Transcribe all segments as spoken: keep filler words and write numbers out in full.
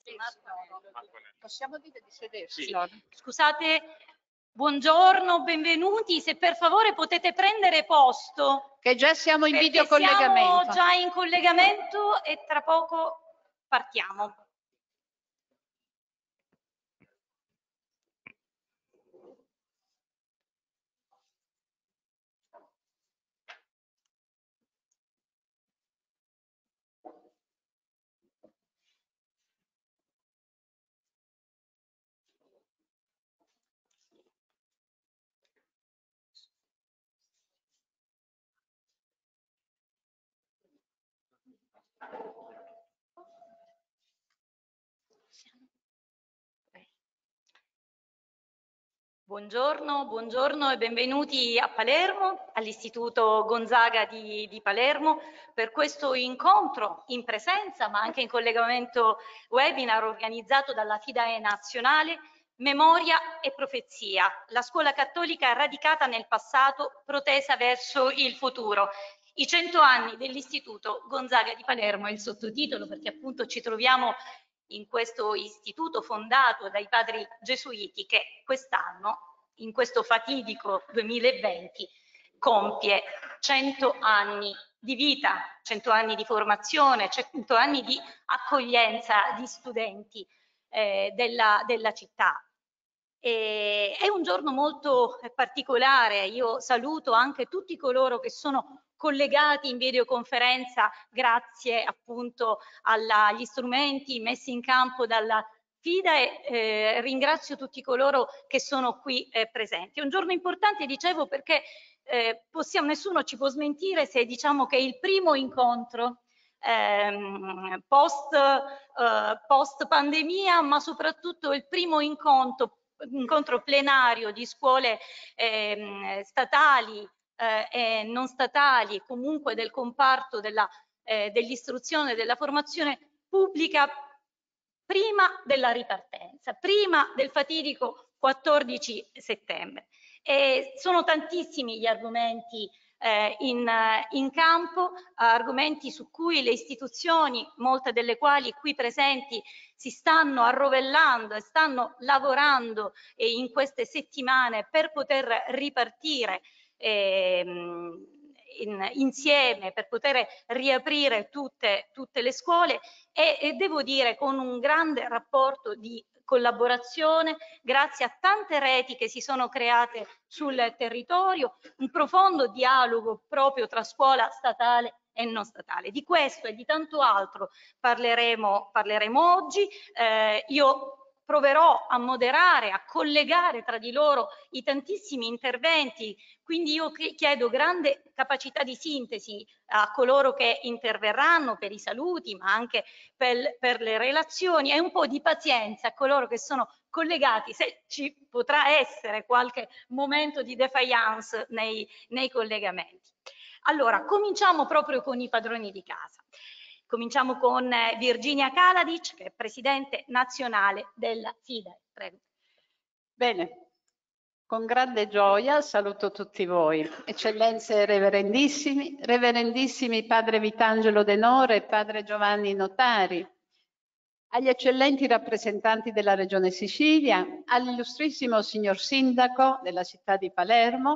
Possiamo dire di sedersi? Sì. Scusate, buongiorno, benvenuti. Se per favore potete prendere posto. Che già siamo in perché videocollegamento. Siamo già in collegamento e tra poco partiamo. Buongiorno, buongiorno e benvenuti a Palermo, all'Istituto Gonzaga di, di Palermo, per questo incontro in presenza ma anche in collegamento webinar organizzato dalla FIDAE Nazionale, Memoria e Profezia, la scuola cattolica radicata nel passato, protesa verso il futuro. I cento anni dell'Istituto Gonzaga di Palermo è il sottotitolo, perché appunto ci troviamo in questo istituto fondato dai padri gesuiti che quest'anno, in questo fatidico duemilaventi, compie cento anni di vita, cento anni di formazione, cento anni di accoglienza di studenti eh, della, della città. E è un giorno molto particolare, io saluto anche tutti coloro che sono collegati in videoconferenza grazie appunto alla, agli strumenti messi in campo dalla FIDAE, eh, ringrazio tutti coloro che sono qui eh, presenti. È un giorno importante, dicevo, perché eh, possiamo, nessuno ci può smentire se diciamo che è il primo incontro ehm, post, eh, post pandemia, ma soprattutto il primo incontro incontro plenario di scuole eh, statali eh, e non statali, comunque del comparto della, eh, dell'istruzione e della formazione pubblica prima della ripartenza, prima del fatidico quattordici settembre. E sono tantissimi gli argomenti eh, in, in campo, argomenti su cui le istituzioni, molte delle quali qui presenti, si stanno arrovellando e stanno lavorando eh, in queste settimane per poter ripartire eh, in, insieme, per poter riaprire tutte, tutte le scuole e, e devo dire con un grande rapporto di collaborazione, grazie a tante reti che si sono create sul territorio, un profondo dialogo proprio tra scuola statale e non statale. Di questo e di tanto altro parleremo, parleremo oggi. Eh, io proverò a moderare, a collegare tra di loro i tantissimi interventi, quindi io chiedo grande capacità di sintesi a coloro che interverranno per i saluti, ma anche per, per le relazioni, e un po' di pazienza a coloro che sono collegati, se ci potrà essere qualche momento di defiance nei, nei collegamenti. Allora, cominciamo proprio con i padroni di casa. Cominciamo con Virginia Kaladic, che è presidente nazionale della FIDAE. Prego. Bene, con grande gioia saluto tutti voi, eccellenze reverendissimi, reverendissimi padre Vitangelo Denore e padre Giovanni Notari, agli eccellenti rappresentanti della Regione Sicilia, all'illustrissimo signor Sindaco della città di Palermo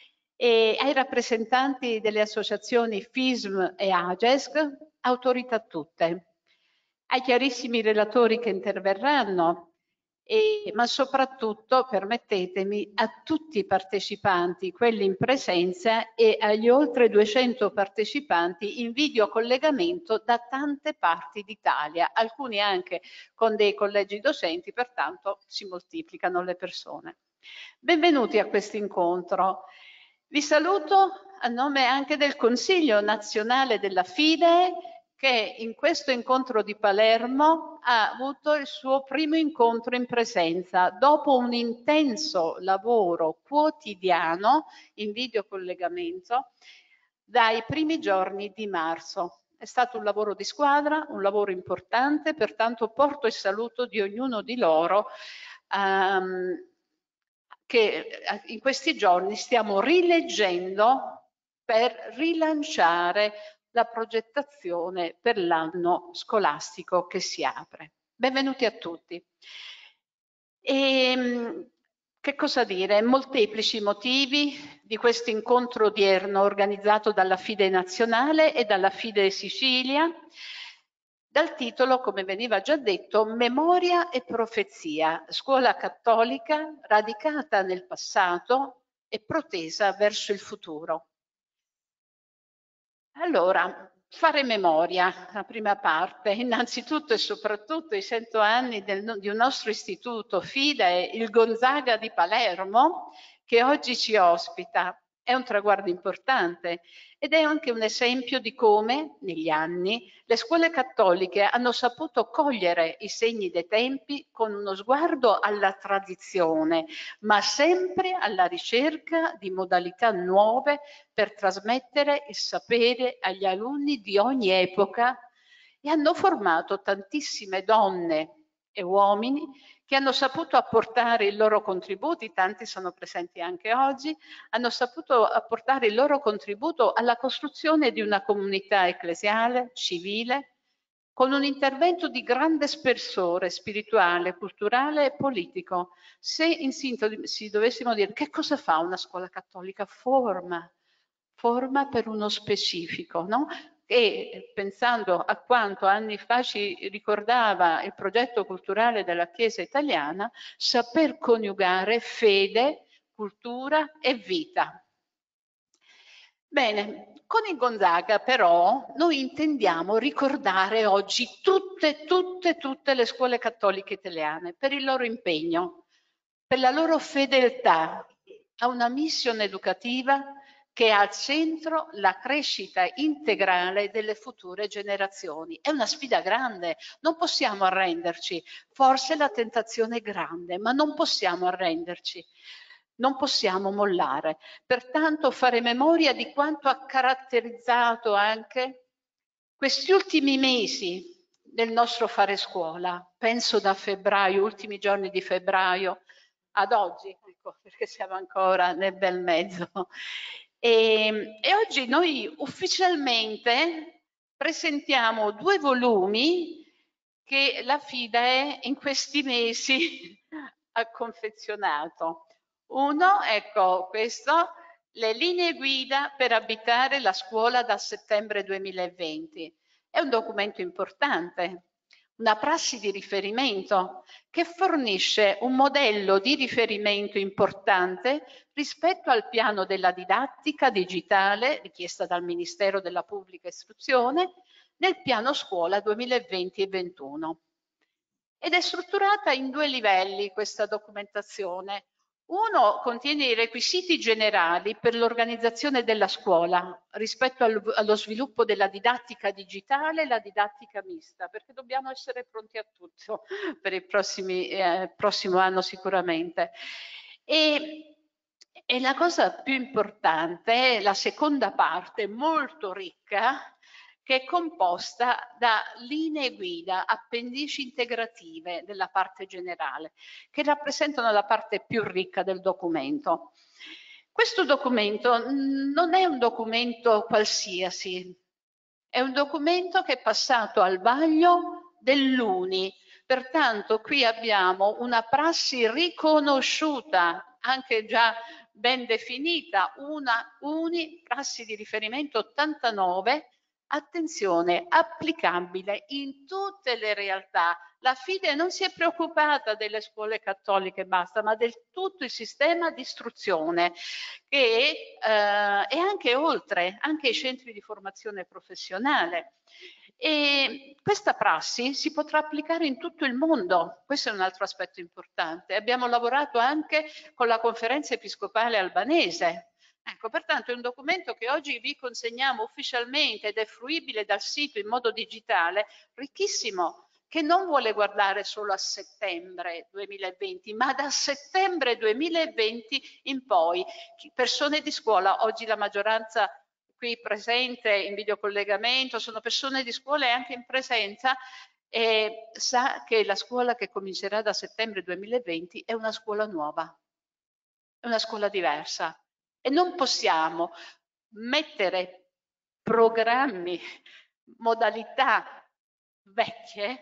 e ai rappresentanti delle associazioni F I S M e AGESC, autorità tutte, ai chiarissimi relatori che interverranno, e, ma soprattutto, permettetemi, a tutti i partecipanti, quelli in presenza, e agli oltre duecento partecipanti in videocollegamento da tante parti d'Italia, alcuni anche con dei collegi docenti, pertanto si moltiplicano le persone. Benvenuti a questo incontro. Vi saluto a nome anche del Consiglio Nazionale della FIDAE, che in questo incontro di Palermo ha avuto il suo primo incontro in presenza dopo un intenso lavoro quotidiano in videocollegamento dai primi giorni di marzo. È stato un lavoro di squadra, un lavoro importante, pertanto porto il saluto di ognuno di loro um, che in questi giorni stiamo rileggendo per rilanciare la progettazione per l'anno scolastico che si apre. Benvenuti a tutti. E, che cosa dire? Molteplici motivi di questo incontro odierno organizzato dalla Fide Nazionale e dalla Fide Sicilia, dal titolo, come veniva già detto, Memoria e Profezia, scuola cattolica radicata nel passato e protesa verso il futuro. Allora, fare memoria, la prima parte, innanzitutto e soprattutto i cento anni del, di un nostro istituto, FIDE, il Gonzaga di Palermo, che oggi ci ospita. È un traguardo importante ed è anche un esempio di come, negli anni, le scuole cattoliche hanno saputo cogliere i segni dei tempi con uno sguardo alla tradizione, ma sempre alla ricerca di modalità nuove per trasmettere il sapere agli alunni di ogni epoca e hanno formato tantissime donne e uomini che hanno saputo apportare i loro contributi, tanti sono presenti anche oggi, hanno saputo apportare il loro contributo alla costruzione di una comunità ecclesiale, civile, con un intervento di grande spessore spirituale, culturale e politico. Se in sintesi dovessimo dire che cosa fa una scuola cattolica? Forma, forma per uno specifico, no? E pensando a quanto anni fa ci ricordava il progetto culturale della Chiesa italiana, saper coniugare fede, cultura e vita. Bene, con il Gonzaga però noi intendiamo ricordare oggi tutte, tutte, tutte le scuole cattoliche italiane per il loro impegno, per la loro fedeltà a una missione educativa che ha al centro la crescita integrale delle future generazioni. È una sfida grande, non possiamo arrenderci. Forse la tentazione è grande, ma non possiamo arrenderci. Non possiamo mollare. Pertanto fare memoria di quanto ha caratterizzato anche questi ultimi mesi del nostro fare scuola. Penso da febbraio, ultimi giorni di febbraio, ad oggi, ecco, perché siamo ancora nel bel mezzo. E, e oggi noi ufficialmente presentiamo due volumi che la FIDE in questi mesi ha confezionato. Uno, ecco questo, le linee guida per abitare la scuola da settembre duemilaventi. È un documento importante, una prassi di riferimento che fornisce un modello di riferimento importante rispetto al piano della didattica digitale richiesta dal Ministero della Pubblica Istruzione nel piano scuola duemilaventi e ventuno. Ed è strutturata in due livelli questa documentazione. Uno contiene i requisiti generali per l'organizzazione della scuola rispetto allo sviluppo della didattica digitale e la didattica mista, perché dobbiamo essere pronti a tutto per il prossimi, eh, prossimo anno sicuramente. E, e la cosa più importante è la seconda parte, molto ricca, che è composta da linee guida, appendici integrative della parte generale, che rappresentano la parte più ricca del documento. Questo documento non è un documento qualsiasi, è un documento che è passato al vaglio dell'U N I, pertanto qui abbiamo una prassi riconosciuta, anche già ben definita, una U N I, prassi di riferimento ottantanove, attenzione, applicabile in tutte le realtà. La FIDE non si è preoccupata delle scuole cattoliche e basta, ma del tutto il sistema di istruzione che eh, è anche oltre, anche i centri di formazione professionale. E questa prassi si potrà applicare in tutto il mondo, questo è un altro aspetto importante. Abbiamo lavorato anche con la Conferenza Episcopale Albanese. Ecco, pertanto è un documento che oggi vi consegniamo ufficialmente ed è fruibile dal sito in modo digitale, ricchissimo, che non vuole guardare solo a settembre duemilaventi, ma da settembre duemilaventi in poi. Persone di scuola, oggi la maggioranza qui presente in videocollegamento sono persone di scuola e anche in presenza, e sa che la scuola che comincerà da settembre duemilaventi è una scuola nuova, è una scuola diversa. E non possiamo mettere programmi, modalità vecchie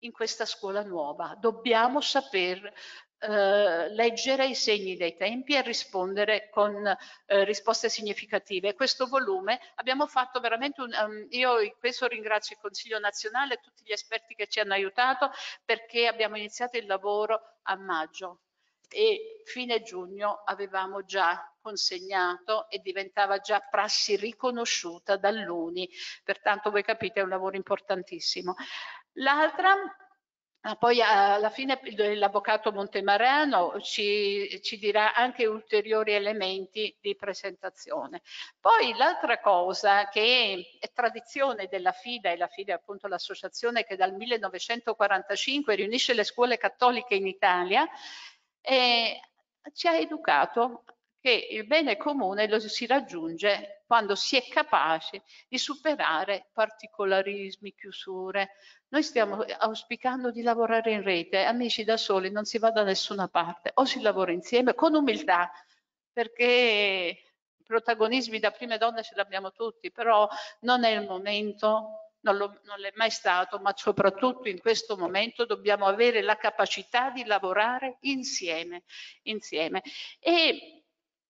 in questa scuola nuova. Dobbiamo saper eh, leggere i segni dei tempi e rispondere con eh, risposte significative. Questo volume abbiamo fatto veramente un... Um, io in questo ringrazio il Consiglio nazionale e tutti gli esperti che ci hanno aiutato, perché abbiamo iniziato il lavoro a maggio e fine giugno avevamo già consegnato e diventava già prassi riconosciuta dall'Uni, pertanto voi capite è un lavoro importantissimo. L'altra, poi alla fine l'avvocato Montemarano ci, ci dirà anche ulteriori elementi di presentazione. Poi l'altra cosa che è tradizione della FIDA, e la FIDA è appunto l'associazione che dal millenovecentoquarantacinque riunisce le scuole cattoliche in Italia, e ci ha educato che il bene comune lo si raggiunge quando si è capaci di superare particolarismi, chiusure. Noi stiamo auspicando di lavorare in rete, amici, da soli non si va da nessuna parte, o si lavora insieme con umiltà, perché protagonismi da prime donne ce l'abbiamo tutti, però non è il momento. Non, lo, non l'è mai stato, ma soprattutto in questo momento dobbiamo avere la capacità di lavorare insieme. insieme. E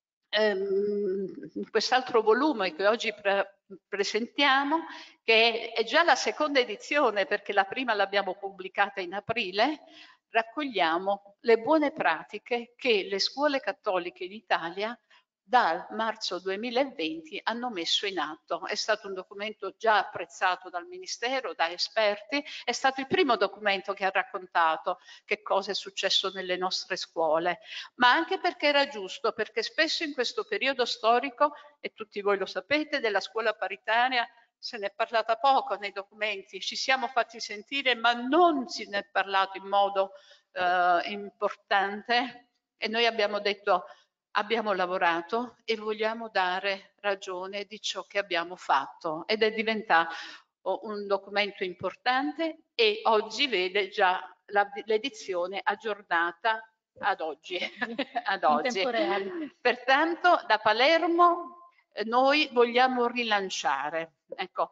ehm, quest'altro volume che oggi pre presentiamo, che è già la seconda edizione perché la prima l'abbiamo pubblicata in aprile, raccogliamo le buone pratiche che le scuole cattoliche in Italia dal marzo duemilaventi hanno messo in atto. È stato un documento già apprezzato dal Ministero, da esperti, è stato il primo documento che ha raccontato che cosa è successo nelle nostre scuole, ma anche perché era giusto, perché spesso in questo periodo storico, e tutti voi lo sapete, della scuola paritaria se ne è parlata poco nei documenti, ci siamo fatti sentire, ma non se ne è parlato in modo eh, importante, e noi abbiamo detto abbiamo lavorato e vogliamo dare ragione di ciò che abbiamo fatto, ed è diventato un documento importante e oggi vede già l'edizione aggiornata ad oggi. ad oggi. Pertanto da Palermo eh, noi vogliamo rilanciare. Ecco,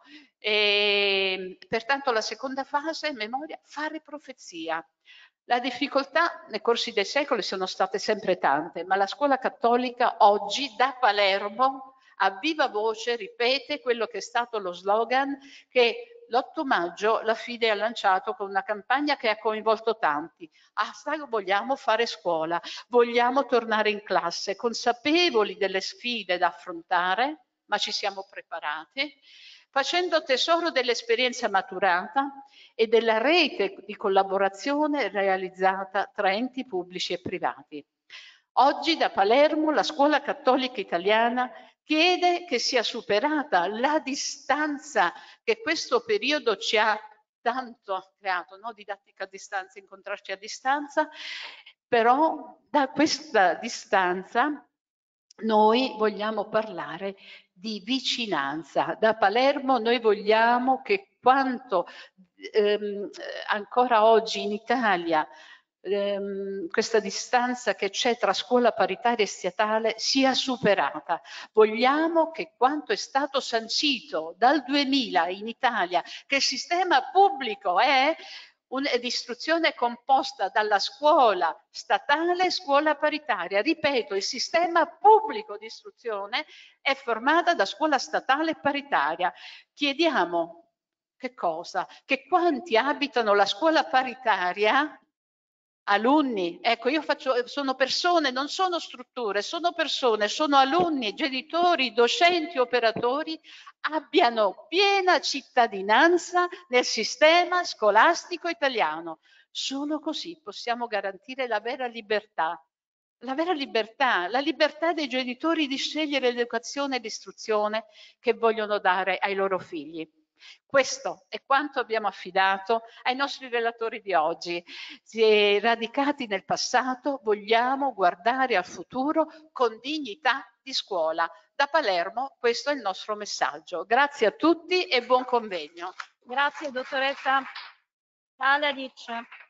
e, pertanto la seconda fase, memoria, fare profezia. La difficoltà nei corsi dei secoli sono state sempre tante, ma la scuola cattolica oggi da Palermo a viva voce ripete quello che è stato lo slogan che l'otto maggio la FIDE ha lanciato con una campagna che ha coinvolto tanti. Hashtag vogliamo fare scuola, vogliamo tornare in classe, consapevoli delle sfide da affrontare, ma ci siamo preparati, facendo tesoro dell'esperienza maturata e della rete di collaborazione realizzata tra enti pubblici e privati. Oggi da Palermo la scuola cattolica italiana chiede che sia superata la distanza che questo periodo ci ha tanto creato, no? Didattica a distanza, incontrarci a distanza, però da questa distanza noi vogliamo parlare di vicinanza. Da Palermo noi vogliamo che quanto ehm, ancora oggi in Italia ehm, questa distanza che c'è tra scuola paritaria e statale sia superata. Vogliamo che quanto è stato sancito dal duemila in Italia, che il sistema pubblico è di istruzione composta dalla scuola statale e scuola paritaria. Ripeto, il sistema pubblico di istruzione è formata da scuola statale e paritaria. Chiediamo che cosa? Che quanti abitano la scuola paritaria, alunni, ecco io faccio, sono persone, non sono strutture, sono persone, sono alunni, genitori, docenti, operatori, abbiano piena cittadinanza nel sistema scolastico italiano. Solo così possiamo garantire la vera libertà. La vera libertà, la libertà dei genitori di scegliere l'educazione e l'istruzione che vogliono dare ai loro figli. Questo è quanto abbiamo affidato ai nostri relatori di oggi. Radicati nel passato, vogliamo guardare al futuro con dignità di scuola. Da Palermo questo è il nostro messaggio. Grazie a tutti e buon convegno. Grazie dottoressa Palaric.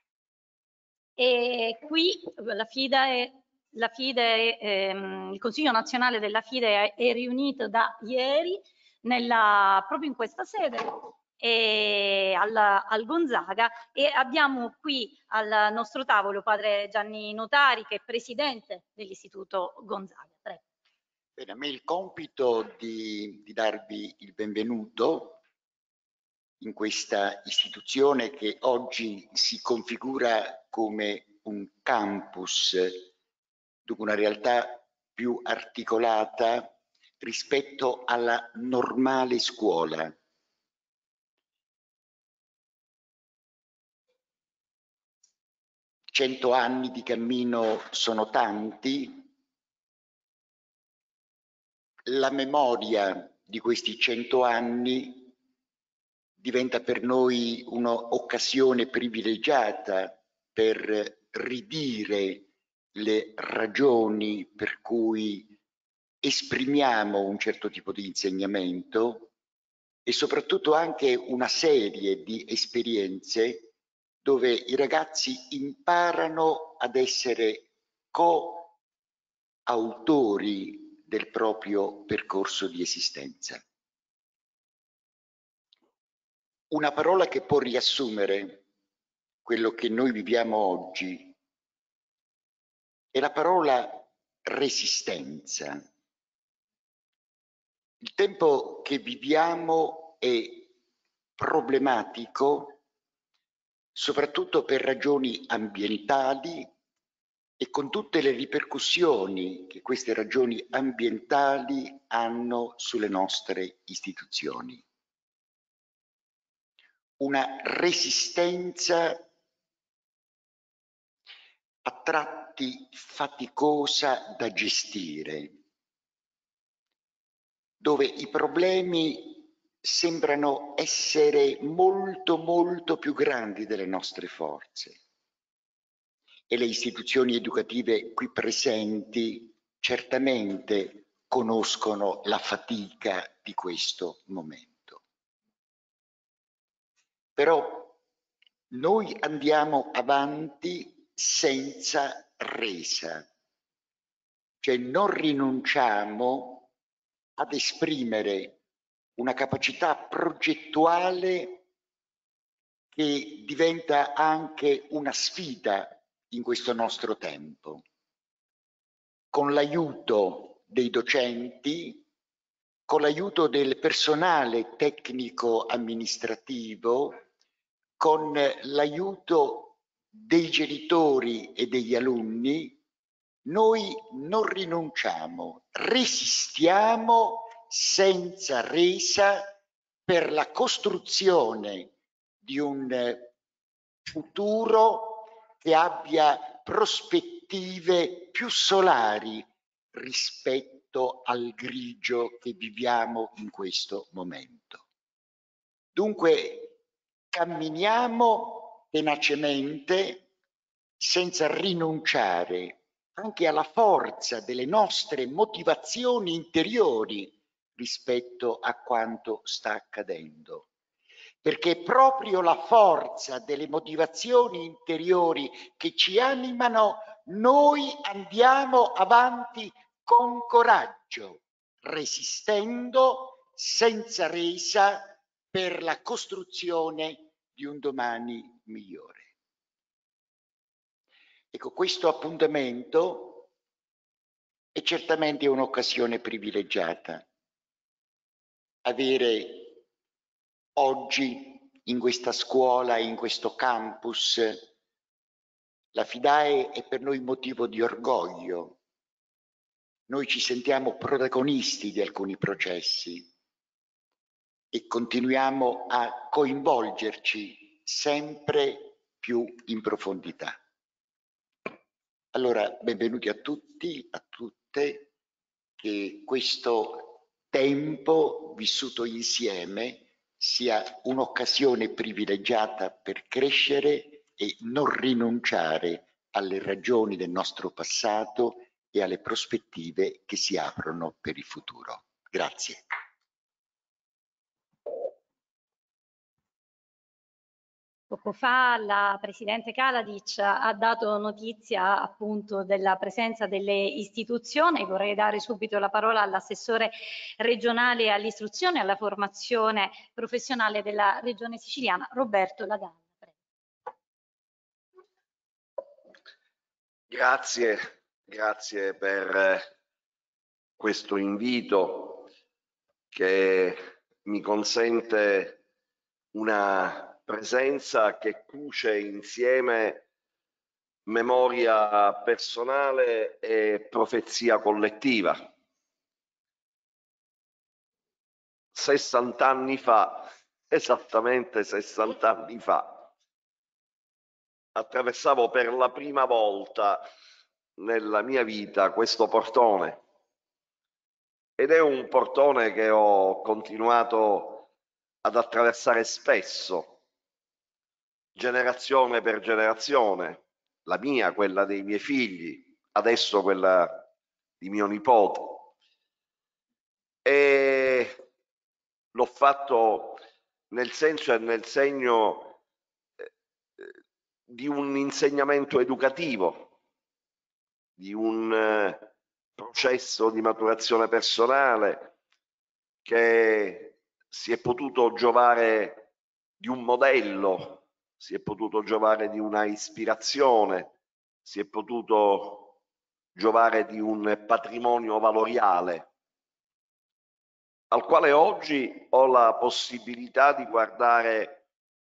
E qui la FIDA è, la FIDE, ehm, il Consiglio nazionale della FIDE è, è riunito da ieri nella, proprio in questa sede e al, al Gonzaga, e abbiamo qui al nostro tavolo padre Gianni Notari, che è presidente dell'Istituto Gonzaga. Prego. Bene, a me il compito di, di darvi il benvenuto in questa istituzione che oggi si configura come un campus, dunque una realtà più articolata rispetto alla normale scuola. Cento anni di cammino sono tanti. La memoria di questi cento anni diventa per noi un'occasione privilegiata per ridire le ragioni per cui esprimiamo un certo tipo di insegnamento e soprattutto anche una serie di esperienze dove i ragazzi imparano ad essere coautori del proprio percorso di esistenza. Una parola che può riassumere quello che noi viviamo oggi è la parola resistenza. Il tempo che viviamo è problematico soprattutto per ragioni ambientali e con tutte le ripercussioni che queste ragioni ambientali hanno sulle nostre istituzioni. Una resistenza a tratti faticosa da gestire, dove i problemi sembrano essere molto molto più grandi delle nostre forze e le istituzioni educative qui presenti certamente conoscono la fatica di questo momento. Però noi andiamo avanti senza resa, cioè non rinunciamo ad esprimere una capacità progettuale che diventa anche una sfida in questo nostro tempo, con l'aiuto dei docenti, con l'aiuto del personale tecnico amministrativo, con l'aiuto dei genitori e degli alunni, noi non rinunciamo, resistiamo senza resa per la costruzione di un futuro che abbia prospettive più solari rispetto al grigio che viviamo in questo momento. Dunque camminiamo tenacemente senza rinunciare anche alla forza delle nostre motivazioni interiori rispetto a quanto sta accadendo. Perché è proprio la forza delle motivazioni interiori che ci animano, noi andiamo avanti con coraggio, resistendo senza resa per la costruzione di un domani migliore. Ecco, questo appuntamento è certamente un'occasione privilegiata. Avere oggi in questa scuola, in questo campus, la FIDAE è per noi motivo di orgoglio. Noi ci sentiamo protagonisti di alcuni processi e continuiamo a coinvolgerci sempre più in profondità. Allora, benvenuti a tutti, a tutte, che questo tempo vissuto insieme sia un'occasione privilegiata per crescere e non rinunciare alle ragioni del nostro passato e alle prospettive che si aprono per il futuro. Grazie. Poco fa la Presidente Kaladic ha dato notizia appunto della presenza delle istituzioni. Vorrei dare subito la parola all'assessore regionale all'istruzione e alla formazione professionale della Regione Siciliana, Roberto Lagalla. Grazie, grazie per questo invito che mi consente una presenza che cuce insieme memoria personale e profezia collettiva. sessant'anni fa, esattamente sessant'anni fa, attraversavo per la prima volta nella mia vita questo portone, ed è un portone che ho continuato ad attraversare spesso, generazione per generazione, la mia, quella dei miei figli, adesso quella di mio nipote. E l'ho fatto nel senso e nel segno eh, di un insegnamento educativo, di un eh, processo di maturazione personale che si è potuto giovare di un modello, si è potuto giovare di una ispirazione, si è potuto giovare di un patrimonio valoriale, al quale oggi ho la possibilità di guardare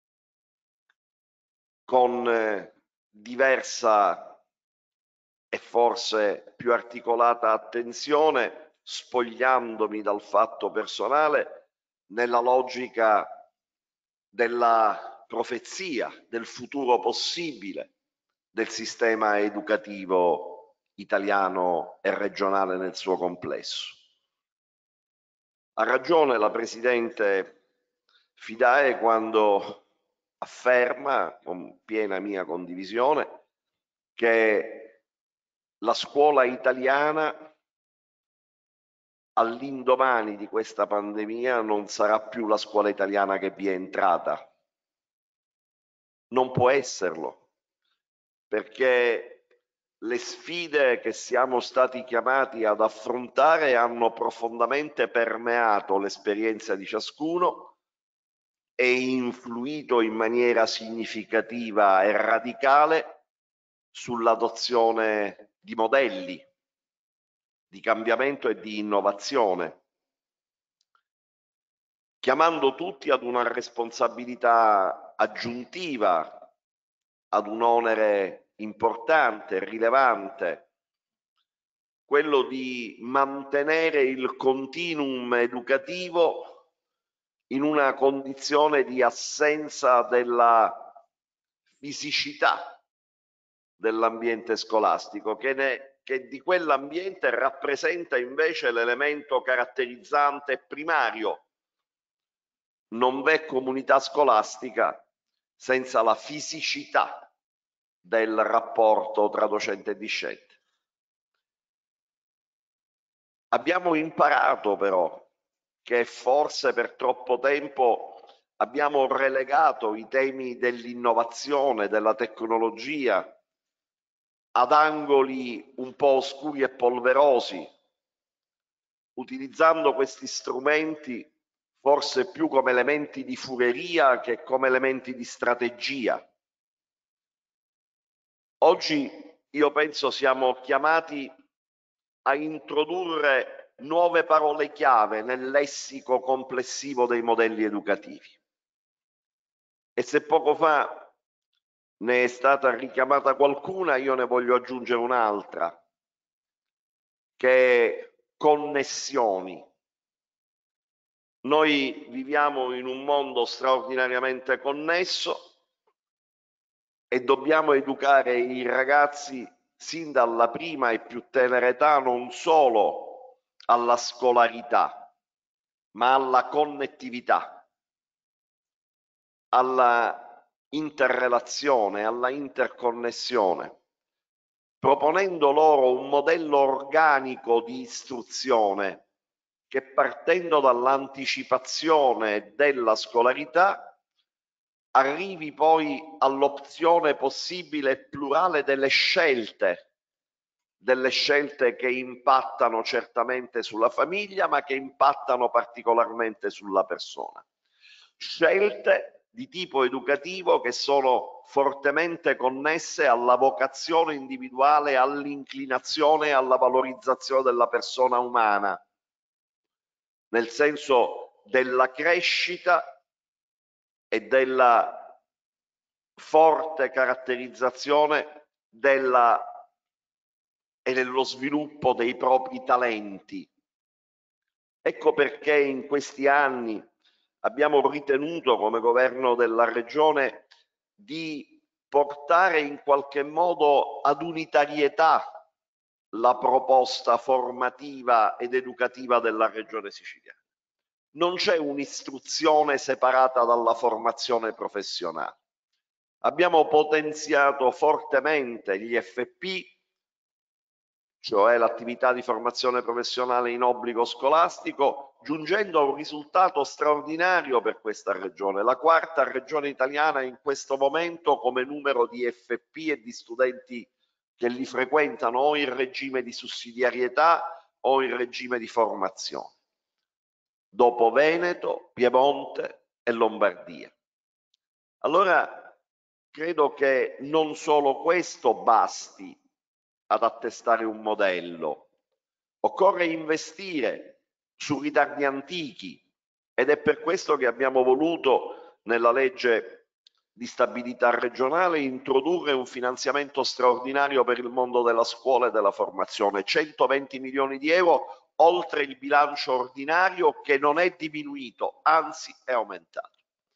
con diversa e forse più articolata attenzione, spogliandomi dal fatto personale nella logica della profezia, del futuro possibile del sistema educativo italiano e regionale nel suo complesso. Ha ragione la Presidente Fidae quando afferma, con piena mia condivisione, che la scuola italiana all'indomani di questa pandemia non sarà più la scuola italiana che vi è entrata. Non può esserlo, perché le sfide che siamo stati chiamati ad affrontare hanno profondamente permeato l'esperienza di ciascuno e influito in maniera significativa e radicale sull'adozione di modelli di cambiamento e di innovazione, chiamando tutti ad una responsabilità aggiuntiva, ad un onere importante, rilevante, quello di mantenere il continuum educativo in una condizione di assenza della fisicità dell'ambiente scolastico, che, ne, che di quell'ambiente rappresenta invece l'elemento caratterizzante e primario. Non v'è comunità scolastica senza la fisicità del rapporto tra docente e discente. Abbiamo imparato però che forse per troppo tempo abbiamo relegato i temi dell'innovazione, della tecnologia ad angoli un po' oscuri e polverosi, utilizzando questi strumenti forse più come elementi di fureria che come elementi di strategia. Oggi io penso siamo chiamati a introdurre nuove parole chiave nel lessico complessivo dei modelli educativi. E se poco fa ne è stata richiamata qualcuna, io ne voglio aggiungere un'altra, che è connessioni. Noi viviamo in un mondo straordinariamente connesso e dobbiamo educare i ragazzi sin dalla prima e più tenera età non solo alla scolarità, ma alla connettività, alla interrelazione, alla interconnessione, proponendo loro un modello organico di istruzione che, partendo dall'anticipazione della scolarità, arrivi poi all'opzione possibile e plurale delle scelte, delle scelte che impattano certamente sulla famiglia, ma che impattano particolarmente sulla persona. Scelte di tipo educativo che sono fortemente connesse alla vocazione individuale, all'inclinazione e alla valorizzazione della persona umana, nel senso della crescita e della forte caratterizzazione della, e dello sviluppo dei propri talenti. Ecco perché in questi anni abbiamo ritenuto come governo della regione di portare in qualche modo ad unitarietà la proposta formativa ed educativa della regione siciliana. Non c'è un'istruzione separata dalla formazione professionale. Abbiamo potenziato fortemente gli F P, cioè l'attività di formazione professionale in obbligo scolastico, giungendo a un risultato straordinario per questa regione, la quarta regione italiana in questo momento come numero di F P e di studenti che li frequentano o in regime di sussidiarietà o in regime di formazione, dopo Veneto, Piemonte e Lombardia. Allora, credo che non solo questo basti ad attestare un modello. Occorre investire su ritardi antichi ed è per questo che abbiamo voluto nella legge di stabilità regionale introdurre un finanziamento straordinario per il mondo della scuola e della formazione, centoventi milioni di euro oltre il bilancio ordinario che non è diminuito, anzi è aumentato.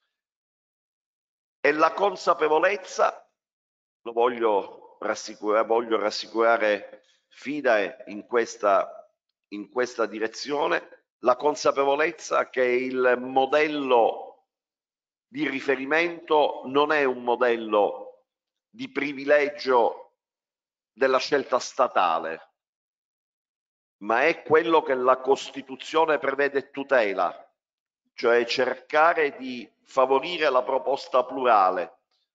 E la consapevolezza, lo voglio rassicurare, voglio rassicurare FIDAE in questa, in questa direzione, la consapevolezza che il modello di riferimento non è un modello di privilegio della scelta statale, ma è quello che la Costituzione prevede e tutela, cioè cercare di favorire la proposta plurale.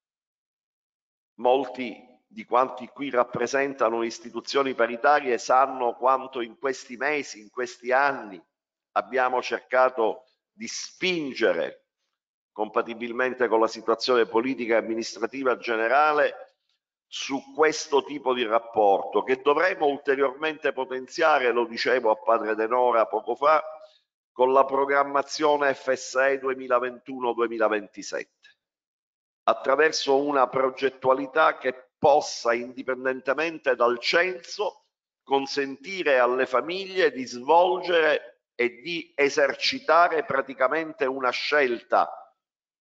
Molti di quanti qui rappresentano istituzioni paritarie sanno quanto in questi mesi, in questi anni, abbiamo cercato di spingere, compatibilmente con la situazione politica e amministrativa generale, su questo tipo di rapporto che dovremo ulteriormente potenziare, lo dicevo a Padre Denora poco fa, con la programmazione F S E duemilaventuno duemilaventisette, attraverso una progettualità che possa, indipendentemente dal censo, consentire alle famiglie di svolgere e di esercitare praticamente una scelta.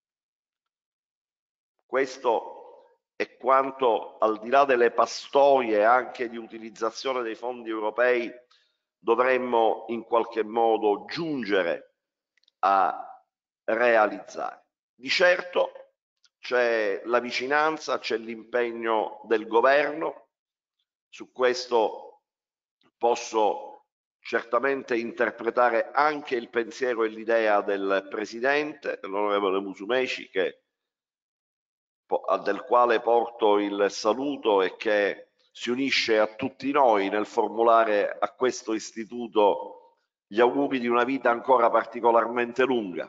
Questo è quanto, al di là delle pastoie anche di utilizzazione dei fondi europei, dovremmo in qualche modo giungere a realizzare. Di certo c'è la vicinanza, c'è l'impegno del governo, su questo posso certamente interpretare anche il pensiero e l'idea del Presidente, l'onorevole Musumeci, che, del quale porto il saluto e che si unisce a tutti noi nel formulare a questo istituto gli auguri di una vita ancora particolarmente lunga.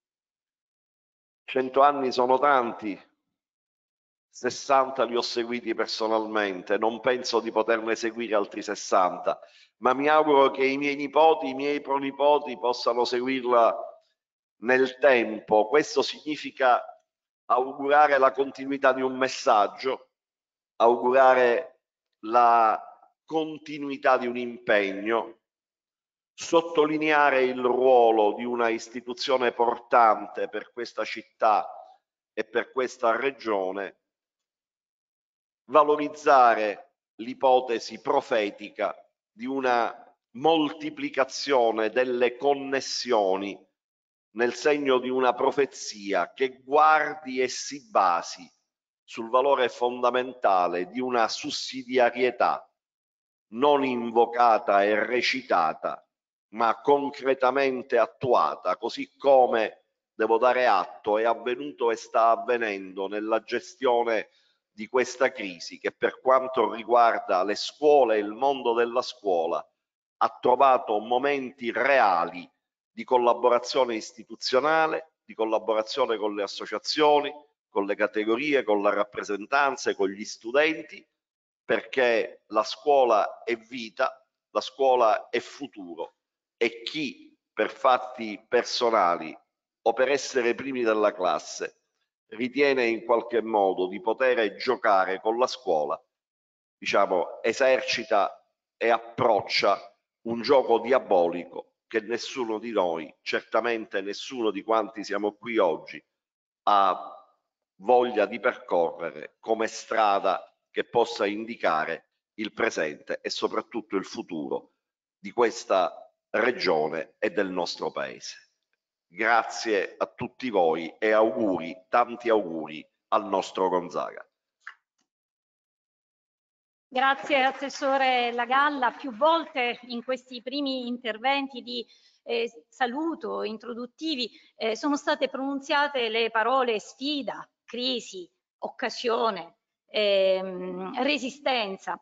Cento anni sono tanti, sessanta li ho seguiti personalmente, non penso di poterne seguire altri sessanta, ma mi auguro che i miei nipoti, i miei pronipoti possano seguirla nel tempo. Questo significa augurare la continuità di un messaggio, augurare la continuità di un impegno, sottolineare il ruolo di una istituzione portante per questa città e per questa regione, valorizzare l'ipotesi profetica di una moltiplicazione delle connessioni nel segno di una profezia che guardi e si basi sul valore fondamentale di una sussidiarietà non invocata e recitata, ma concretamente attuata, così come devo dare atto, è avvenuto e sta avvenendo nella gestione di questa crisi che, per quanto riguarda le scuole e il mondo della scuola, ha trovato momenti reali di collaborazione istituzionale, di collaborazione con le associazioni, con le categorie, con le rappresentanze, con gli studenti, perché la scuola è vita, la scuola è futuro e chi per fatti personali o per essere primi della classe ritiene in qualche modo di poter giocare con la scuola, diciamo, esercita e approccia un gioco diabolico che nessuno di noi, certamente nessuno di quanti siamo qui oggi, ha voglia di percorrere come strada che possa indicare il presente e soprattutto il futuro di questa regione e del nostro paese. Grazie a tutti voi e auguri, tanti auguri al nostro Gonzaga. Grazie Assessore Lagalla. Più volte in questi primi interventi di eh, saluto introduttivi eh, sono state pronunziate le parole sfida, crisi, occasione, ehm, resistenza.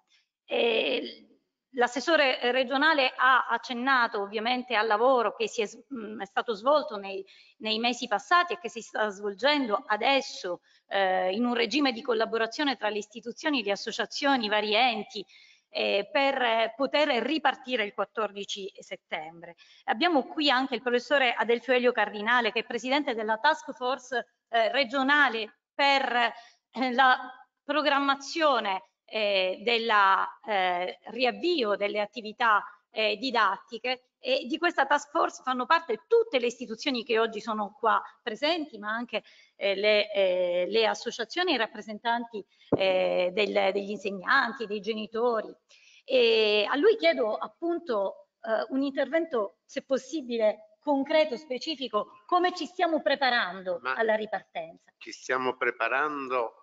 Eh, L'assessore regionale ha accennato ovviamente al lavoro che si è, mh, è stato svolto nei, nei mesi passati e che si sta svolgendo adesso eh, in un regime di collaborazione tra le istituzioni, le associazioni, i vari enti, eh, per poter ripartire il quattordici settembre. Abbiamo qui anche il professore Adelfio Elio Cardinale, che è presidente della task force eh, regionale per eh, la programmazione Eh, del eh, riavvio delle attività eh, didattiche, e di questa task force fanno parte tutte le istituzioni che oggi sono qua presenti, ma anche eh, le, eh, le associazioni e i rappresentanti eh, del, degli insegnanti, dei genitori. E a lui chiedo appunto eh, un intervento, se possibile, concreto, specifico, come ci stiamo preparando ma alla ripartenza. Ci stiamo preparando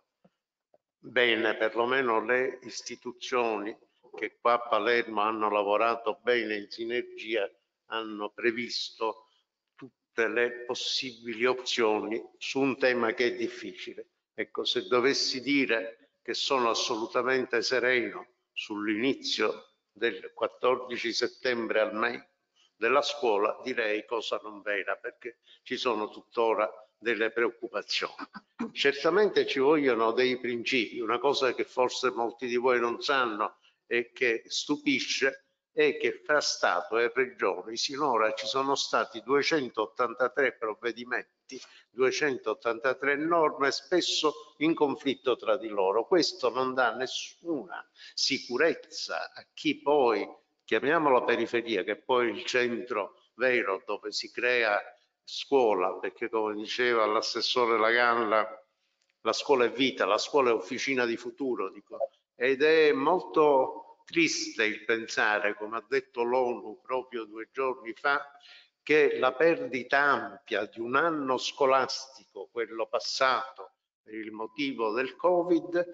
bene, perlomeno le istituzioni che qua a Palermo hanno lavorato bene in sinergia hanno previsto tutte le possibili opzioni su un tema che è difficile. Ecco, se dovessi dire che sono assolutamente sereno sull'inizio del quattordici settembre al M E I della scuola, direi cosa non vera, perché ci sono tuttora delle preoccupazioni. Certamente ci vogliono dei principi. Una cosa che forse molti di voi non sanno e che stupisce è che fra Stato e Regioni sinora ci sono stati duecentottantatré provvedimenti, duecentottantatré norme, spesso in conflitto tra di loro. Questo non dà nessuna sicurezza a chi poi, chiamiamolo periferia, che è poi il centro vero dove si crea scuola, perché come diceva l'assessore Lagalla, la scuola è vita, la scuola è officina di futuro, dico. Ed è molto triste il pensare, come ha detto l'ONU proprio due giorni fa, che la perdita ampia di un anno scolastico, quello passato per il motivo del Covid,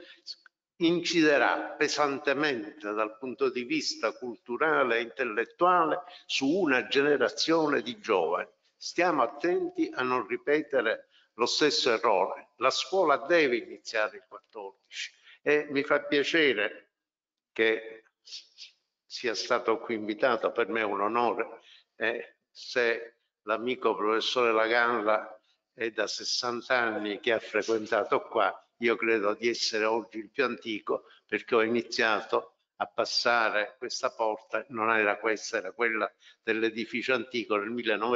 inciderà pesantemente dal punto di vista culturale e intellettuale su una generazione di giovani. Stiamo attenti a non ripetere lo stesso errore. La scuola deve iniziare il quattordici e mi fa piacere che sia stato qui invitato, per me è un onore. Eh, se l'amico professore Lagalla è da sessanta anni che ha frequentato qua, io credo di essere oggi il più antico, perché ho iniziato a passare questa porta, non era questa, era quella dell'edificio antico nel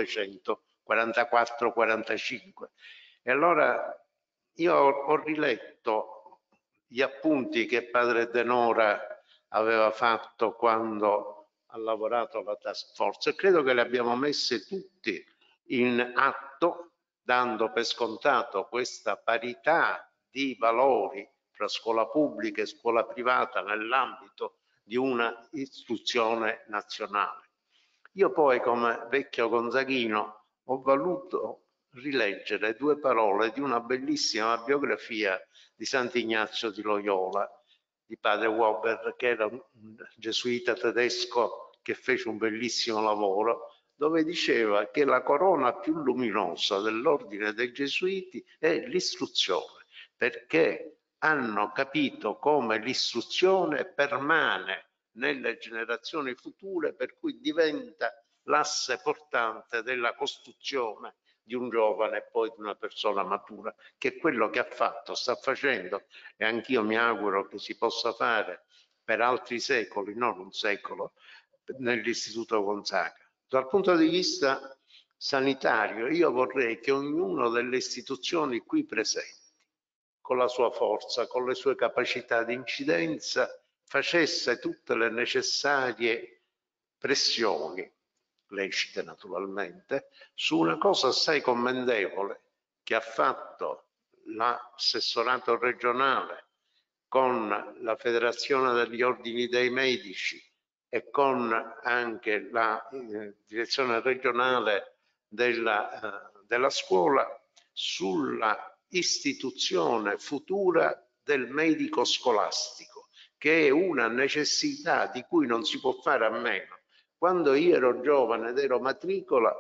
millenovecentoquarantaquattro quarantacinque. E allora io ho riletto gli appunti che padre De Nora aveva fatto quando ha lavorato alla task force e credo che le abbiamo messe tutti in atto, dando per scontato questa parità di valori fra scuola pubblica e scuola privata nell'ambito di una istruzione nazionale. Io poi, come vecchio gonzaghino, ho voluto rileggere due parole di una bellissima biografia di Sant'Ignazio di Loyola, di padre Weber, che era un gesuita tedesco che fece un bellissimo lavoro, dove diceva che la corona più luminosa dell'ordine dei Gesuiti è l'istruzione, perché hanno capito come l'istruzione permane nelle generazioni future, per cui diventa l'asse portante della costruzione di un giovane e poi di una persona matura, che è quello che ha fatto, sta facendo, e anch'io mi auguro che si possa fare per altri secoli, non un secolo, nell'Istituto Gonzaga. Dal punto di vista sanitario, io vorrei che ognuna delle istituzioni qui presenti, con la sua forza, con le sue capacità di incidenza, facesse tutte le necessarie pressioni, lecite naturalmente, su una cosa assai commendevole che ha fatto l'assessorato regionale con la Federazione degli Ordini dei Medici e con anche la eh, direzione regionale della, eh, della scuola sulla istituzione futura del medico scolastico, che è una necessità di cui non si può fare a meno. Quando io ero giovane ed ero matricola,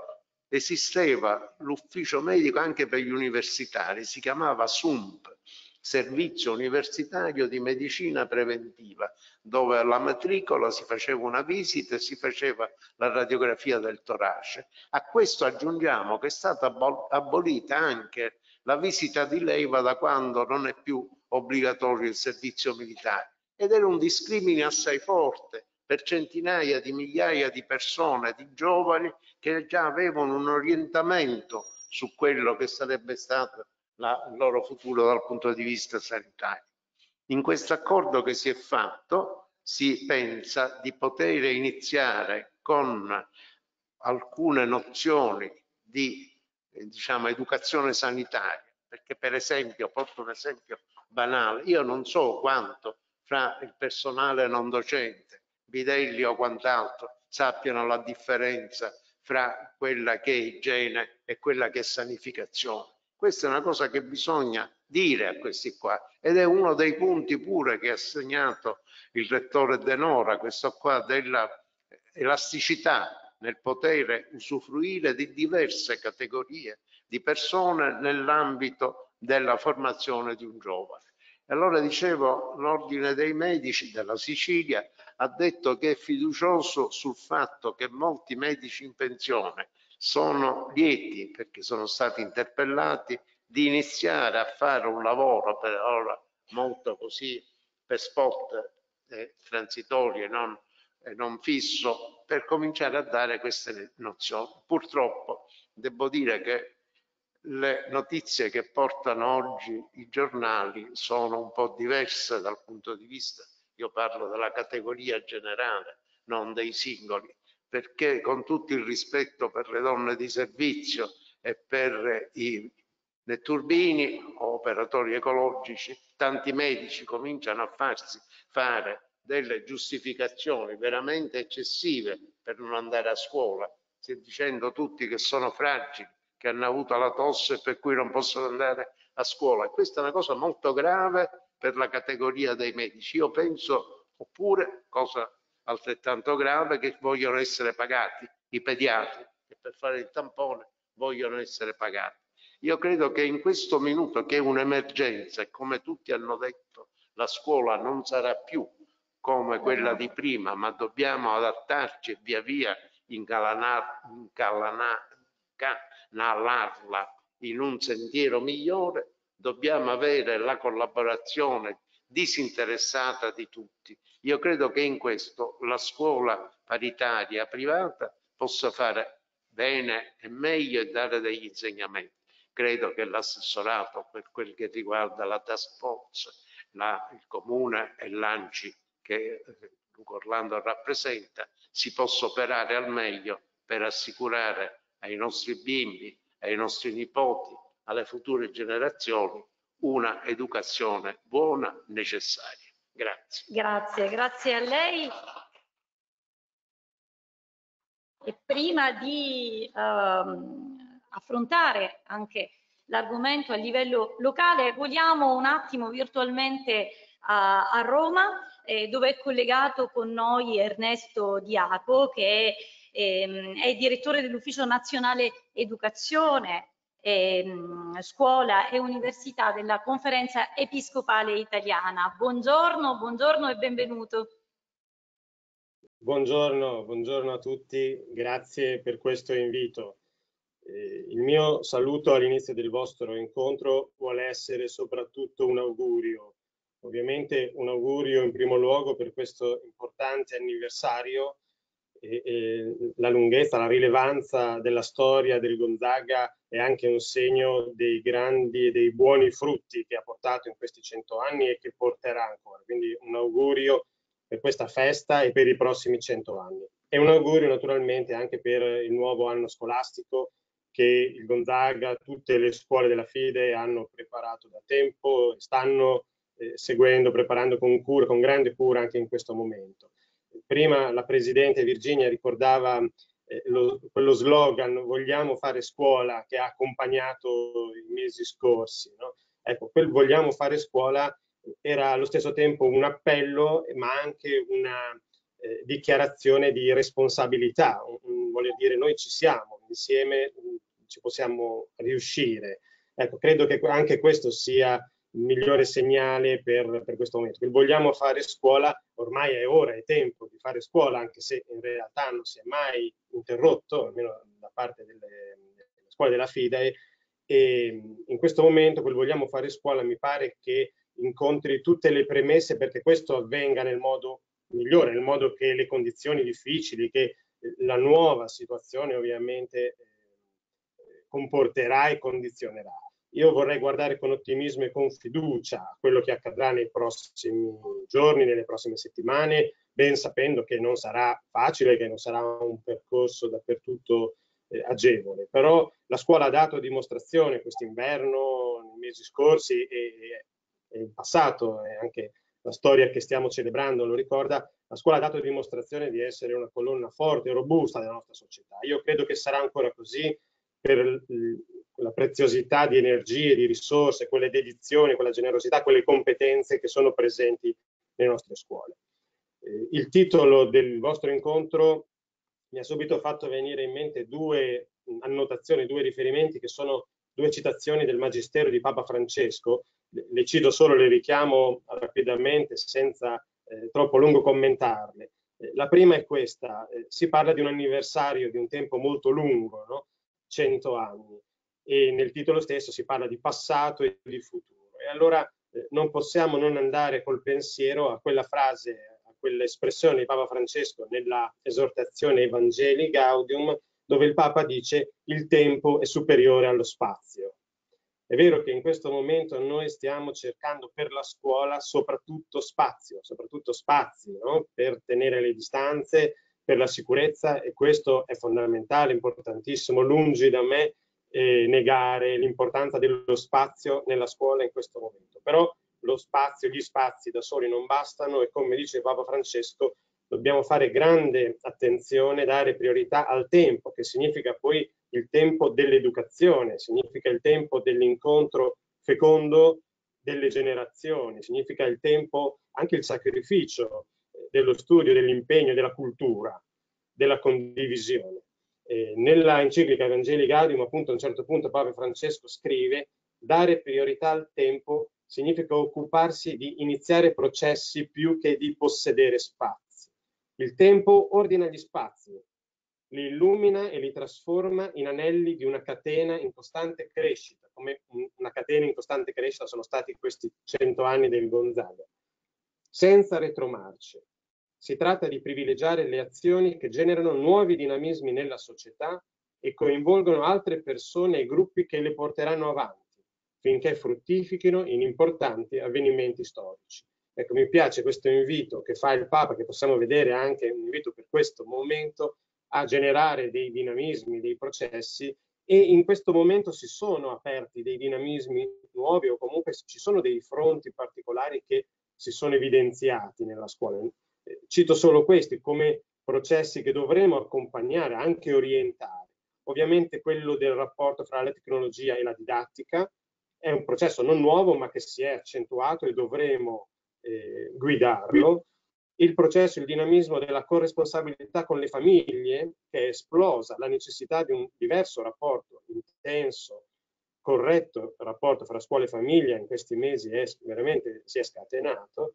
esisteva l'ufficio medico anche per gli universitari, si chiamava S U M P, Servizio Universitario di Medicina Preventiva, dove alla matricola si faceva una visita e si faceva la radiografia del torace. A questo aggiungiamo che è stata abolita anche la visita di leva da quando non è più obbligatorio il servizio militare, ed era un discrimine assai forte per centinaia di migliaia di persone, di giovani che già avevano un orientamento su quello che sarebbe stato la, il loro futuro dal punto di vista sanitario. In questo accordo che si è fatto si pensa di poter iniziare con alcune nozioni di eh, diciamo, educazione sanitaria, perché per esempio, porto un esempio banale, io non so quanto fra il personale non docente, bidelli o quant'altro, sappiano la differenza fra quella che è igiene e quella che è sanificazione. Questa è una cosa che bisogna dire a questi qua, ed è uno dei punti pure che ha segnato il rettore De Nora, questo qua della elasticità nel poter usufruire di diverse categorie di persone nell'ambito della formazione di un giovane. E allora dicevo, l'Ordine dei Medici della Sicilia ha detto che è fiducioso sul fatto che molti medici in pensione sono lieti, perché sono stati interpellati, di iniziare a fare un lavoro per ora molto così per spot eh, transitori e non, eh, non fisso, per cominciare a dare queste nozioni. Purtroppo devo dire che le notizie che portano oggi i giornali sono un po' diverse dal punto di vista, io parlo della categoria generale, non dei singoli, perché con tutto il rispetto per le donne di servizio e per i netturbini o operatori ecologici, tanti medici cominciano a farsi fare delle giustificazioni veramente eccessive per non andare a scuola, dicendo tutti che sono fragili, che hanno avuto la tosse e per cui non possono andare a scuola. E questa è una cosa molto grave per la categoria dei medici. Io penso, oppure, cosa altrettanto grave, che vogliono essere pagati i pediatri, che per fare il tampone vogliono essere pagati. Io credo che in questo minuto, che è un'emergenza, e come tutti hanno detto, la scuola non sarà più come quella di prima, ma dobbiamo adattarci e via via incalanar, incalanar, incanalarla in un sentiero migliore, dobbiamo avere la collaborazione disinteressata di tutti. Io credo che in questo la scuola paritaria privata possa fare bene e meglio e dare degli insegnamenti. Credo che l'assessorato, per quel che riguarda la task force, la, il comune e l'ANCI che Luca Orlando rappresenta, si possa operare al meglio per assicurare ai nostri bimbi, ai nostri nipoti, alle future generazioni una educazione buona, necessaria. Grazie. Grazie, grazie a lei. E prima di ehm, affrontare anche l'argomento a livello locale, vogliamo un attimo virtualmente a, a Roma, eh, dove è collegato con noi Ernesto Diaco, che è ehm, è direttore dell'Ufficio Nazionale Educazione, ehm, Scuola e Università della Conferenza Episcopale Italiana. Buongiorno, buongiorno e benvenuto. Buongiorno, buongiorno a tutti, grazie per questo invito. Eh, il mio saluto all'inizio del vostro incontro vuole essere soprattutto un augurio, ovviamente un augurio in primo luogo per questo importante anniversario e, e la lunghezza, la rilevanza della storia del Gonzaga è anche un segno dei grandi e dei buoni frutti che ha portato in questi cento anni e che porterà ancora, quindi un augurio per questa festa e per i prossimi cento anni. E un augurio naturalmente anche per il nuovo anno scolastico che il Gonzaga, tutte le scuole della Fide hanno preparato da tempo, stanno eh, seguendo, preparando con cura, con grande cura anche in questo momento. Prima la Presidente Virginia ricordava eh, lo, quello slogan "vogliamo fare scuola" che ha accompagnato i mesi scorsi, no? Ecco, quel "vogliamo fare scuola" era allo stesso tempo un appello, ma anche una eh, dichiarazione di responsabilità, un, un, voler dire noi ci siamo, insieme um, ci possiamo riuscire. Ecco, credo che anche questo sia il migliore segnale per, per questo momento. Il vogliamo fare scuola, ormai è ora, è tempo di fare scuola, anche se in realtà non si è mai interrotto, almeno da parte delle, delle scuole della Fide, e in questo momento quel vogliamo fare scuola mi pare che incontri tutte le premesse perché questo avvenga nel modo migliore, nel modo che le condizioni difficili, che la nuova situazione ovviamente eh, comporterà e condizionerà. Io vorrei guardare con ottimismo e con fiducia a quello che accadrà nei prossimi giorni, nelle prossime settimane, ben sapendo che non sarà facile, che non sarà un percorso dappertutto eh, agevole. Però la scuola ha dato dimostrazione quest'inverno, nei mesi scorsi e, e in passato, e anche la storia che stiamo celebrando lo ricorda, la scuola ha dato dimostrazione di essere una colonna forte e robusta della nostra società. Io credo che sarà ancora così per la preziosità di energie, di risorse, quelle dedizioni, quella generosità, quelle competenze che sono presenti nelle nostre scuole. Eh, il titolo del vostro incontro mi ha subito fatto venire in mente due annotazioni, due riferimenti che sono due citazioni del Magistero di Papa Francesco. Le cito solo, le richiamo rapidamente senza eh, troppo lungo commentarle. Eh, la prima è questa, eh, si parla di un anniversario di un tempo molto lungo, no? cento anni, e nel titolo stesso si parla di passato e di futuro. E allora eh, non possiamo non andare col pensiero a quella frase, a quell'espressione di Papa Francesco nella esortazione Evangelii Gaudium, dove il Papa dice il tempo è superiore allo spazio. È vero che in questo momento noi stiamo cercando per la scuola soprattutto spazio, soprattutto spazi, no? Per tenere le distanze, per la sicurezza, e questo è fondamentale, importantissimo, lungi da me eh, negare l'importanza dello spazio nella scuola in questo momento. Però lo spazio, gli spazi da soli non bastano e, come dice Papa Francesco, dobbiamo fare grande attenzione, dare priorità al tempo, che significa poi il tempo dell'educazione, significa il tempo dell'incontro fecondo delle generazioni, significa il tempo, anche il sacrificio dello studio, dell'impegno, della cultura, della condivisione. Eh, nella enciclica Evangelii Gaudium, appunto, a un certo punto Papa Francesco scrive: dare priorità al tempo significa occuparsi di iniziare processi più che di possedere spazi. Il tempo ordina gli spazi, li illumina e li trasforma in anelli di una catena in costante crescita, come una catena in costante crescita sono stati questi cento anni del Gonzaga, senza retromarce. Si tratta di privilegiare le azioni che generano nuovi dinamismi nella società e coinvolgono altre persone e gruppi che le porteranno avanti, finché fruttifichino in importanti avvenimenti storici. Ecco, mi piace questo invito che fa il Papa, che possiamo vedere anche un invito per questo momento, a generare dei dinamismi, dei processi, e in questo momento si sono aperti dei dinamismi nuovi, o comunque ci sono dei fronti particolari che si sono evidenziati nella scuola. Eh, cito solo questi come processi che dovremo accompagnare, anche orientare. Ovviamente quello del rapporto fra la tecnologia e la didattica è un processo non nuovo, ma che si è accentuato e dovremo eh, guidarlo. il processo, il dinamismo della corresponsabilità con le famiglie, che è esplosa, la necessità di un diverso rapporto intenso, corretto rapporto fra scuola e famiglia in questi mesi è veramente si è scatenato,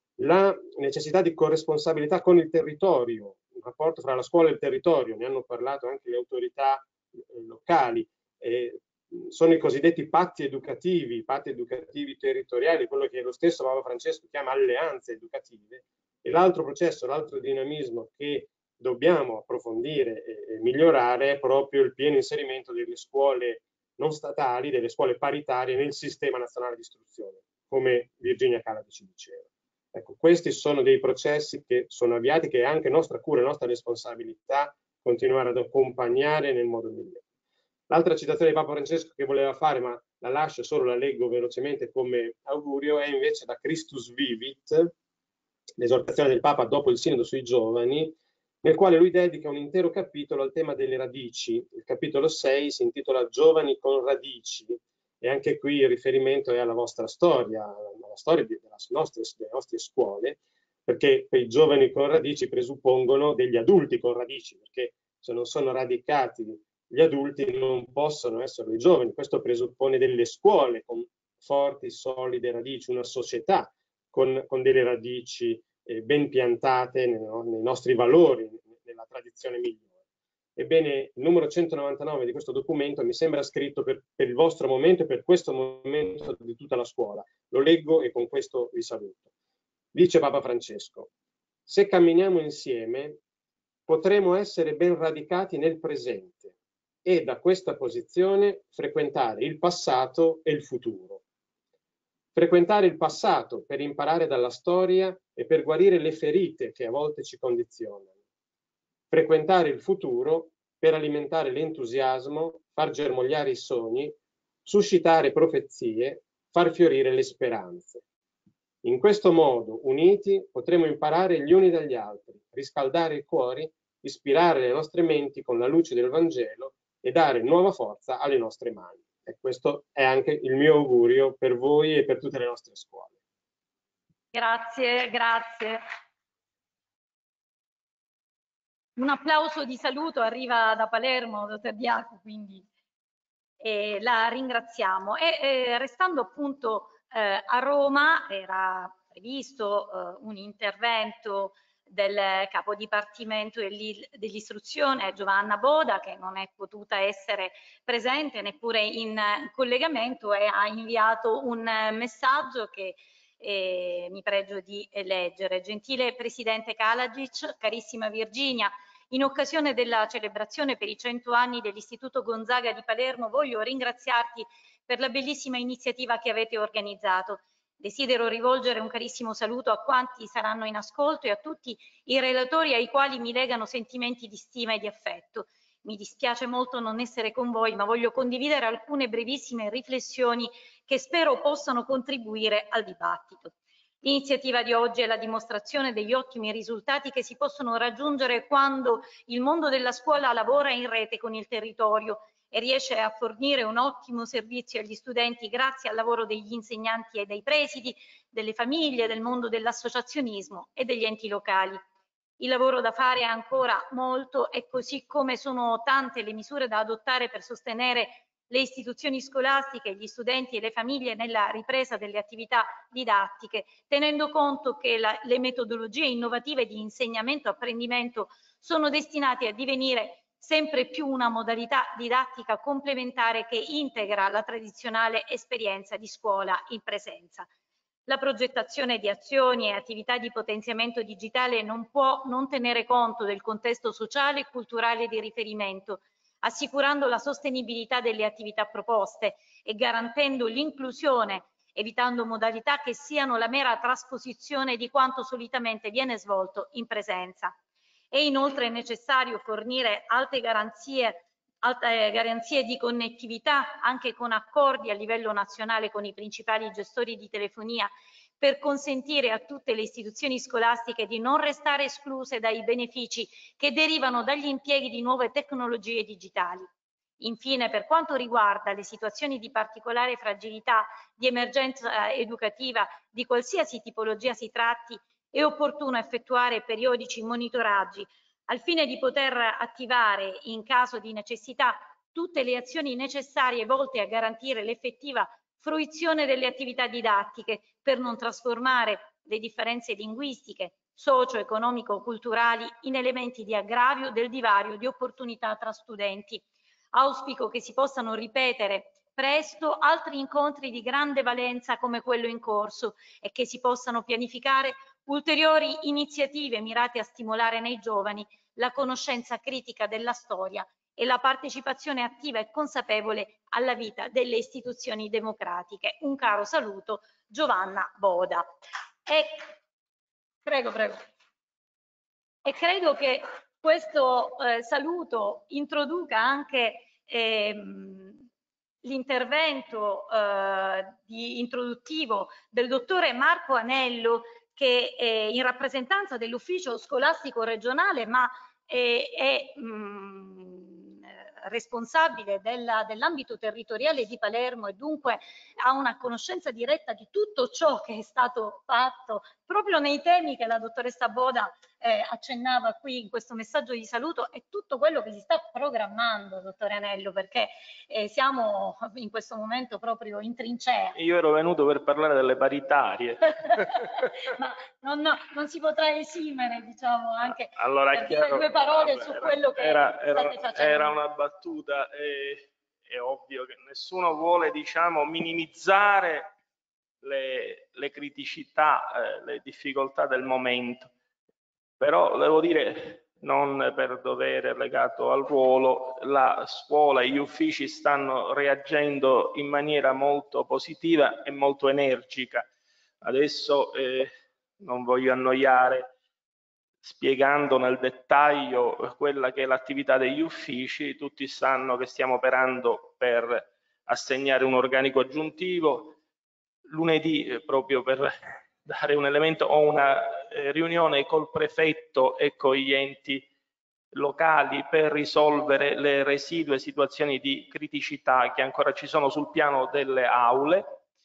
la necessità di corresponsabilità con il territorio, un rapporto fra la scuola e il territorio, ne hanno parlato anche le autorità locali, eh, sono i cosiddetti patti educativi, patti educativi territoriali, quello che lo stesso Papa Francesco chiama alleanze educative, e l'altro processo, l'altro dinamismo che dobbiamo approfondire e, e migliorare è proprio il pieno inserimento delle scuole non statali, delle scuole paritarie nel sistema nazionale di istruzione, come Virginia Calabi ci diceva. Ecco, questi sono dei processi che sono avviati, che è anche nostra cura, nostra responsabilità continuare ad accompagnare nel modo migliore. L'altra citazione di Papa Francesco che voleva fare, ma la lascio solo, la leggo velocemente come augurio, è invece da Christus Vivit, l'esortazione del Papa dopo il Sinodo sui giovani, nel quale lui dedica un intero capitolo al tema delle radici. Il capitolo sei si intitola Giovani con radici, e anche qui il riferimento è alla vostra storia, alla storia delle nostre, delle nostre scuole, perché quei giovani con radici presuppongono degli adulti con radici, perché se non sono radicati gli adulti non possono essere i giovani. Questo presuppone delle scuole con forti, solide radici, una società con, con delle radici eh, ben piantate nei, nei nostri valori, nella tradizione migliore. Ebbene, il numero centonovantanove di questo documento mi sembra scritto per, per il vostro momento e per questo momento di tutta la scuola. Lo leggo e con questo vi saluto. Dice Papa Francesco: se camminiamo insieme potremo essere ben radicati nel presente e da questa posizione frequentare il passato e il futuro. Frequentare il passato per imparare dalla storia e per guarire le ferite che a volte ci condizionano. Frequentare il futuro per alimentare l'entusiasmo, far germogliare i sogni, suscitare profezie, far fiorire le speranze. In questo modo, uniti, potremo imparare gli uni dagli altri, riscaldare i cuori, ispirare le nostre menti con la luce del Vangelo e dare nuova forza alle nostre mani. E questo è anche il mio augurio per voi e per tutte le nostre scuole. Grazie, grazie. Un applauso di saluto arriva da Palermo, dottor Diaco, quindi eh, la ringraziamo. E eh, restando appunto eh, a Roma, era previsto eh, un intervento del capo dipartimento dell'istruzione Giovanna Boda, che non è potuta essere presente neppure in collegamento, e ha inviato un messaggio che eh, mi pregio di leggere. Gentile Presidente Kalagic, carissima Virginia, in occasione della celebrazione per i cento anni dell'Istituto Gonzaga di Palermo voglio ringraziarti per la bellissima iniziativa che avete organizzato. Desidero rivolgere un carissimo saluto a quanti saranno in ascolto e a tutti i relatori ai quali mi legano sentimenti di stima e di affetto. Mi dispiace molto non essere con voi, ma voglio condividere alcune brevissime riflessioni che spero possano contribuire al dibattito. L'iniziativa di oggi è la dimostrazione degli ottimi risultati che si possono raggiungere quando il mondo della scuola lavora in rete con il territorio e riesce a fornire un ottimo servizio agli studenti grazie al lavoro degli insegnanti e dei presidi, delle famiglie, del mondo dell'associazionismo e degli enti locali. Il lavoro da fare è ancora molto e così come sono tante le misure da adottare per sostenere le istituzioni scolastiche, gli studenti e le famiglie nella ripresa delle attività didattiche, tenendo conto che la, le metodologie innovative di insegnamento-apprendimento sono destinate a divenire sempre più una modalità didattica complementare che integra la tradizionale esperienza di scuola in presenza. La progettazione di azioni e attività di potenziamento digitale non può non tenere conto del contesto sociale e culturale di riferimento, assicurando la sostenibilità delle attività proposte e garantendo l'inclusione, evitando modalità che siano la mera trasposizione di quanto solitamente viene svolto in presenza. È inoltre necessario fornire alte garanzie, alte garanzie di connettività anche con accordi a livello nazionale con i principali gestori di telefonia per consentire a tutte le istituzioni scolastiche di non restare escluse dai benefici che derivano dagli impieghi di nuove tecnologie digitali. Infine, per quanto riguarda le situazioni di particolare fragilità, di emergenza educativa, di qualsiasi tipologia si tratti, è opportuno effettuare periodici monitoraggi al fine di poter attivare in caso di necessità tutte le azioni necessarie volte a garantire l'effettiva fruizione delle attività didattiche per non trasformare le differenze linguistiche, socio-economico-culturali in elementi di aggravio del divario di opportunità tra studenti. Auspico che si possano ripetere presto altri incontri di grande valenza come quello in corso e che si possano pianificare ulteriori iniziative mirate a stimolare nei giovani la conoscenza critica della storia e la partecipazione attiva e consapevole alla vita delle istituzioni democratiche. Un caro saluto, Giovanna Boda. E, prego, prego. E credo che questo eh, saluto introduca anche ehm, l'intervento eh, di introduttivo del dottore Marco Anello, che è in rappresentanza dell'ufficio scolastico regionale, ma è, è mh, responsabile della, dell'ambito territoriale di Palermo e dunque ha una conoscenza diretta di tutto ciò che è stato fatto proprio nei temi che la dottoressa Boda eh, accennava qui in questo messaggio di saluto e tutto quello che si sta programmando, dottore Anello, perché eh, siamo in questo momento proprio in trincea. Io ero venuto per parlare delle paritarie. Ma non, no, non si potrà esimere, diciamo, anche allora, per dire due parole vabbè, su quello che era, era, state facendo. Era una battuta, e, è ovvio che nessuno vuole, diciamo, minimizzare le, le criticità, eh, le difficoltà del momento, però devo dire, non per dovere legato al ruolo, la scuola e gli uffici stanno reagendo in maniera molto positiva e molto energica. Adesso eh, non voglio annoiare spiegando nel dettaglio quella che è l'attività degli uffici. Tutti sanno che stiamo operando per assegnare un organico aggiuntivo. Lunedì, eh, proprio per dare un elemento, ho una eh, riunione col prefetto e con gli enti locali per risolvere le residue situazioni di criticità che ancora ci sono sul piano delle aule.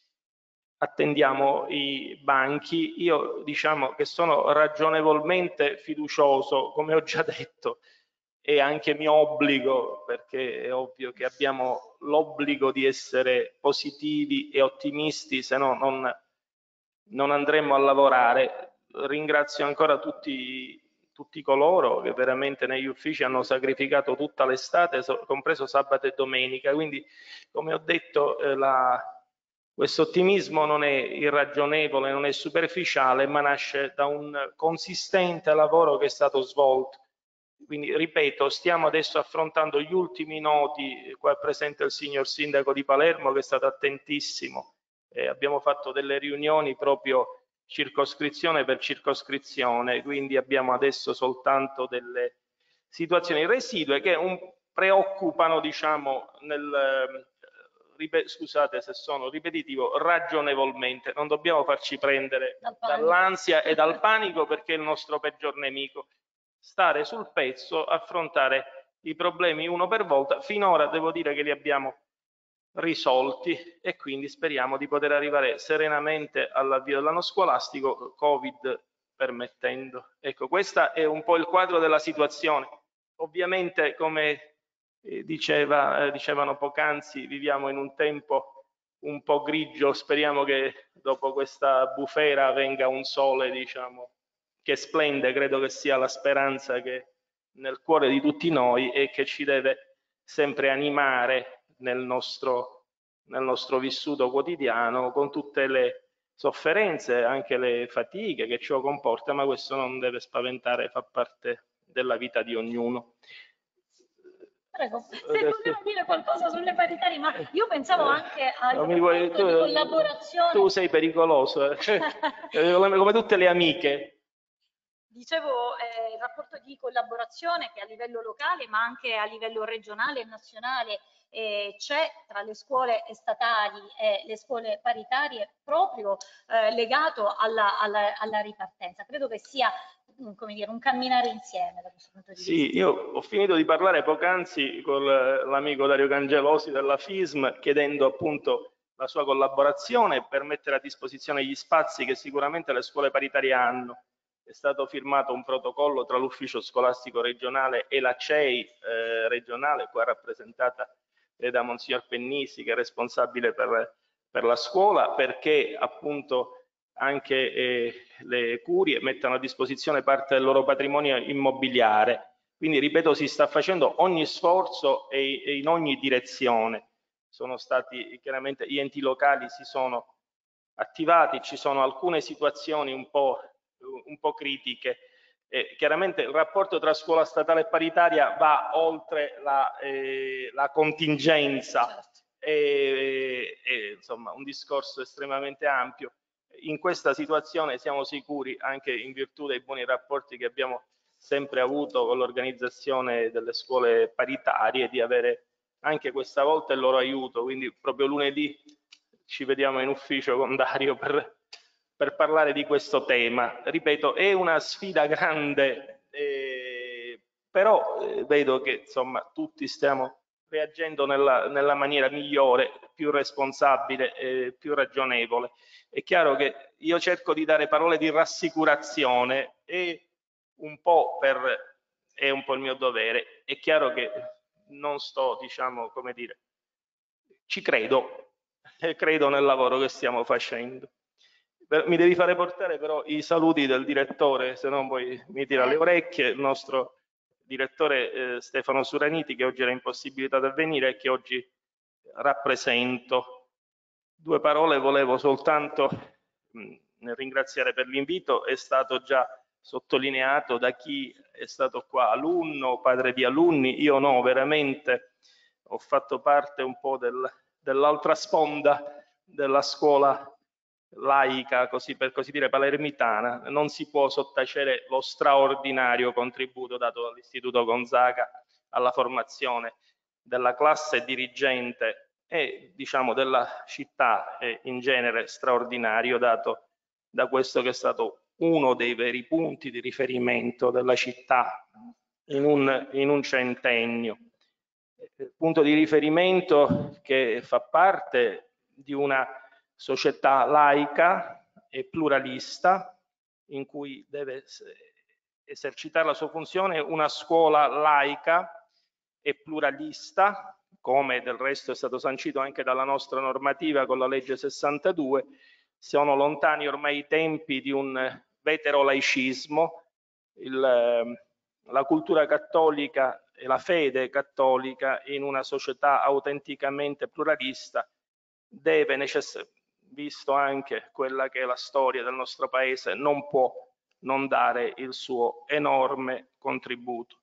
Attendiamo i banchi. Io diciamo che sono ragionevolmente fiducioso, come ho già detto, e anche mi obbligo, perché è ovvio che abbiamo l'obbligo di essere positivi e ottimisti, se no non, non andremo a lavorare. Ringrazio ancora tutti, tutti coloro che veramente negli uffici hanno sacrificato tutta l'estate, compreso sabato e domenica. Quindi, come ho detto, eh, la questo ottimismo non è irragionevole, non è superficiale, ma nasce da un consistente lavoro che è stato svolto. Quindi, ripeto, stiamo adesso affrontando gli ultimi nodi. Qua è presente il signor sindaco di Palermo che è stato attentissimo. Eh, abbiamo fatto delle riunioni proprio circoscrizione per circoscrizione, quindi abbiamo adesso soltanto delle situazioni residue che un, preoccupano, diciamo, nel... scusate se sono ripetitivo, ragionevolmente. Non dobbiamo farci prendere dall'ansia e dal panico, perché è il nostro peggior nemico. Stare sul pezzo, affrontare i problemi uno per volta. Finora devo dire che li abbiamo risolti e quindi speriamo di poter arrivare serenamente all'avvio dell'anno scolastico, Covid permettendo. Ecco, questo è un po' il quadro della situazione. Ovviamente, come Eh, diceva, eh, dicevano poc'anzi, viviamo in un tempo un po' grigio. Speriamo che dopo questa bufera venga un sole, diciamo, che splende. Credo che sia la speranza che nel cuore di tutti noi e che ci deve sempre animare nel nostro, nel nostro vissuto quotidiano, con tutte le sofferenze, anche le fatiche che ciò comporta, ma questo non deve spaventare, fa parte della vita di ognuno. Prego, se poteva dire qualcosa sulle paritarie, ma io pensavo anche al no, vuoi, tu, di collaborazione. Tu sei pericoloso, eh. Come tutte le amiche. Dicevo, eh, il rapporto di collaborazione che a livello locale, ma anche a livello regionale e nazionale eh, c'è tra le scuole statali e le scuole paritarie, proprio eh, legato alla, alla, alla ripartenza. Credo che sia, come dire, un camminare insieme da questo punto di vista. Sì, io ho finito di parlare poc'anzi con l'amico Dario Cangelosi della F I S M, chiedendo appunto la sua collaborazione per mettere a disposizione gli spazi che sicuramente le scuole paritarie hanno. è stato firmato un protocollo tra l'ufficio scolastico regionale e la C E I eh, regionale, qua rappresentata da Monsignor Pennisi, che è responsabile per, per la scuola, perché appunto anche eh, le curie mettano a disposizione parte del loro patrimonio immobiliare. Quindi, ripeto, si sta facendo ogni sforzo e, e in ogni direzione. Sono stati, chiaramente, gli enti locali si sono attivati, ci sono alcune situazioni un po', un po' critiche. Eh, chiaramente il rapporto tra scuola statale e paritaria va oltre la, eh, la contingenza, e, e, insomma, un discorso estremamente ampio. In questa situazione siamo sicuri, anche in virtù dei buoni rapporti che abbiamo sempre avuto con l'organizzazione delle scuole paritarie, di avere anche questa volta il loro aiuto. Quindi proprio lunedì ci vediamo in ufficio con Dario per, per parlare di questo tema. Ripeto, è una sfida grande, eh, però eh, vedo che insomma tutti stiamo reagendo nella, nella maniera migliore, più responsabile e più ragionevole. È chiaro che io cerco di dare parole di rassicurazione e un po' per, è un po' il mio dovere. È chiaro che non sto, diciamo, come dire, ci credo, e credo nel lavoro che stiamo facendo. Mi devi fare portare però i saluti del direttore, se no poi mi tira le orecchie, il nostro direttore eh, Stefano Suraniti, che oggi era impossibilitato a venire e che oggi rappresento. Due parole volevo soltanto mh, ringraziare per l'invito. È stato già sottolineato da chi è stato qua alunno, padre di alunni. Io no, veramente ho fatto parte un po' del, dell'altra sponda della scuola laica, così per così dire palermitana. Non si può sottacere lo straordinario contributo dato dall'Istituto Gonzaga alla formazione della classe dirigente e, diciamo, della città e in genere straordinario dato da questo che è stato uno dei veri punti di riferimento della città in un, in un centennio. Punto di riferimento che fa parte di una società laica e pluralista in cui deve esercitare la sua funzione una scuola laica e pluralista, come del resto è stato sancito anche dalla nostra normativa con la legge sessantadue. Sono lontani ormai i tempi di un veterolaicismo. Il, la cultura cattolica e la fede cattolica in una società autenticamente pluralista deve necessariamente, visto anche quella che è la storia del nostro paese, non può non dare il suo enorme contributo.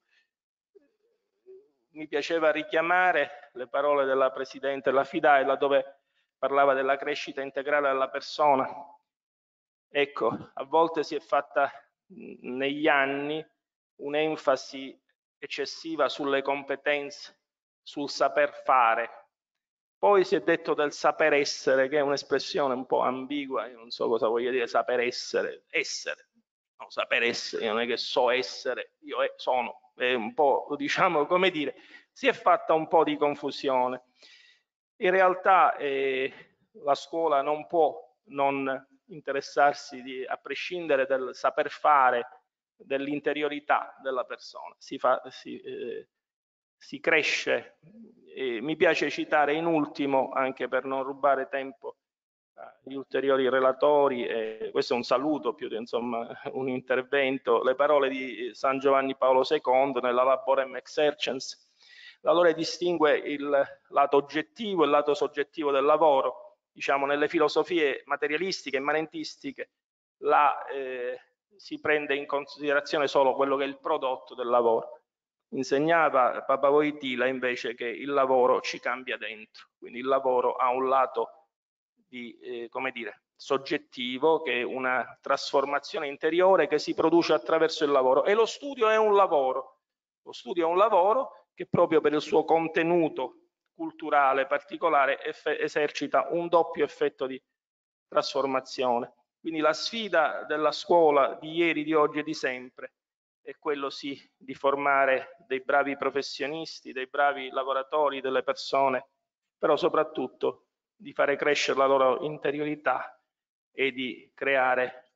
Mi piaceva richiamare le parole della Presidente della FIDAE, laddove parlava della crescita integrale della persona. Ecco, a volte si è fatta negli anni un'enfasi eccessiva sulle competenze, sul saper fare. Poi si è detto del saper essere, che è un'espressione un po' ambigua, io non so cosa voglia dire saper essere, essere, no, saper essere, io non è che so essere, io sono, è un po', diciamo, come dire, si è fatta un po' di confusione. In realtà eh, la scuola non può non interessarsi, di, a prescindere dal saper fare, dell'interiorità della persona, si, fa, si, eh, si cresce. E mi piace citare in ultimo, anche per non rubare tempo agli ulteriori relatori, e questo è un saluto più di insomma un intervento, le parole di San Giovanni Paolo secondo nella Laborem Exercens, laddove distingue il lato oggettivo e il lato soggettivo del lavoro. Diciamo, nelle filosofie materialistiche e immanentistiche la, eh, si prende in considerazione solo quello che è il prodotto del lavoro. Insegnava Papa Wojtyla invece che il lavoro ci cambia dentro, quindi il lavoro ha un lato di, eh, come dire, soggettivo, che è una trasformazione interiore che si produce attraverso il lavoro, e lo studio è un lavoro, lo studio è un lavoro che proprio per il suo contenuto culturale particolare esercita un doppio effetto di trasformazione. Quindi la sfida della scuola di ieri, di oggi e di sempre è quello sì di formare dei bravi professionisti, dei bravi lavoratori, delle persone, però soprattutto di fare crescere la loro interiorità e di creare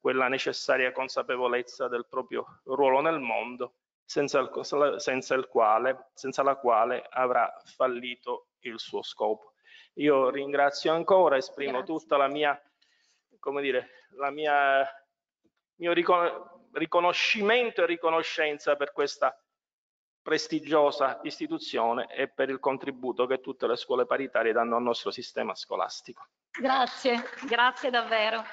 quella necessaria consapevolezza del proprio ruolo nel mondo, senza il, senza il quale, senza la quale avrà fallito il suo scopo. Io ringrazio ancora, esprimo Grazie. tutta la mia, come dire, la mia mio riconoscimento e riconoscenza per questa prestigiosa istituzione e per il contributo che tutte le scuole paritarie danno al nostro sistema scolastico. Grazie, grazie davvero.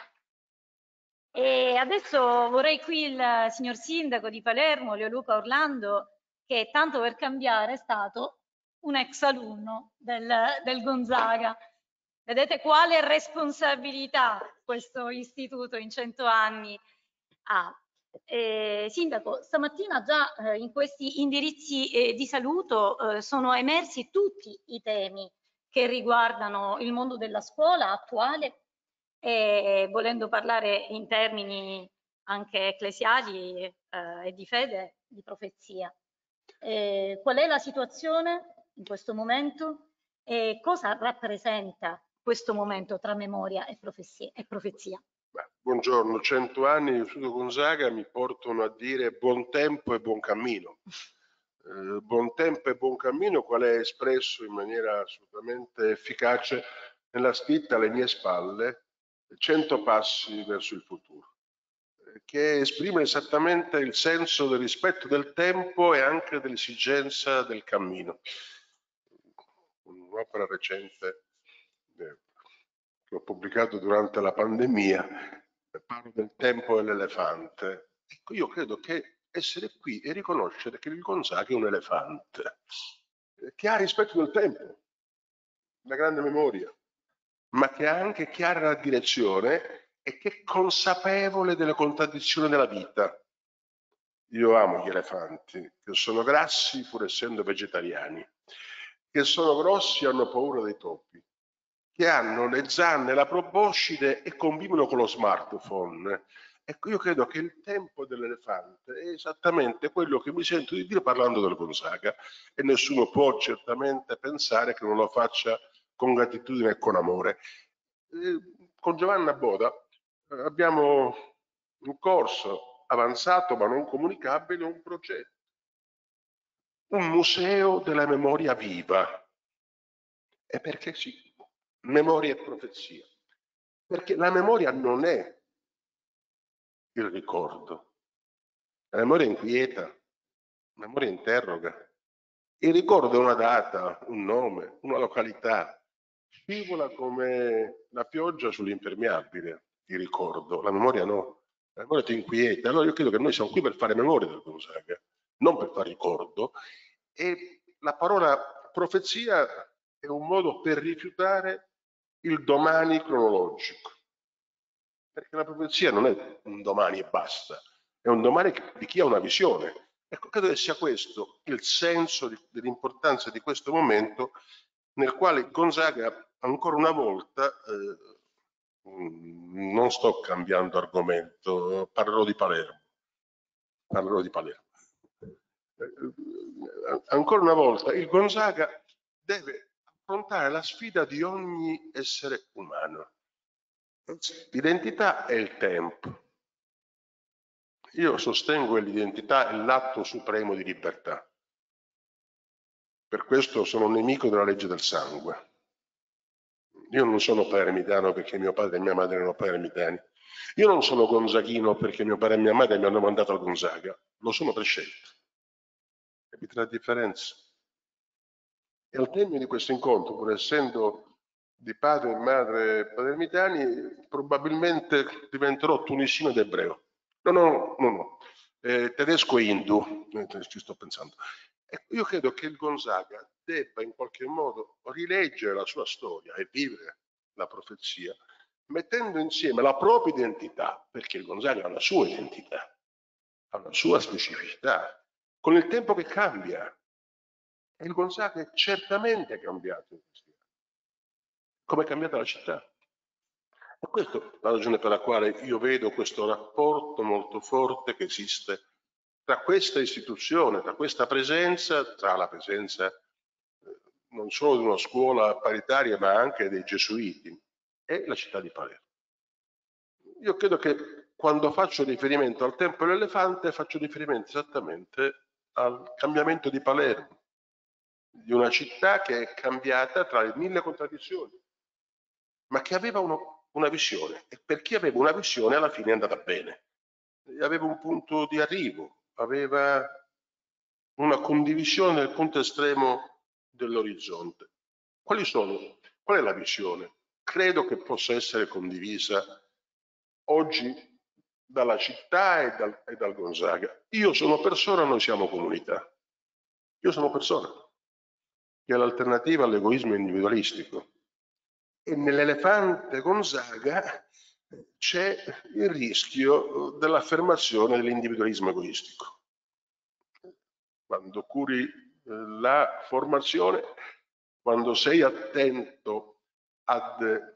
E adesso vorrei qui il signor Sindaco di Palermo, Leo Luca Orlando, che tanto per cambiare è stato un ex alunno del, del Gonzaga. Vedete quale responsabilità questo istituto in cento anni ha. Eh, Sindaco, stamattina già eh, in questi indirizzi eh, di saluto eh, sono emersi tutti i temi che riguardano il mondo della scuola attuale e volendo parlare in termini anche ecclesiali eh, e di fede, di profezia. Eh, qual è la situazione in questo momento e cosa rappresenta questo momento tra memoria e profezia? E profezia? Beh, buongiorno, cento anni di Istituto Gonzaga mi portano a dire buon tempo e buon cammino. Eh, buon tempo e buon cammino, qual è espresso in maniera assolutamente efficace nella scritta alle mie spalle, cento passi verso il futuro, eh, che esprime esattamente il senso del rispetto del tempo e anche dell'esigenza del cammino. Un'opera recente eh, che ho pubblicato durante la pandemia, parlo del tempo dell'elefante. Ecco, io credo che essere qui e riconoscere che il Gonzaga è un elefante, che ha rispetto del tempo, una grande memoria, ma che ha anche chiara la direzione e che è consapevole delle contraddizioni della vita. Io amo gli elefanti, che sono grassi pur essendo vegetariani, che sono grossi e hanno paura dei topi, che hanno le zanne, la proboscide e convivono con lo smartphone. Ecco, io credo che il tempo dell'elefante è esattamente quello che mi sento di dire parlando del Gonzaga, e nessuno può certamente pensare che non lo faccia con gratitudine e con amore. Eh, con Giovanna Boda eh, abbiamo un corso avanzato ma non comunicabile, un progetto, un museo della memoria viva. E perché sì, memoria e profezia, perché la memoria non è il ricordo, la memoria inquieta, la memoria interroga, il ricordo è una data, un nome, una località, scivola come la pioggia sull'impermeabile, il ricordo, la memoria no, la memoria ti inquieta. Allora io credo che noi siamo qui per fare memoria del Gonzaga, non per fare ricordo, e la parola profezia è un modo per rifiutare il domani cronologico, perché la profezia non è un domani e basta, è un domani di chi ha una visione. Ecco, credo che sia questo il senso dell'importanza di questo momento, nel quale Gonzaga ancora una volta, eh, non sto cambiando argomento, parlerò di Palermo, parlerò di Palermo. Eh, ancora una volta il Gonzaga deve affrontare la sfida di ogni essere umano. L'identità è il tempo. Io sostengo che l'identità è l'atto supremo di libertà. Per questo sono un nemico della legge del sangue. Io non sono palermitano perché mio padre e mia madre erano palermitani. Io non sono gonzaghino perché mio padre e mia madre mi hanno mandato al Gonzaga. Lo sono per scelta. Capite la differenza? E al termine di questo incontro, pur essendo di padre e madre palermitani, probabilmente diventerò tunisino ed ebreo. No, no, no, no. Eh, tedesco e indù, eh, ci sto pensando. Ecco, io credo che il Gonzaga debba in qualche modo rileggere la sua storia e vivere la profezia, mettendo insieme la propria identità, perché il Gonzaga ha una sua identità, ha una sua specificità, con il tempo che cambia. E il Gonzaga è certamente cambiato in questi anni, come è cambiata la città. E questa è la ragione per la quale io vedo questo rapporto molto forte che esiste tra questa istituzione, tra questa presenza, tra la presenza eh, non solo di una scuola paritaria ma anche dei gesuiti e la città di Palermo. Io credo che quando faccio riferimento al Tempio dell'Elefante faccio riferimento esattamente al cambiamento di Palermo, di una città che è cambiata tra le mille contraddizioni, ma che aveva uno, una visione, e per chi aveva una visione alla fine è andata bene. Aveva un punto di arrivo, aveva una condivisione nel punto estremo dell'orizzonte. Quali sono? Qual è la visione? Credo che possa essere condivisa oggi dalla città e dal, e dal Gonzaga. Io sono persona, noi siamo comunità. Io sono persona, che è l'alternativa all'egoismo individualistico. E nell'Elefante Gonzaga c'è il rischio dell'affermazione dell'individualismo egoistico. Quando curi la formazione, quando sei attento ad,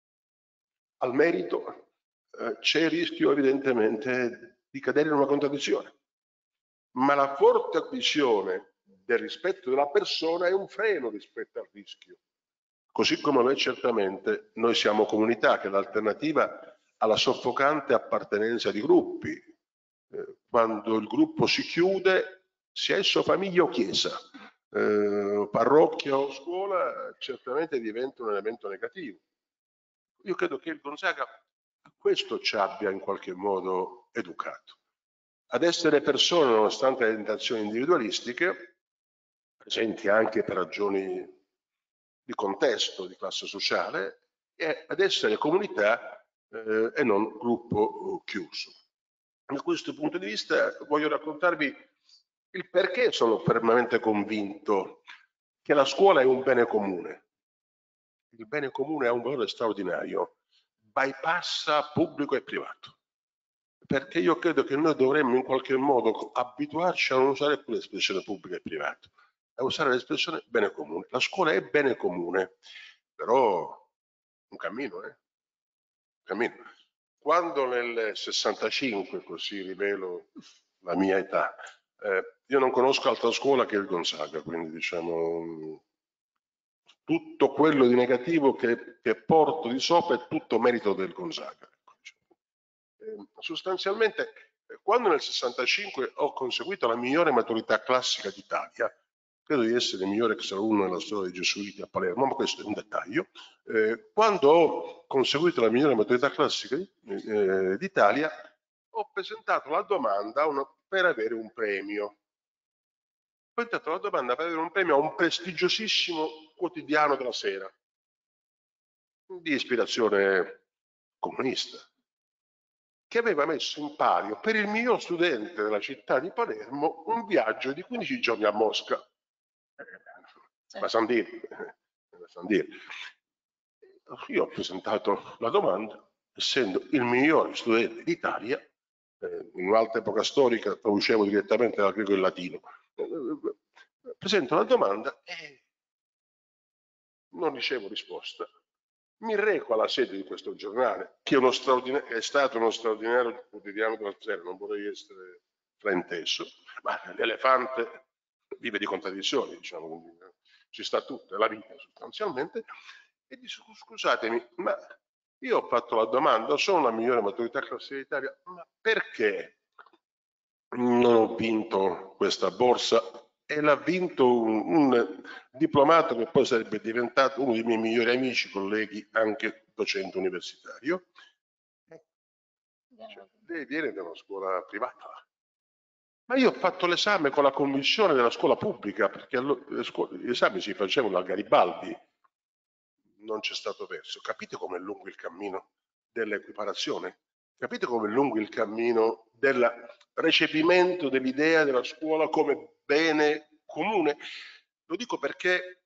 al merito, eh, c'è il rischio evidentemente di cadere in una contraddizione. Ma la forte visione del rispetto della persona è un freno rispetto al rischio. Così come noi certamente noi siamo comunità, che è l'alternativa alla soffocante appartenenza di gruppi. Eh, quando il gruppo si chiude, sia esso famiglia o chiesa, eh, parrocchia o scuola, certamente diventa un elemento negativo. Io credo che il Gonzaga a questo ci abbia in qualche modo educato, ad essere persone nonostante le tentazioni individualistiche, presenti anche per ragioni di contesto, di classe sociale, e ad essere comunità eh, e non gruppo chiuso. Da questo punto di vista voglio raccontarvi il perché sono fermamente convinto che la scuola è un bene comune. Il bene comune ha un valore straordinario, bypassa pubblico e privato. Perché io credo che noi dovremmo in qualche modo abituarci a non usare più l'espressione pubblico e privato, a usare l'espressione bene comune. La scuola è bene comune, però un cammino, eh? Un cammino. Quando nel sessantacinque, così rivelo la mia età, eh, io non conosco altra scuola che il Gonzaga, quindi diciamo tutto quello di negativo che, che porto di sopra è tutto merito del Gonzaga. Eh, sostanzialmente, quando nel sessantacinque ho conseguito la migliore maturità classica d'Italia, credo di essere il migliore ex alunno nella storia dei Gesuiti a Palermo, ma questo è un dettaglio. Eh, quando ho conseguito la migliore maturità classica eh, d'Italia, ho presentato la domanda una, per avere un premio. Ho presentato la domanda per avere un premio a un prestigiosissimo quotidiano della sera, di ispirazione comunista, che aveva messo in palio per il miglior studente della città di Palermo un viaggio di quindici giorni a Mosca. Ma San dire, io ho presentato la domanda, essendo il migliore studente d'Italia, eh, in un'altra epoca storica traducevo direttamente dal greco e latino, eh, presento la domanda e non ricevo risposta. Mi reco alla sede di questo giornale, che è, uno è stato uno straordinario quotidiano della sera, non vorrei essere frainteso, ma l'Elefante vive di contraddizioni, diciamo, quindi ci sta tutto, è la vita sostanzialmente, e dico scusatemi, ma io ho fatto la domanda, sono la migliore maturità classica d'Italia, ma perché non ho vinto questa borsa? E l'ha vinto un, un diplomato che poi sarebbe diventato uno dei miei migliori amici, colleghi, anche docente universitario. Cioè, lei viene da una scuola privata. Ma io ho fatto l'esame con la commissione della scuola pubblica, perché gli esami si facevano a Garibaldi, non c'è stato verso. Capite com'è lungo il cammino dell'equiparazione? Capite com'è lungo il cammino del recepimento dell'idea della scuola come bene comune? Lo dico perché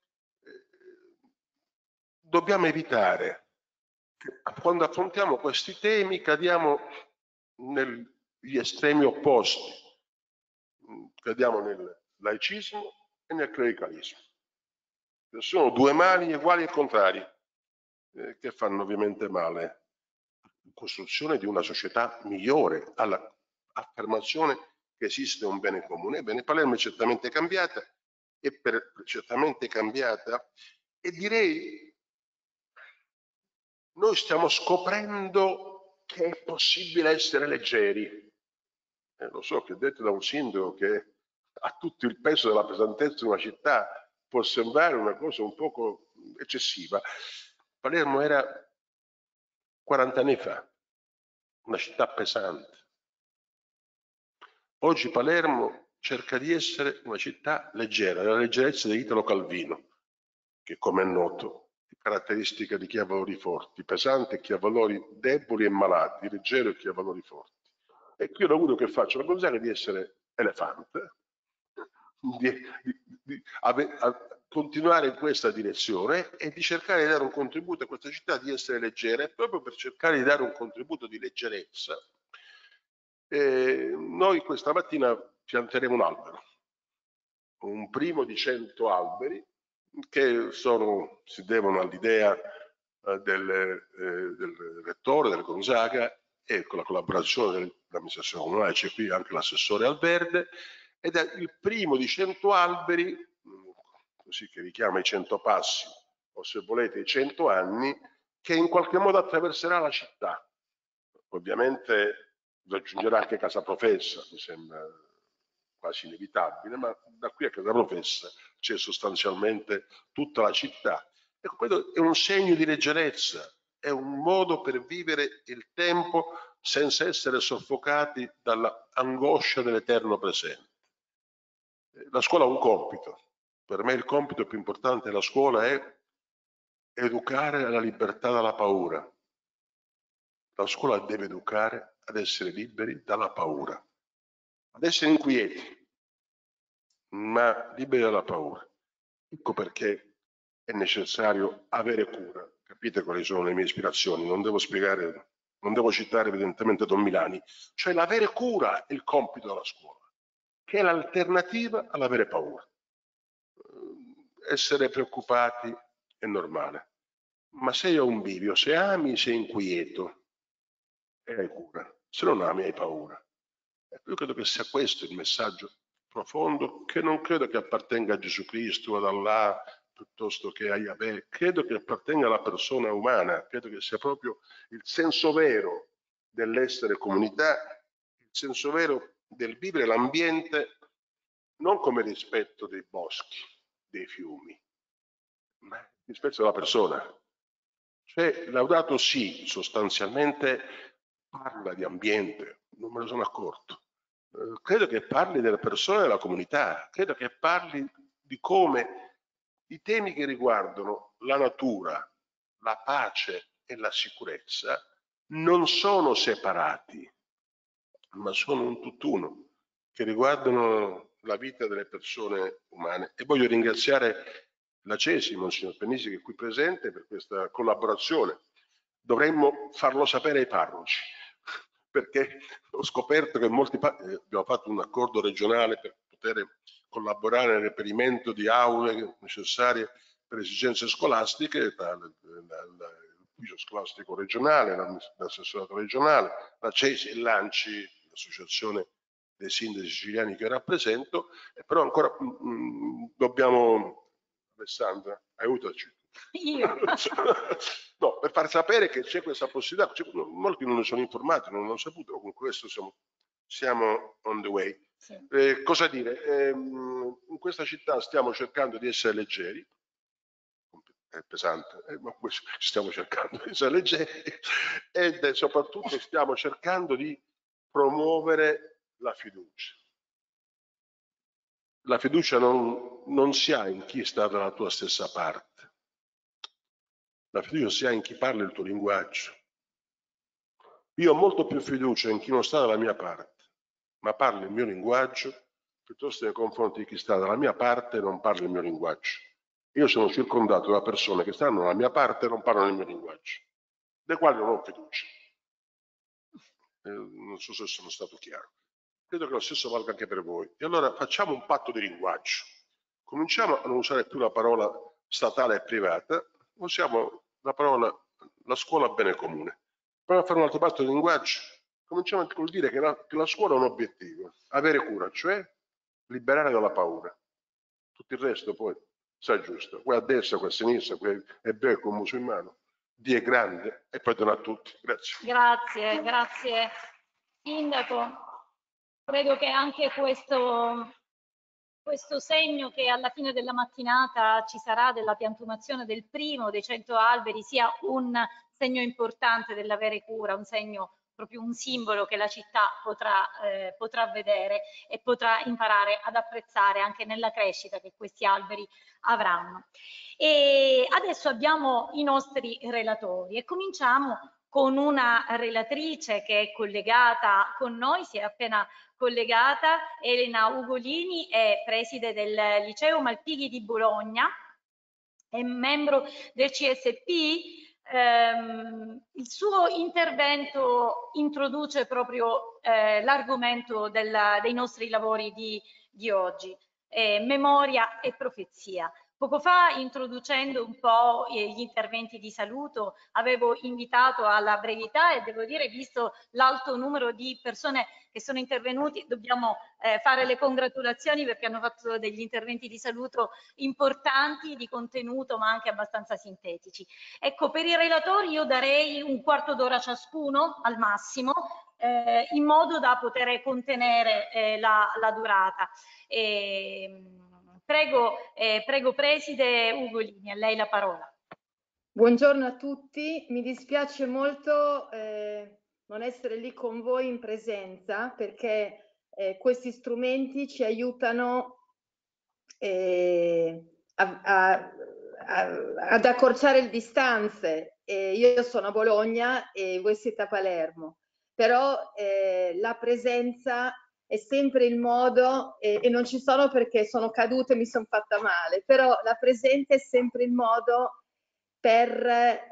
dobbiamo evitare che quando affrontiamo questi temi cadiamo negli estremi opposti. Cadiamo nel laicismo e nel clericalismo. Sono due mali uguali e contrari eh, che fanno ovviamente male alla costruzione di una società migliore, all'affermazione che esiste un bene comune. Ebbene, Palermo è certamente cambiata, è per, certamente cambiata e direi noi stiamo scoprendo che è possibile essere leggeri. Eh, lo so che detto da un sindaco che ha tutto il peso della pesantezza di una città può sembrare una cosa un poco eccessiva. Palermo era quaranta anni fa una città pesante. Oggi Palermo cerca di essere una città leggera, la leggerezza di Italo Calvino, che come è noto è caratteristica di chi ha valori forti, pesante chi ha valori deboli e malati, leggero e chi ha valori forti. E qui ho avuto che faccio la Gonzaga di essere elefante, di, di, di ave, a, continuare in questa direzione e di cercare di dare un contributo a questa città, di essere leggera, e proprio per cercare di dare un contributo di leggerezza. Eh, noi questa mattina pianteremo un albero, un primo di cento alberi che sono, si devono all'idea eh, del, eh, del rettore del Gonzaga e con la collaborazione dell'amministrazione comunale. C'è qui anche l'assessore al verde, ed è il primo di cento alberi, così che richiama i cento passi o se volete i cento anni, che in qualche modo attraverserà la città. Ovviamente raggiungerà anche Casa Professa, mi sembra quasi inevitabile, ma da qui a Casa Professa c'è sostanzialmente tutta la città. E questo è un segno di leggerezza, è un modo per vivere il tempo senza essere soffocati dall'angoscia dell'eterno presente. La scuola ha un compito. Per me il compito più importante della scuola è educare alla libertà dalla paura. La scuola deve educare ad essere liberi dalla paura, ad essere inquieti, ma liberi dalla paura. Ecco perché è necessario avere cura. Capite quali sono le mie ispirazioni? Non devo spiegare, non devo citare evidentemente Don Milani. Cioè l'avere cura è il compito della scuola, che è l'alternativa all'avere paura. Essere preoccupati è normale, ma se io ho un bivio, se ami sei inquieto e hai cura, se non ami hai paura. Io credo che sia questo il messaggio profondo, che non credo che appartenga a Gesù Cristo, ad Allah, piuttosto che a Yahweh, credo che appartenga alla persona umana, credo che sia proprio il senso vero dell'essere comunità, il senso vero del vivere l'ambiente non come rispetto dei boschi, dei fiumi, ma rispetto della persona. Cioè Laudato Si sostanzialmente parla di ambiente, non me ne sono accorto. Eh, credo che parli delle persone della comunità, credo che parli di come i temi che riguardano la natura, la pace e la sicurezza non sono separati, ma sono un tutt'uno, che riguardano la vita delle persone umane. E voglio ringraziare la Cesi, Monsignor Pennisi, che è qui presente, per questa collaborazione. Dovremmo farlo sapere ai parroci, perché ho scoperto che molti parroci, abbiamo fatto un accordo regionale per poter collaborare nel reperimento di aule necessarie per esigenze scolastiche tra l'ufficio scolastico regionale, l'assessorato regionale, la Cesi e l'Anci, l'associazione dei sindaci siciliani che rappresento, però ancora mh, dobbiamo... Alessandra, aiutaci. Io? No, per far sapere che c'è questa possibilità, molti non ne sono informati, non l'hanno saputo, con questo siamo, siamo on the way. Sì. Eh, cosa dire? Eh, in questa città stiamo cercando di essere leggeri, è pesante, eh, ma stiamo cercando di essere leggeri, ed soprattutto stiamo cercando di promuovere la fiducia. La fiducia non, non si ha in chi sta dalla tua stessa parte. La fiducia si ha in chi parla il tuo linguaggio. Io ho molto più fiducia in chi non sta dalla mia parte, ma parla il mio linguaggio, piuttosto nei confronti di chi sta dalla mia parte e non parla il mio linguaggio. Io sono circondato da persone che stanno dalla mia parte e non parlano il mio linguaggio, dei quali non ho fiducia. Eh, non so se sono stato chiaro. Credo che lo stesso valga anche per voi. E allora facciamo un patto di linguaggio. Cominciamo a non usare più la parola statale e privata, usiamo la parola la scuola bene comune. Proviamo a fare un altro patto di linguaggio. Cominciamo a dire che la, che la scuola ha un obiettivo, avere cura, cioè liberare dalla paura. Tutto il resto poi, sai giusto, qua a destra, qua a sinistra, qua è ebreo, qua musulmano, Dio è grande e perdono a tutti. Grazie. Grazie, grazie Sindaco. Credo che anche questo, questo segno che alla fine della mattinata ci sarà della piantumazione del primo dei cento alberi sia un segno importante dell'avere cura, un segno, proprio un simbolo che la città potrà, eh, potrà vedere e potrà imparare ad apprezzare anche nella crescita che questi alberi avranno. E adesso abbiamo i nostri relatori e cominciamo con una relatrice che è collegata con noi, si è appena collegata, Elena Ugolini, è preside del Liceo Malpighi di Bologna, è membro del C S P. Ehm, il suo intervento introduce proprio eh, l'argomento dei nostri lavori di, di oggi, eh, memoria e profezia. Poco fa, introducendo un po' gli interventi di saluto, avevo invitato alla brevità e devo dire, visto l'alto numero di persone che sono intervenuti, dobbiamo eh, fare le congratulazioni perché hanno fatto degli interventi di saluto importanti, di contenuto, ma anche abbastanza sintetici. Ecco, per i relatori io darei un quarto d'ora ciascuno al massimo, eh, in modo da poter contenere eh, la, la durata. E, Prego, eh, prego Preside Ugolini, a lei la parola. Buongiorno a tutti, mi dispiace molto eh, non essere lì con voi in presenza perché eh, questi strumenti ci aiutano eh, a, a, a, ad accorciare le distanze. Eh, io sono a Bologna e voi siete a Palermo, però eh, la presenza è sempre il modo, eh, e non ci sono perché sono caduta e mi sono fatta male, però la presenza è sempre il modo per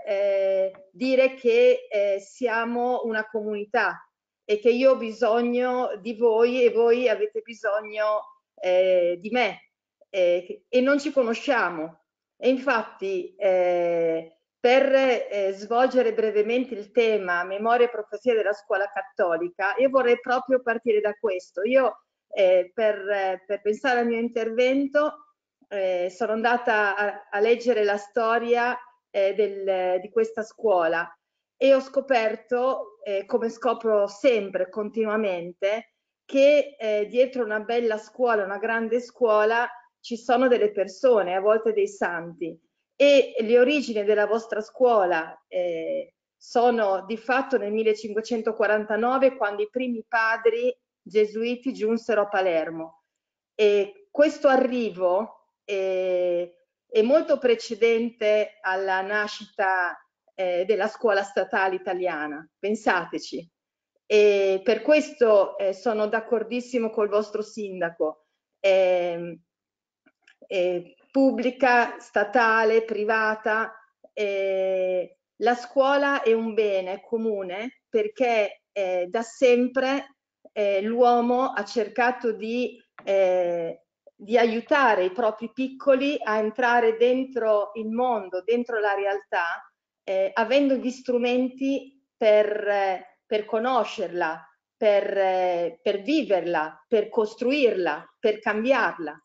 eh, dire che eh, siamo una comunità e che io ho bisogno di voi e voi avete bisogno eh, di me eh, e non ci conosciamo. E infatti eh, per eh, svolgere brevemente il tema memoria e profezia della scuola cattolica, io vorrei proprio partire da questo. Io eh, per, per pensare al mio intervento eh, sono andata a, a leggere la storia eh, del, di questa scuola e ho scoperto, eh, come scopro sempre, continuamente, che eh, dietro una bella scuola, una grande scuola, ci sono delle persone, a volte dei santi. E le origini della vostra scuola eh, sono di fatto nel millecinquecentoquarantanove, quando i primi padri gesuiti giunsero a Palermo. E questo arrivo eh, è molto precedente alla nascita eh, della scuola statale italiana, pensateci. E per questo eh, sono d'accordissimo col vostro sindaco. Eh, eh, pubblica, statale, privata, eh, la scuola è un bene comune perché eh, da sempre eh, l'uomo ha cercato di, eh, di aiutare i propri piccoli a entrare dentro il mondo, dentro la realtà, eh, avendo gli strumenti per, eh, per conoscerla, per, eh, per viverla, per costruirla, per cambiarla.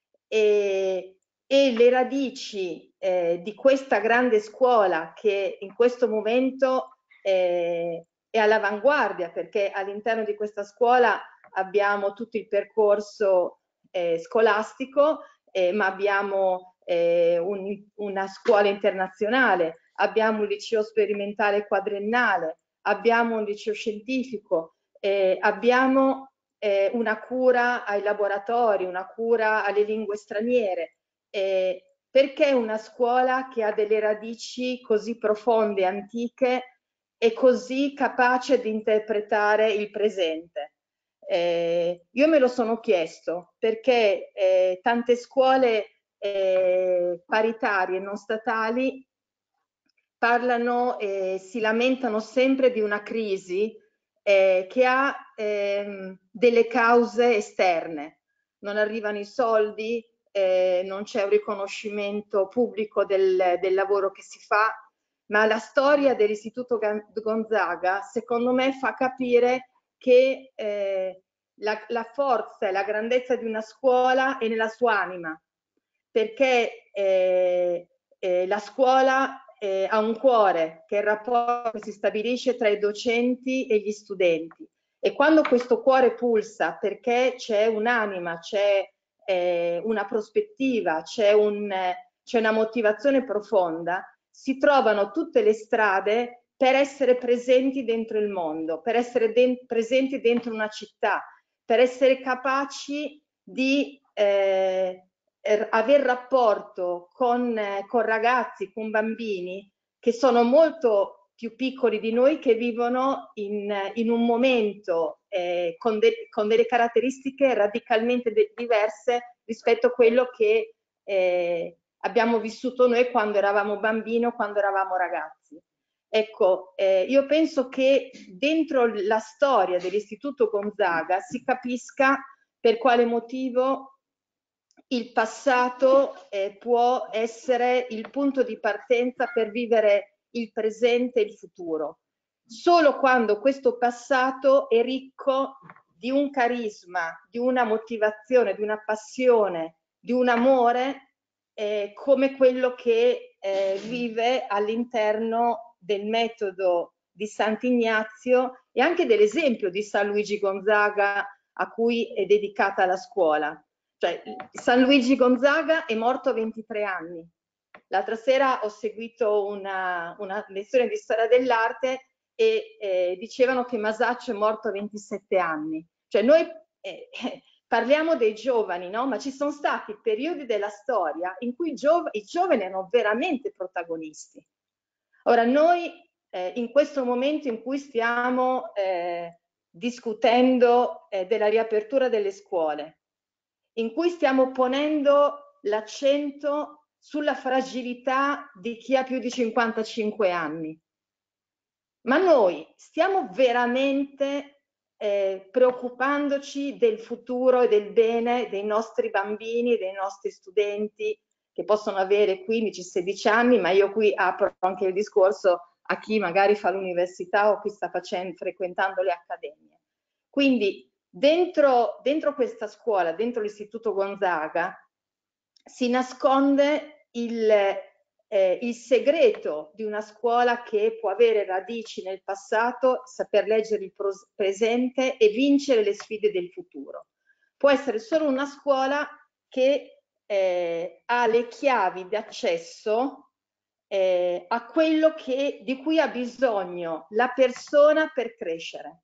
E, e le radici eh, di questa grande scuola che in questo momento eh, è all'avanguardia, perché all'interno di questa scuola abbiamo tutto il percorso eh, scolastico, eh, ma abbiamo eh, un, una scuola internazionale, abbiamo un liceo sperimentale quadriennale, abbiamo un liceo scientifico, eh, abbiamo eh, una cura ai laboratori, una cura alle lingue straniere. Eh, perché una scuola che ha delle radici così profonde e antiche e così capace di interpretare il presente? Eh, io me lo sono chiesto perché eh, tante scuole eh, paritarie non statali parlano e si lamentano sempre di una crisi eh, che ha ehm, delle cause esterne. Non arrivano i soldi, eh, non c'è un riconoscimento pubblico del, del lavoro che si fa, ma la storia dell'Istituto Gonzaga secondo me fa capire che eh, la, la forza e la grandezza di una scuola è nella sua anima, perché eh, eh, la scuola eh, ha un cuore, che è il rapporto che si stabilisce tra i docenti e gli studenti. E quando questo cuore pulsa perché c'è un'anima, c'è eh, una prospettiva, c'è un, eh, c'è una motivazione profonda, si trovano tutte le strade per essere presenti dentro il mondo, per essere de- presenti dentro una città, per essere capaci di eh, aver rapporto con, eh, con ragazzi, con bambini che sono molto più piccoli di noi, che vivono in, in un momento eh, con, de, con delle caratteristiche radicalmente diverse rispetto a quello che eh, abbiamo vissuto noi quando eravamo bambini o quando eravamo ragazzi. Ecco, eh, io penso che dentro la storia dell'Istituto Gonzaga si capisca per quale motivo il passato eh, può essere il punto di partenza per vivere il presente e il futuro. Solo quando questo passato è ricco di un carisma, di una motivazione, di una passione, di un amore eh, come quello che eh, vive all'interno del metodo di Sant'Ignazio e anche dell'esempio di San Luigi Gonzaga a cui è dedicata la scuola. Cioè, San Luigi Gonzaga è morto a ventitré anni. L'altra sera ho seguito una, una lezione di storia dell'arte e eh, dicevano che Masaccio è morto a ventisette anni. Cioè noi eh, parliamo dei giovani, no? Ma ci sono stati periodi della storia in cui i, giov i giovani erano veramente protagonisti. Ora noi eh, in questo momento in cui stiamo eh, discutendo eh, della riapertura delle scuole, in cui stiamo ponendo l'accento sulla fragilità di chi ha più di cinquantacinque anni. Ma noi stiamo veramente eh, preoccupandoci del futuro e del bene dei nostri bambini, dei nostri studenti che possono avere quindici sedici anni, ma io qui apro anche il discorso a chi magari fa l'università o chi sta facendo, frequentando le accademie. Quindi dentro, dentro questa scuola, dentro l'Istituto Gonzaga, si nasconde il, eh, il segreto di una scuola che può avere radici nel passato, saper leggere il presente e vincere le sfide del futuro. Può essere solo una scuola che eh, ha le chiavi d'accesso eh, a quello che, di cui ha bisogno la persona per crescere.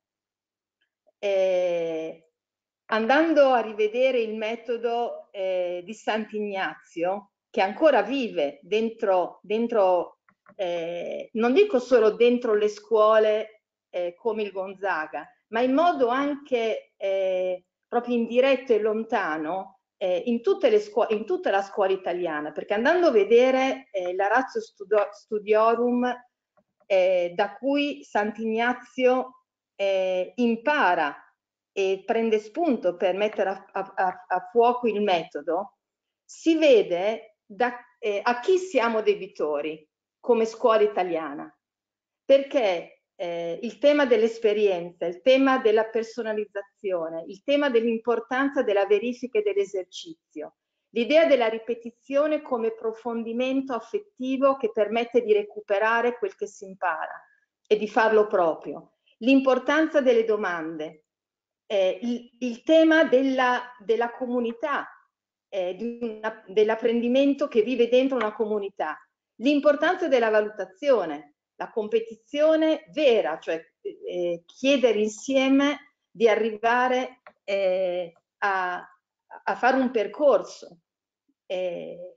Eh, andando a rivedere il metodo eh, di Sant'Ignazio, che ancora vive dentro, dentro eh, non dico solo dentro le scuole eh, come il Gonzaga, ma in modo anche eh, proprio indiretto e lontano eh, in, tutte le scuole, in tutta la scuola italiana, perché andando a vedere eh, la Ratio Studiorum eh, da cui Sant'Ignazio Eh, impara e prende spunto per mettere a, a, a fuoco il metodo, si vede da, eh, a chi siamo debitori come scuola italiana, perché eh, il tema dell'esperienza, il tema della personalizzazione, il tema dell'importanza della verifica e dell'esercizio, l'idea della ripetizione come approfondimento affettivo che permette di recuperare quel che si impara e di farlo proprio. L'importanza delle domande, eh, il, il tema della, della comunità, eh, dell'apprendimento che vive dentro una comunità, l'importanza della valutazione, la competizione vera, cioè eh, chiedere insieme di arrivare eh, a, a fare un percorso. Eh,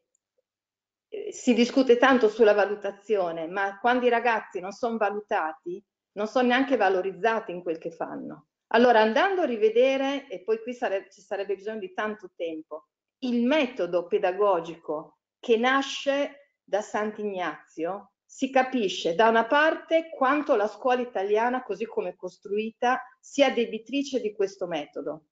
si discute tanto sulla valutazione, ma quando i ragazzi non sono valutati, non sono neanche valorizzati in quel che fanno. Allora, andando a rivedere, e poi qui sarebbe, ci sarebbe bisogno di tanto tempo, il metodo pedagogico che nasce da Sant'Ignazio, si capisce da una parte quanto la scuola italiana, così come è costruita, sia debitrice di questo metodo.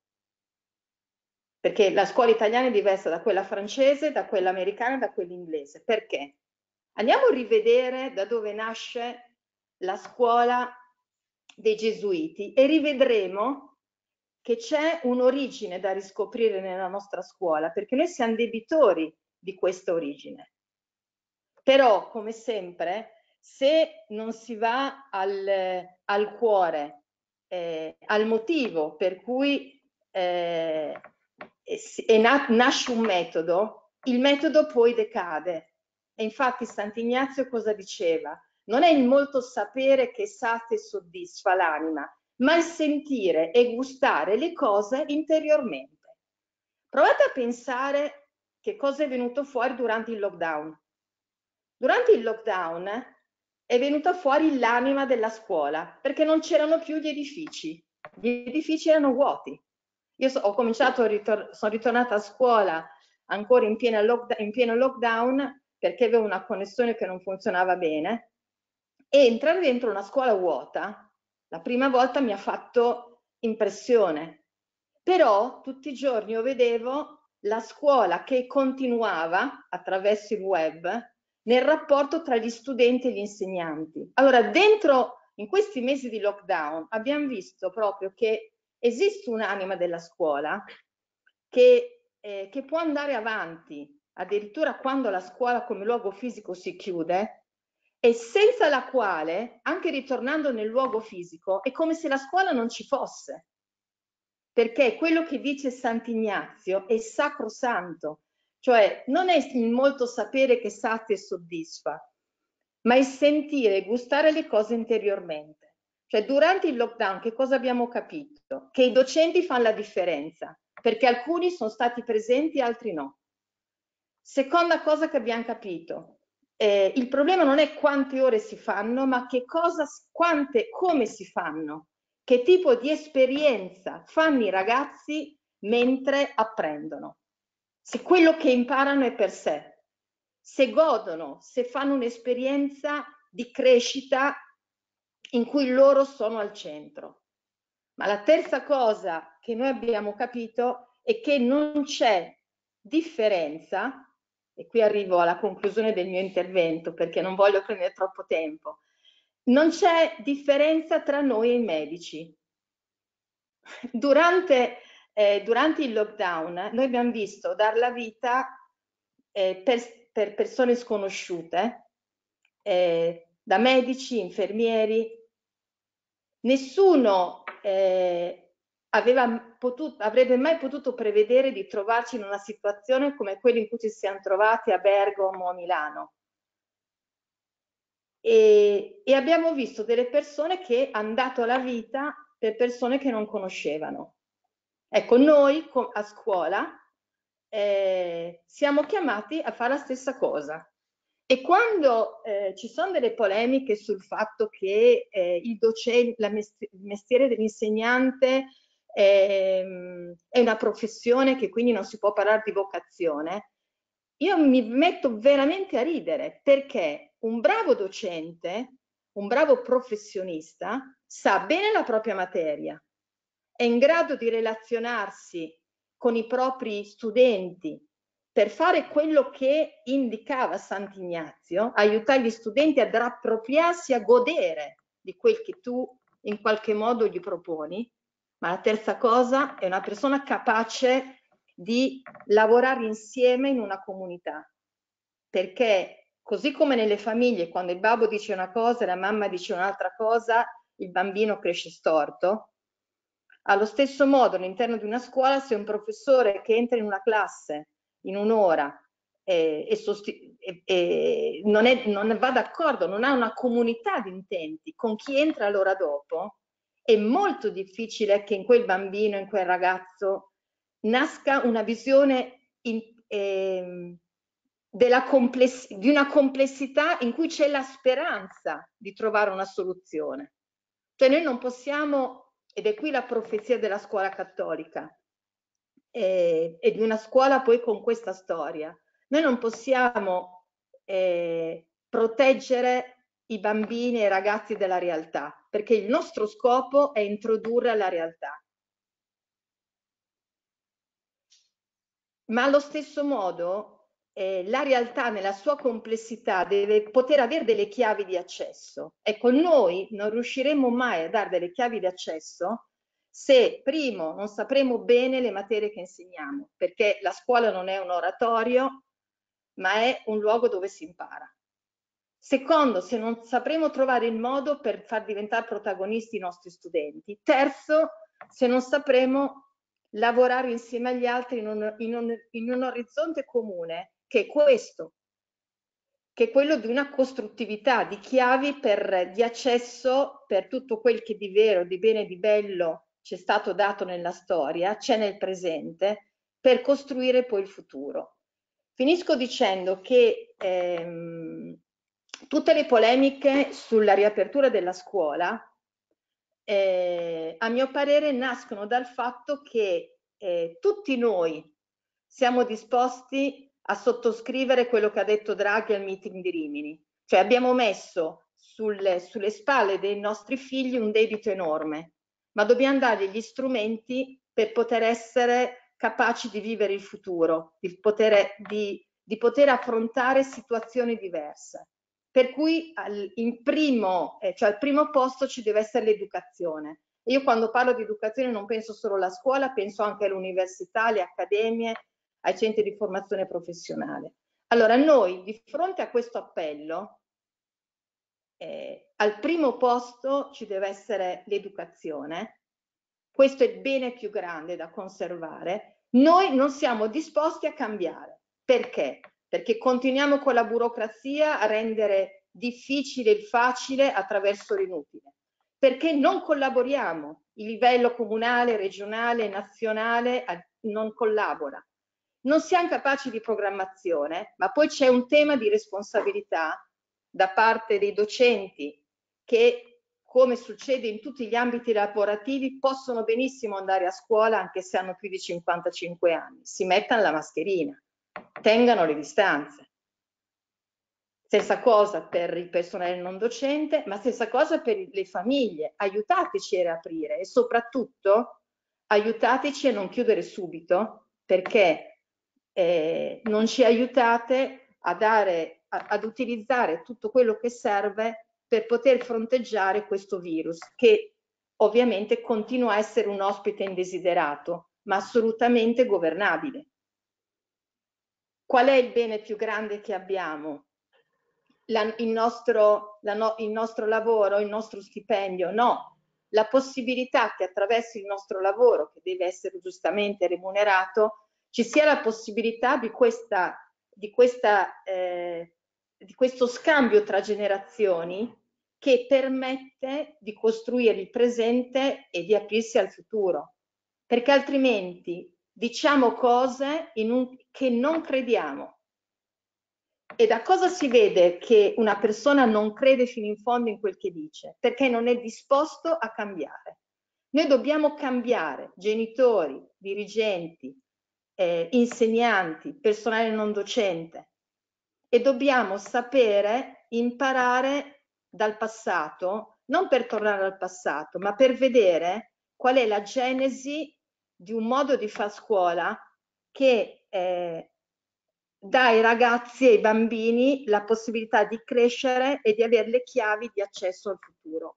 Perché la scuola italiana è diversa da quella francese, da quella americana e da quella inglese. Perché? Andiamo a rivedere da dove nasce la scuola dei Gesuiti e rivedremo che c'è un'origine da riscoprire nella nostra scuola, perché noi siamo debitori di questa origine. Però, come sempre, se non si va al, al cuore, eh, al motivo per cui eh, è na- nasce un metodo, il metodo poi decade. E infatti Sant'Ignazio cosa diceva? Non è il molto sapere che sate soddisfa l'anima, ma il sentire e gustare le cose interiormente. Provate a pensare che cosa è venuto fuori durante il lockdown. Durante il lockdown è venuta fuori l'anima della scuola, perché non c'erano più gli edifici. Gli edifici erano vuoti. Io so, ho cominciato, ritor- sono ritornata a scuola ancora in, piena lockdown, in pieno lockdown perché avevo una connessione che non funzionava bene, e entrare dentro una scuola vuota la prima volta mi ha fatto impressione. Però tutti i giorni io vedevo la scuola che continuava attraverso il web nel rapporto tra gli studenti e gli insegnanti. Allora, dentro, in questi mesi di lockdown, abbiamo visto proprio che esiste un'anima della scuola che, eh, che può andare avanti, addirittura quando la scuola come luogo fisico si chiude, e senza la quale, anche ritornando nel luogo fisico, è come se la scuola non ci fosse. Perché quello che dice Sant'Ignazio è sacrosanto, cioè non è il molto sapere che sate soddisfa, ma il sentire e gustare le cose interiormente. Cioè durante il lockdown che cosa abbiamo capito? Che i docenti fanno la differenza, perché alcuni sono stati presenti e altri no. Seconda cosa che abbiamo capito, eh, il problema non è quante ore si fanno, ma che cosa, quante, come si fanno. Che tipo di esperienza fanno i ragazzi mentre apprendono? Se quello che imparano è per sé, se godono, se fanno un'esperienza di crescita in cui loro sono al centro. Ma la terza cosa che noi abbiamo capito è che non c'è differenza, e qui arrivo alla conclusione del mio intervento perché non voglio prendere troppo tempo, non c'è differenza tra noi e i medici. Durante, eh, durante il lockdown noi abbiamo visto dar la vita eh, per, per persone sconosciute, eh, da medici, infermieri. Nessuno eh, aveva potuto, avrebbe mai potuto prevedere di trovarci in una situazione come quella in cui ci siamo trovati a Bergamo o a Milano. E, e abbiamo visto delle persone che hanno dato la vita per persone che non conoscevano. Ecco, noi a scuola eh, siamo chiamati a fare la stessa cosa. E quando eh, ci sono delle polemiche sul fatto che eh, il docente, la mestiere, il mestiere dell'insegnante è, è una professione che quindi non si può parlare di vocazione, io mi metto veramente a ridere, perché un bravo docente, un bravo professionista, sa bene la propria materia, è in grado di relazionarsi con i propri studenti per fare quello che indicava Sant'Ignazio, aiutare gli studenti ad appropriarsi, a godere di quel che tu in qualche modo gli proponi. Ma la terza cosa è una persona capace di lavorare insieme in una comunità, perché così come nelle famiglie, quando il babbo dice una cosa e la mamma dice un'altra cosa, il bambino cresce storto. Allo stesso modo, all'interno di una scuola, se un professore che entra in una classe in un'ora e, e, e, e non, è, non va d'accordo, non ha una comunità di intenti con chi entra l'ora dopo, è molto difficile che in quel bambino, in quel ragazzo, nasca una visione in, eh, della compless- di una complessità in cui c'è la speranza di trovare una soluzione. Cioè noi non possiamo, ed è qui la profezia della scuola cattolica eh, e di una scuola poi con questa storia, noi non possiamo eh, proteggere i bambini e i ragazzi della realtà, perché il nostro scopo è introdurre alla realtà. Ma allo stesso modo eh, la realtà nella sua complessità deve poter avere delle chiavi di accesso. Ecco, noi non riusciremo mai a dare delle chiavi di accesso se, primo, non sapremo bene le materie che insegniamo, perché la scuola non è un oratorio, ma è un luogo dove si impara. Secondo, se non sapremo trovare il modo per far diventare protagonisti i nostri studenti. Terzo, se non sapremo lavorare insieme agli altri in un, in un, in un orizzonte comune, che è questo, che è quello di una costruttività, di chiavi per, di accesso per tutto quel che di vero, di bene e di bello ci è stato dato nella storia, c'è nel presente, per costruire poi il futuro. Finisco dicendo che ehm, tutte le polemiche sulla riapertura della scuola, eh, a mio parere, nascono dal fatto che eh, tutti noi siamo disposti a sottoscrivere quello che ha detto Draghi al meeting di Rimini. Cioè abbiamo messo sulle, sulle spalle dei nostri figli un debito enorme, ma dobbiamo dargli gli strumenti per poter essere capaci di vivere il futuro, di poter, di, di poter affrontare situazioni diverse. Per cui al, in primo, eh, cioè al primo posto ci deve essere l'educazione. Io quando parlo di educazione non penso solo alla scuola, penso anche all'università, alle accademie, ai centri di formazione professionale. Allora noi di fronte a questo appello, eh, al primo posto ci deve essere l'educazione, questo è il bene più grande da conservare. Noi non siamo disposti a cambiare. Perché? Perché continuiamo con la burocrazia a rendere difficile il facile attraverso l'inutile. Perché non collaboriamo, il livello comunale, regionale, nazionale non collabora. Non siamo capaci di programmazione, ma poi c'è un tema di responsabilità da parte dei docenti che, come succede in tutti gli ambiti lavorativi, possono benissimo andare a scuola anche se hanno più di cinquantacinque anni. Si mettano la mascherina, tengano le distanze. Stessa cosa per il personale non docente, ma stessa cosa per le famiglie. Aiutateci a riaprire e soprattutto aiutateci a non chiudere subito, perché eh, non ci aiutate a dare, a, ad utilizzare tutto quello che serve per poter fronteggiare questo virus, che ovviamente continua a essere un ospite indesiderato, ma assolutamente governabile. Qual è il bene più grande che abbiamo? La, il, nostro, la no, il nostro lavoro, il nostro stipendio? No, la possibilità che attraverso il nostro lavoro, che deve essere giustamente remunerato, ci sia la possibilità di, questa, di, questa, eh, di questo scambio tra generazioni che permette di costruire il presente e di aprirsi al futuro, perché altrimenti diciamo cose in un, che non crediamo. E da cosa si vede che una persona non crede fino in fondo in quel che dice? Perché non è disposto a cambiare. Noi dobbiamo cambiare, genitori, dirigenti, eh, insegnanti, personale non docente, e dobbiamo sapere imparare dal passato, non per tornare al passato, ma per vedere qual è la genesi di un modo di fare scuola che eh, dà ai ragazzi e ai bambini la possibilità di crescere e di avere le chiavi di accesso al futuro.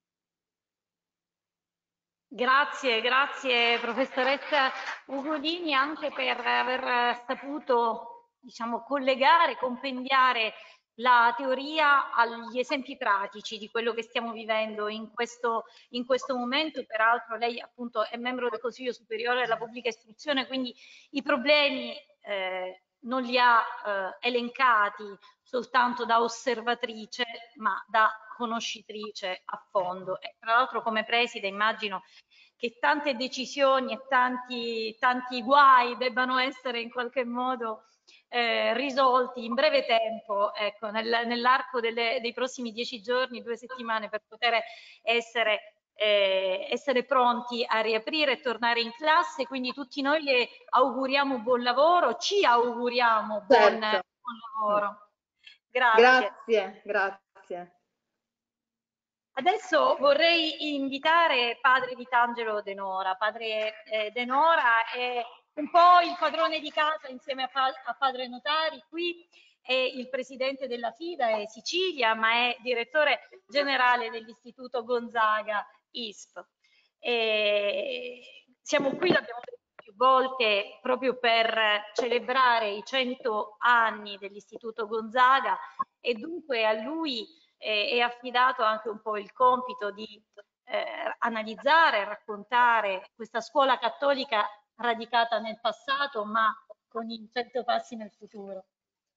Grazie, grazie professoressa Ugolini anche per aver saputo, diciamo, collegare, compendiare la teoria agli esempi pratici di quello che stiamo vivendo in questo, in questo momento. Peraltro lei appunto è membro del Consiglio Superiore della Pubblica Istruzione, quindi i problemi eh, non li ha eh, elencati soltanto da osservatrice, ma da conoscitrice a fondo. E tra l'altro come preside immagino che tante decisioni e tanti, tanti guai debbano essere in qualche modo eh, risolti in breve tempo, ecco, nel, nell'arco dei prossimi dieci giorni, due settimane, per poter essere Eh, essere pronti a riaprire e tornare in classe. Quindi tutti noi le auguriamo buon lavoro, ci auguriamo buon, Certo. buon lavoro. Grazie. Grazie, grazie. Adesso vorrei invitare padre Vitangelo De Nora. Padre eh, De Nora è un po' il padrone di casa insieme a, pa a padre Notari. Qui è il presidente della FIDA e Sicilia, ma è direttore generale dell'Istituto Gonzaga I S P. E siamo qui, l'abbiamo detto più volte, proprio per celebrare i cento anni dell'Istituto Gonzaga e dunque a lui eh, è affidato anche un po' il compito di eh, analizzare, raccontare questa scuola cattolica radicata nel passato ma con i cento passi nel futuro.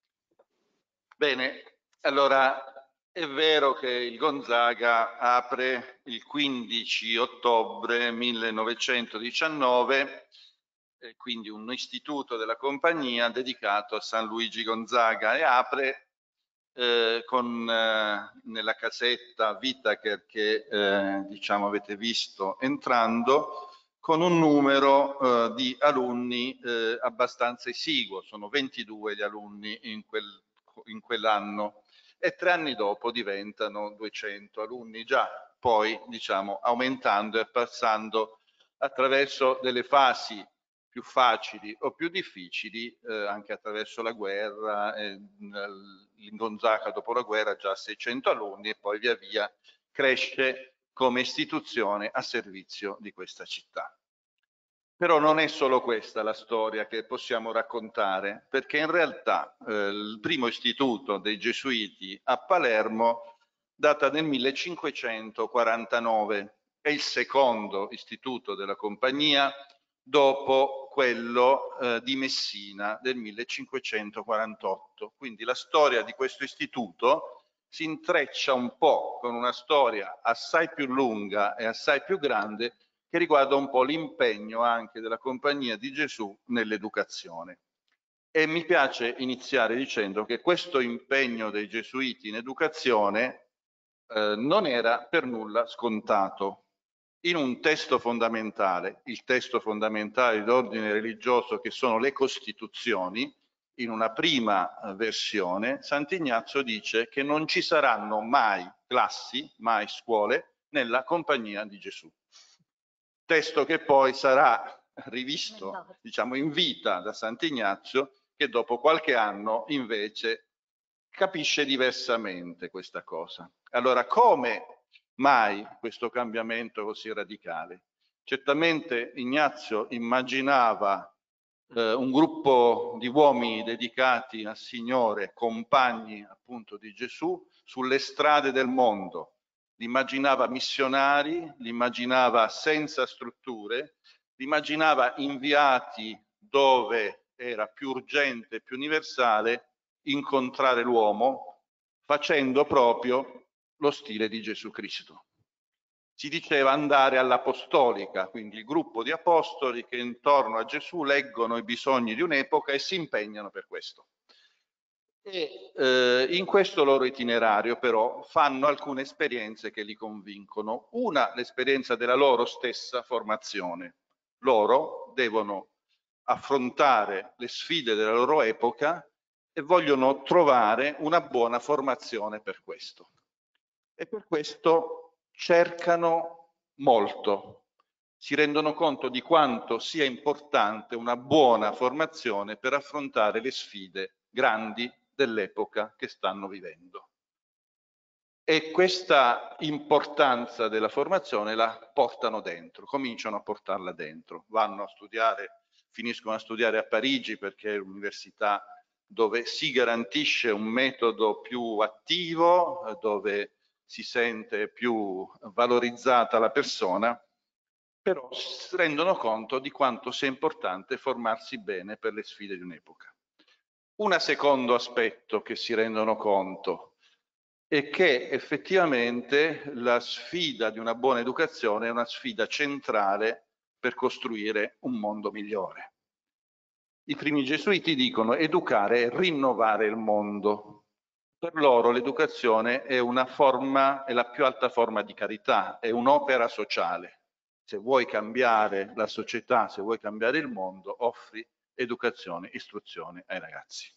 Bene, allora è vero che il Gonzaga apre il quindici ottobre millenovecentodiciannove, eh, quindi un istituto della compagnia dedicato a San Luigi Gonzaga, e apre eh, con, eh, nella casetta Whittaker che eh, diciamo avete visto entrando, con un numero eh, di alunni eh, abbastanza esiguo, sono ventidue gli alunni in, quel, in quell'anno, e tre anni dopo diventano duecento alunni, già poi diciamo aumentando e passando attraverso delle fasi più facili o più difficili, eh, anche attraverso la guerra, eh, in Gonzaga dopo la guerra già seicento alunni, e poi via via cresce come istituzione a servizio di questa città. Però non è solo questa la storia che possiamo raccontare, perché in realtà eh, il primo istituto dei Gesuiti a Palermo data nel millecinquecentoquarantanove, è il secondo istituto della compagnia dopo quello eh, di Messina del millecinquecentoquarantotto. Quindi la storia di questo istituto si intreccia un po' con una storia assai più lunga e assai più grande che riguarda un po' l'impegno anche della Compagnia di Gesù nell'educazione. E mi piace iniziare dicendo che questo impegno dei Gesuiti in educazione eh, non era per nulla scontato. In un testo fondamentale, il testo fondamentale d'ordine religioso che sono le Costituzioni, in una prima versione, Sant'Ignazio dice che non ci saranno mai classi, mai scuole, nella Compagnia di Gesù. Testo che poi sarà rivisto, diciamo, in vita da Sant'Ignazio, che dopo qualche anno invece capisce diversamente questa cosa. Allora, come mai questo cambiamento così radicale? Certamente Ignazio immaginava eh, un gruppo di uomini dedicati al Signore, compagni appunto di Gesù, sulle strade del mondo. Li immaginava missionari, li immaginava senza strutture, li immaginava inviati dove era più urgente e più universale incontrare l'uomo, facendo proprio lo stile di Gesù Cristo. Si diceva andare all'apostolica, quindi il gruppo di apostoli che intorno a Gesù leggono i bisogni di un'epoca e si impegnano per questo. E eh, in questo loro itinerario però fanno alcune esperienze che li convincono. Una, l'esperienza della loro stessa formazione. Loro devono affrontare le sfide della loro epoca e vogliono trovare una buona formazione per questo. E per questo cercano molto, si rendono conto di quanto sia importante una buona formazione per affrontare le sfide grandi dell'epoca che stanno vivendo. E questa importanza della formazione la portano dentro, cominciano a portarla dentro, vanno a studiare, finiscono a studiare a Parigi perché è l'università dove si garantisce un metodo più attivo, dove si sente più valorizzata la persona, però si rendono conto di quanto sia importante formarsi bene per le sfide di un'epoca. Un secondo aspetto che si rendono conto è che effettivamente la sfida di una buona educazione è una sfida centrale per costruire un mondo migliore. I primi gesuiti dicono educare e rinnovare il mondo. Per loro l'educazione è una forma, è la più alta forma di carità, è un'opera sociale. Se vuoi cambiare la società, se vuoi cambiare il mondo, offri educazione, istruzione ai ragazzi.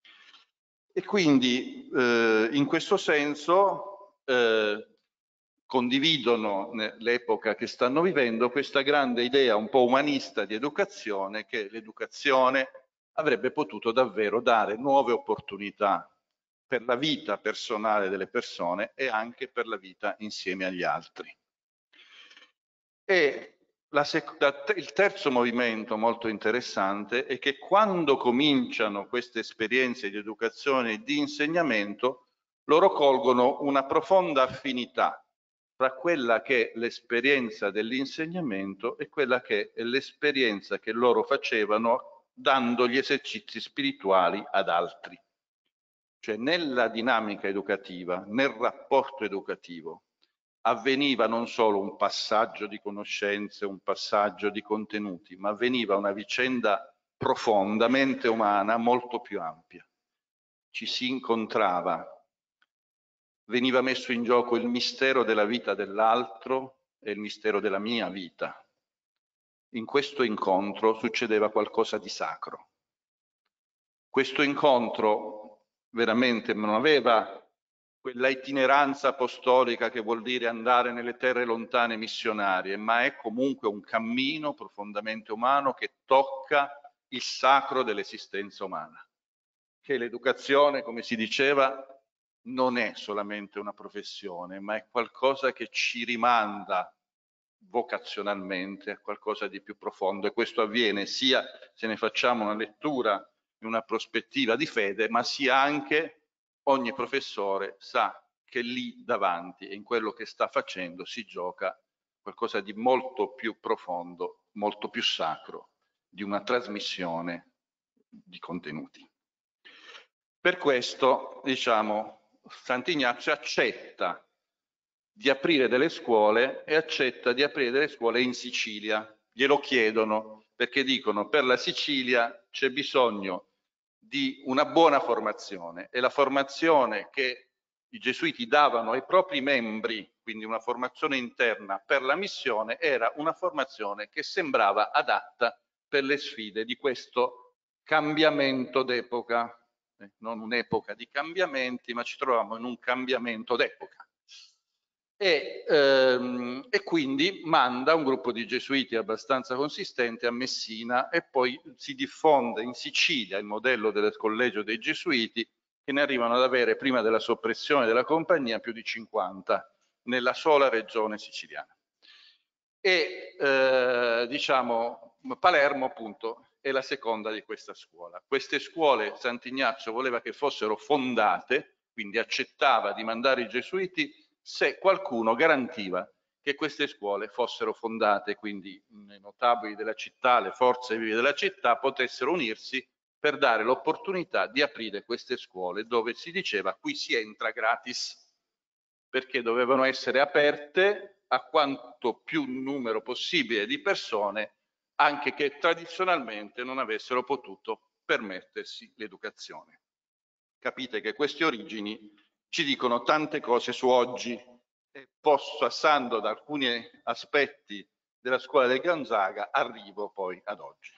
E quindi eh, in questo senso eh, condividono l'epoca che stanno vivendo questa grande idea un po' umanista di educazione, che l'educazione avrebbe potuto davvero dare nuove opportunità per la vita personale delle persone e anche per la vita insieme agli altri. E la il terzo movimento molto interessante è che quando cominciano queste esperienze di educazione e di insegnamento loro colgono una profonda affinità tra quella che è l'esperienza dell'insegnamento e quella che è l'esperienza che loro facevano dando gli esercizi spirituali ad altri. Cioè nella dinamica educativa, nel rapporto educativo, avveniva non solo un passaggio di conoscenze, un passaggio di contenuti, ma avveniva una vicenda profondamente umana, molto più ampia. Ci si incontrava, veniva messo in gioco il mistero della vita dell'altro e il mistero della mia vita. In questo incontro succedeva qualcosa di sacro. Questo incontro veramente non aveva quella itineranza apostolica che vuol dire andare nelle terre lontane missionarie, ma è comunque un cammino profondamente umano che tocca il sacro dell'esistenza umana. Che l'educazione, come si diceva, non è solamente una professione, ma è qualcosa che ci rimanda vocazionalmente a qualcosa di più profondo, e questo avviene sia se ne facciamo una lettura in una prospettiva di fede, ma sia anche ogni professore sa che lì davanti e in quello che sta facendo si gioca qualcosa di molto più profondo, molto più sacro, di una trasmissione di contenuti. Per questo, diciamo, Sant'Ignazio accetta di aprire delle scuole e accetta di aprire delle scuole in Sicilia. Glielo chiedono perché dicono per la Sicilia c'è bisogno di una buona formazione, e la formazione che i gesuiti davano ai propri membri, quindi una formazione interna per la missione, era una formazione che sembrava adatta per le sfide di questo cambiamento d'epoca. Eh, non un'epoca di cambiamenti, ma ci troviamo in un cambiamento d'epoca. E, ehm, e quindi manda un gruppo di gesuiti abbastanza consistente a Messina, e poi si diffonde in Sicilia il modello del collegio dei gesuiti, che ne arrivano ad avere, prima della soppressione della compagnia, più di cinquanta nella sola regione siciliana. E eh, diciamo Palermo appunto è la seconda di questa scuola. Queste scuole Sant'Ignazio voleva che fossero fondate, quindi accettava di mandare i gesuiti se qualcuno garantiva che queste scuole fossero fondate, quindi i notabili della città, le forze vive della città potessero unirsi per dare l'opportunità di aprire queste scuole, dove si diceva qui si entra gratis, perché dovevano essere aperte a quanto più numero possibile di persone, anche che tradizionalmente non avessero potuto permettersi l'educazione. Capite che queste origini ci dicono tante cose su oggi, e posso, passando da alcuni aspetti della scuola del Gonzaga, arrivo poi ad oggi.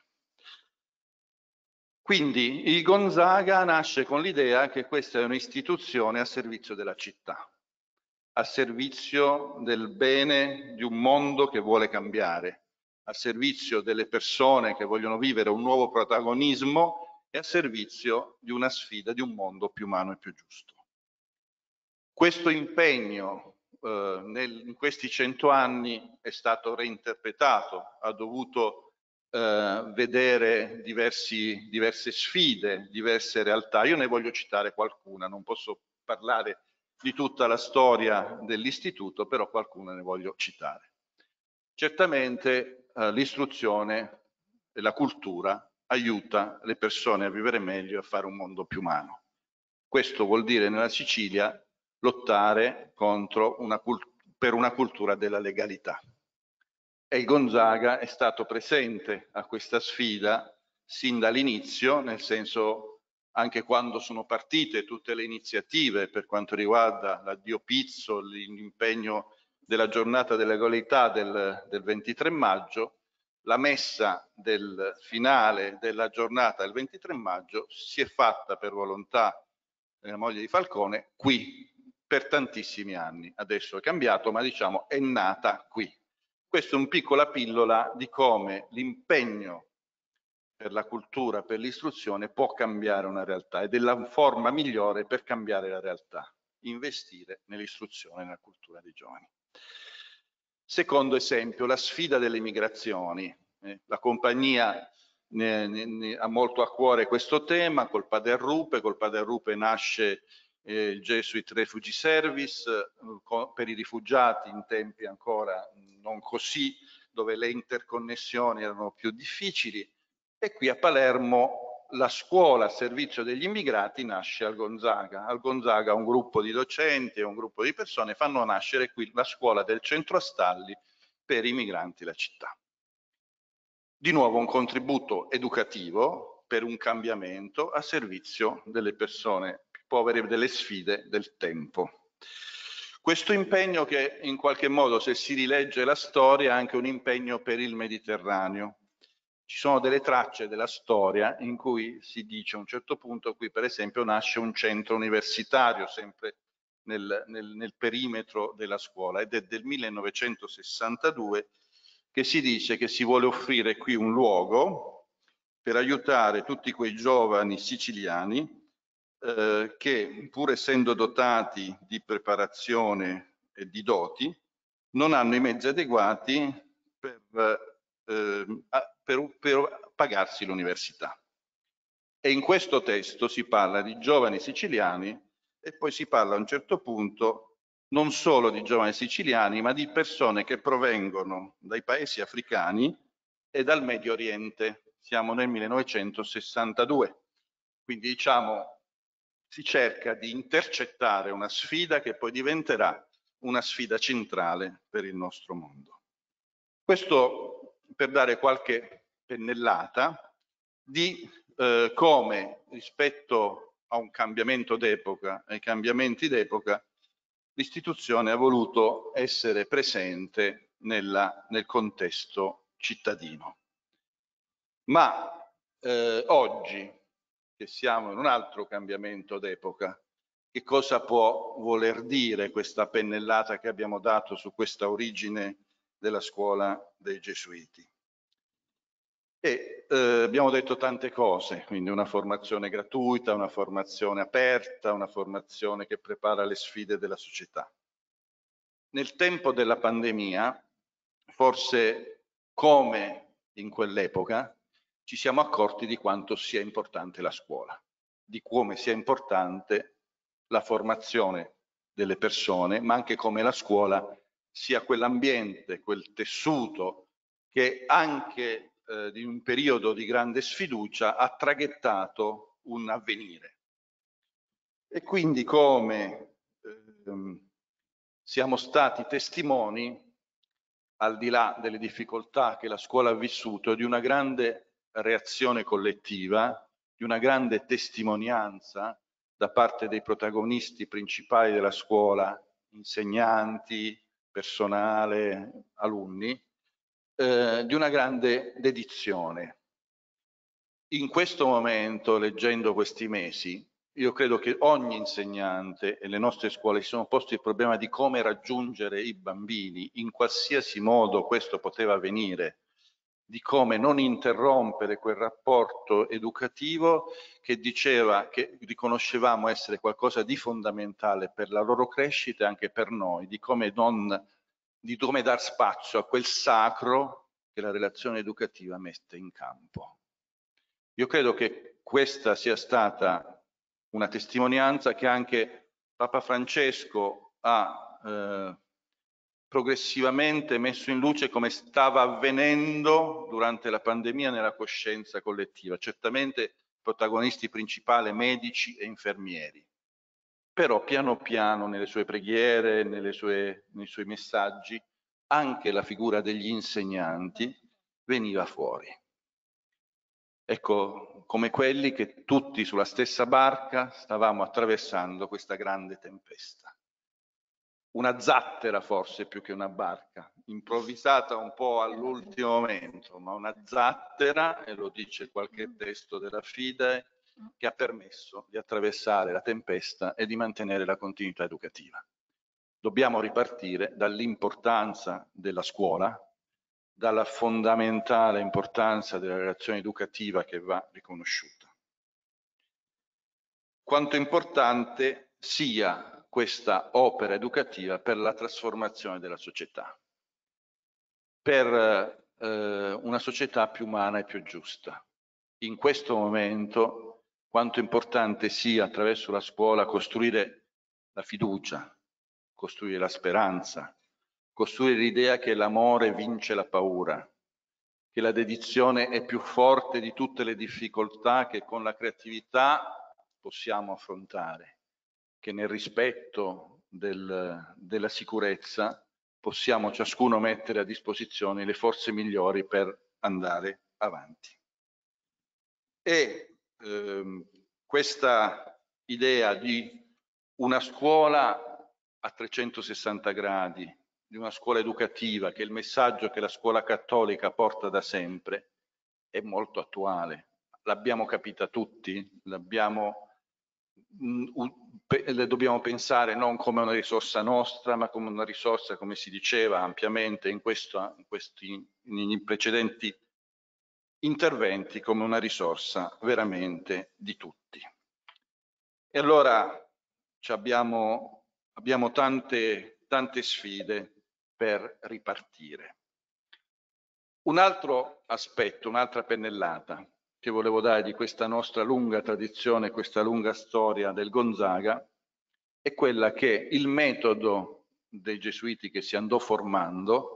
Quindi il Gonzaga nasce con l'idea che questa è un'istituzione a servizio della città, a servizio del bene di un mondo che vuole cambiare, a servizio delle persone che vogliono vivere un nuovo protagonismo e a servizio di una sfida di un mondo più umano e più giusto. Questo impegno eh, nel, in questi cento anni è stato reinterpretato, ha dovuto eh, vedere diversi, diverse sfide, diverse realtà. Io ne voglio citare qualcuna, non posso parlare di tutta la storia dell'istituto, però qualcuna ne voglio citare. Certamente eh, l'istruzione e la cultura aiuta le persone a vivere meglio e a fare un mondo più umano. Questo vuol dire nella Sicilia lottare contro una per una cultura della legalità. E il Gonzaga è stato presente a questa sfida sin dall'inizio, nel senso anche quando sono partite tutte le iniziative per quanto riguarda l'addio Pizzo, l'impegno della giornata della legalità del, del ventitré maggio, la messa del finale della giornata del ventitré maggio si è fatta per volontà della moglie di Falcone qui per tantissimi anni. Adesso è cambiato, ma diciamo è nata qui. Questa è una piccola pillola di come l'impegno per la cultura, per l'istruzione può cambiare una realtà, ed è la forma migliore per cambiare la realtà, investire nell'istruzione e nella cultura dei giovani. Secondo esempio, la sfida delle migrazioni. Eh, la compagnia ne, ne, ne ha molto a cuore questo tema, col Padre Rupe, col Padre Rupe nasce eh, il Jesuit Refugee Service, eh, per i rifugiati in tempi ancora non così, dove le interconnessioni erano più difficili, e qui a Palermo la scuola a servizio degli immigrati nasce al Gonzaga. Al Gonzaga un gruppo di docenti e un gruppo di persone fanno nascere qui la scuola del centro Astalli per i migranti la città. Di nuovo un contributo educativo per un cambiamento a servizio delle persone più povere e delle sfide del tempo. Questo impegno che in qualche modo, se si rilegge la storia, è anche un impegno per il Mediterraneo. Ci sono delle tracce della storia in cui si dice a un certo punto, qui per esempio nasce un centro universitario, sempre nel, nel, nel perimetro della scuola, ed è del millenovecentosessantadue che si dice che si vuole offrire qui un luogo per aiutare tutti quei giovani siciliani eh, che, pur essendo dotati di preparazione e di doti, non hanno i mezzi adeguati per, eh, per, per pagarsi l'università. E in questo testo si parla di giovani siciliani e poi si parla a un certo punto non solo di giovani siciliani, ma di persone che provengono dai paesi africani e dal Medio Oriente. Siamo nel millenovecentosessantadue. Quindi diciamo si cerca di intercettare una sfida che poi diventerà una sfida centrale per il nostro mondo. Questo per dare qualche pennellata di eh, come rispetto a un cambiamento d'epoca, ai cambiamenti d'epoca, l'istituzione ha voluto essere presente nella, nel contesto cittadino. Ma eh, oggi, che siamo in un altro cambiamento d'epoca, che cosa può voler dire questa pennellata che abbiamo dato su questa origine della scuola dei Gesuiti? E eh, abbiamo detto tante cose, quindi una formazione gratuita, una formazione aperta, una formazione che prepara le sfide della società. Nel tempo della pandemia, forse come in quell'epoca, ci siamo accorti di quanto sia importante la scuola, di come sia importante la formazione delle persone, ma anche come la scuola sia quell'ambiente, quel tessuto che anche eh, di un periodo di grande sfiducia ha traghettato un avvenire. E quindi come ehm, siamo stati testimoni, al di là delle difficoltà che la scuola ha vissuto, di una grande reazione collettiva, di una grande testimonianza da parte dei protagonisti principali della scuola, insegnanti, personale, alunni, eh, di una grande dedizione. In questo momento, leggendo questi mesi, io credo che ogni insegnante e le nostre scuole si sono posti il problema di come raggiungere i bambini, in qualsiasi modo questo poteva avvenire, di come non interrompere quel rapporto educativo che diceva, che riconoscevamo essere qualcosa di fondamentale per la loro crescita e anche per noi, di come, non, di come dar spazio a quel sacro che la relazione educativa mette in campo. Io credo che questa sia stata una testimonianza che anche Papa Francesco ha eh, progressivamente messo in luce come stava avvenendo durante la pandemia nella coscienza collettiva. Certamente protagonisti principali medici e infermieri, però piano piano nelle sue preghiere, nelle sue, nei suoi messaggi, anche la figura degli insegnanti veniva fuori. Ecco, come quelli che tutti sulla stessa barca stavamo attraversando questa grande tempesta. Una zattera forse più che una barca, improvvisata un po' all'ultimo momento, ma una zattera, e lo dice qualche testo della Fide, che ha permesso di attraversare la tempesta e di mantenere la continuità educativa. Dobbiamo ripartire dall'importanza della scuola, dalla fondamentale importanza della relazione educativa che va riconosciuta. Quanto importante sia questa opera educativa per la trasformazione della società, per eh, una società più umana e più giusta. In questo momento quanto importante sia attraverso la scuola costruire la fiducia, costruire la speranza, costruire l'idea che l'amore vince la paura, che la dedizione è più forte di tutte le difficoltà che con la creatività possiamo affrontare, che nel rispetto del, della sicurezza possiamo ciascuno mettere a disposizione le forze migliori per andare avanti. E ehm, questa idea di una scuola a trecentosessanta gradi, di una scuola educativa, che è il messaggio che la scuola cattolica porta da sempre, è molto attuale. L'abbiamo capita tutti, l'abbiamo, le dobbiamo pensare non come una risorsa nostra, ma come una risorsa, come si diceva ampiamente in, questo, in questi in precedenti interventi, come una risorsa veramente di tutti. E allora ci abbiamo, abbiamo tante, tante sfide per ripartire. Un altro aspetto, un'altra pennellata che volevo dare di questa nostra lunga tradizione, questa lunga storia del Gonzaga, è quella che il metodo dei gesuiti che si andò formando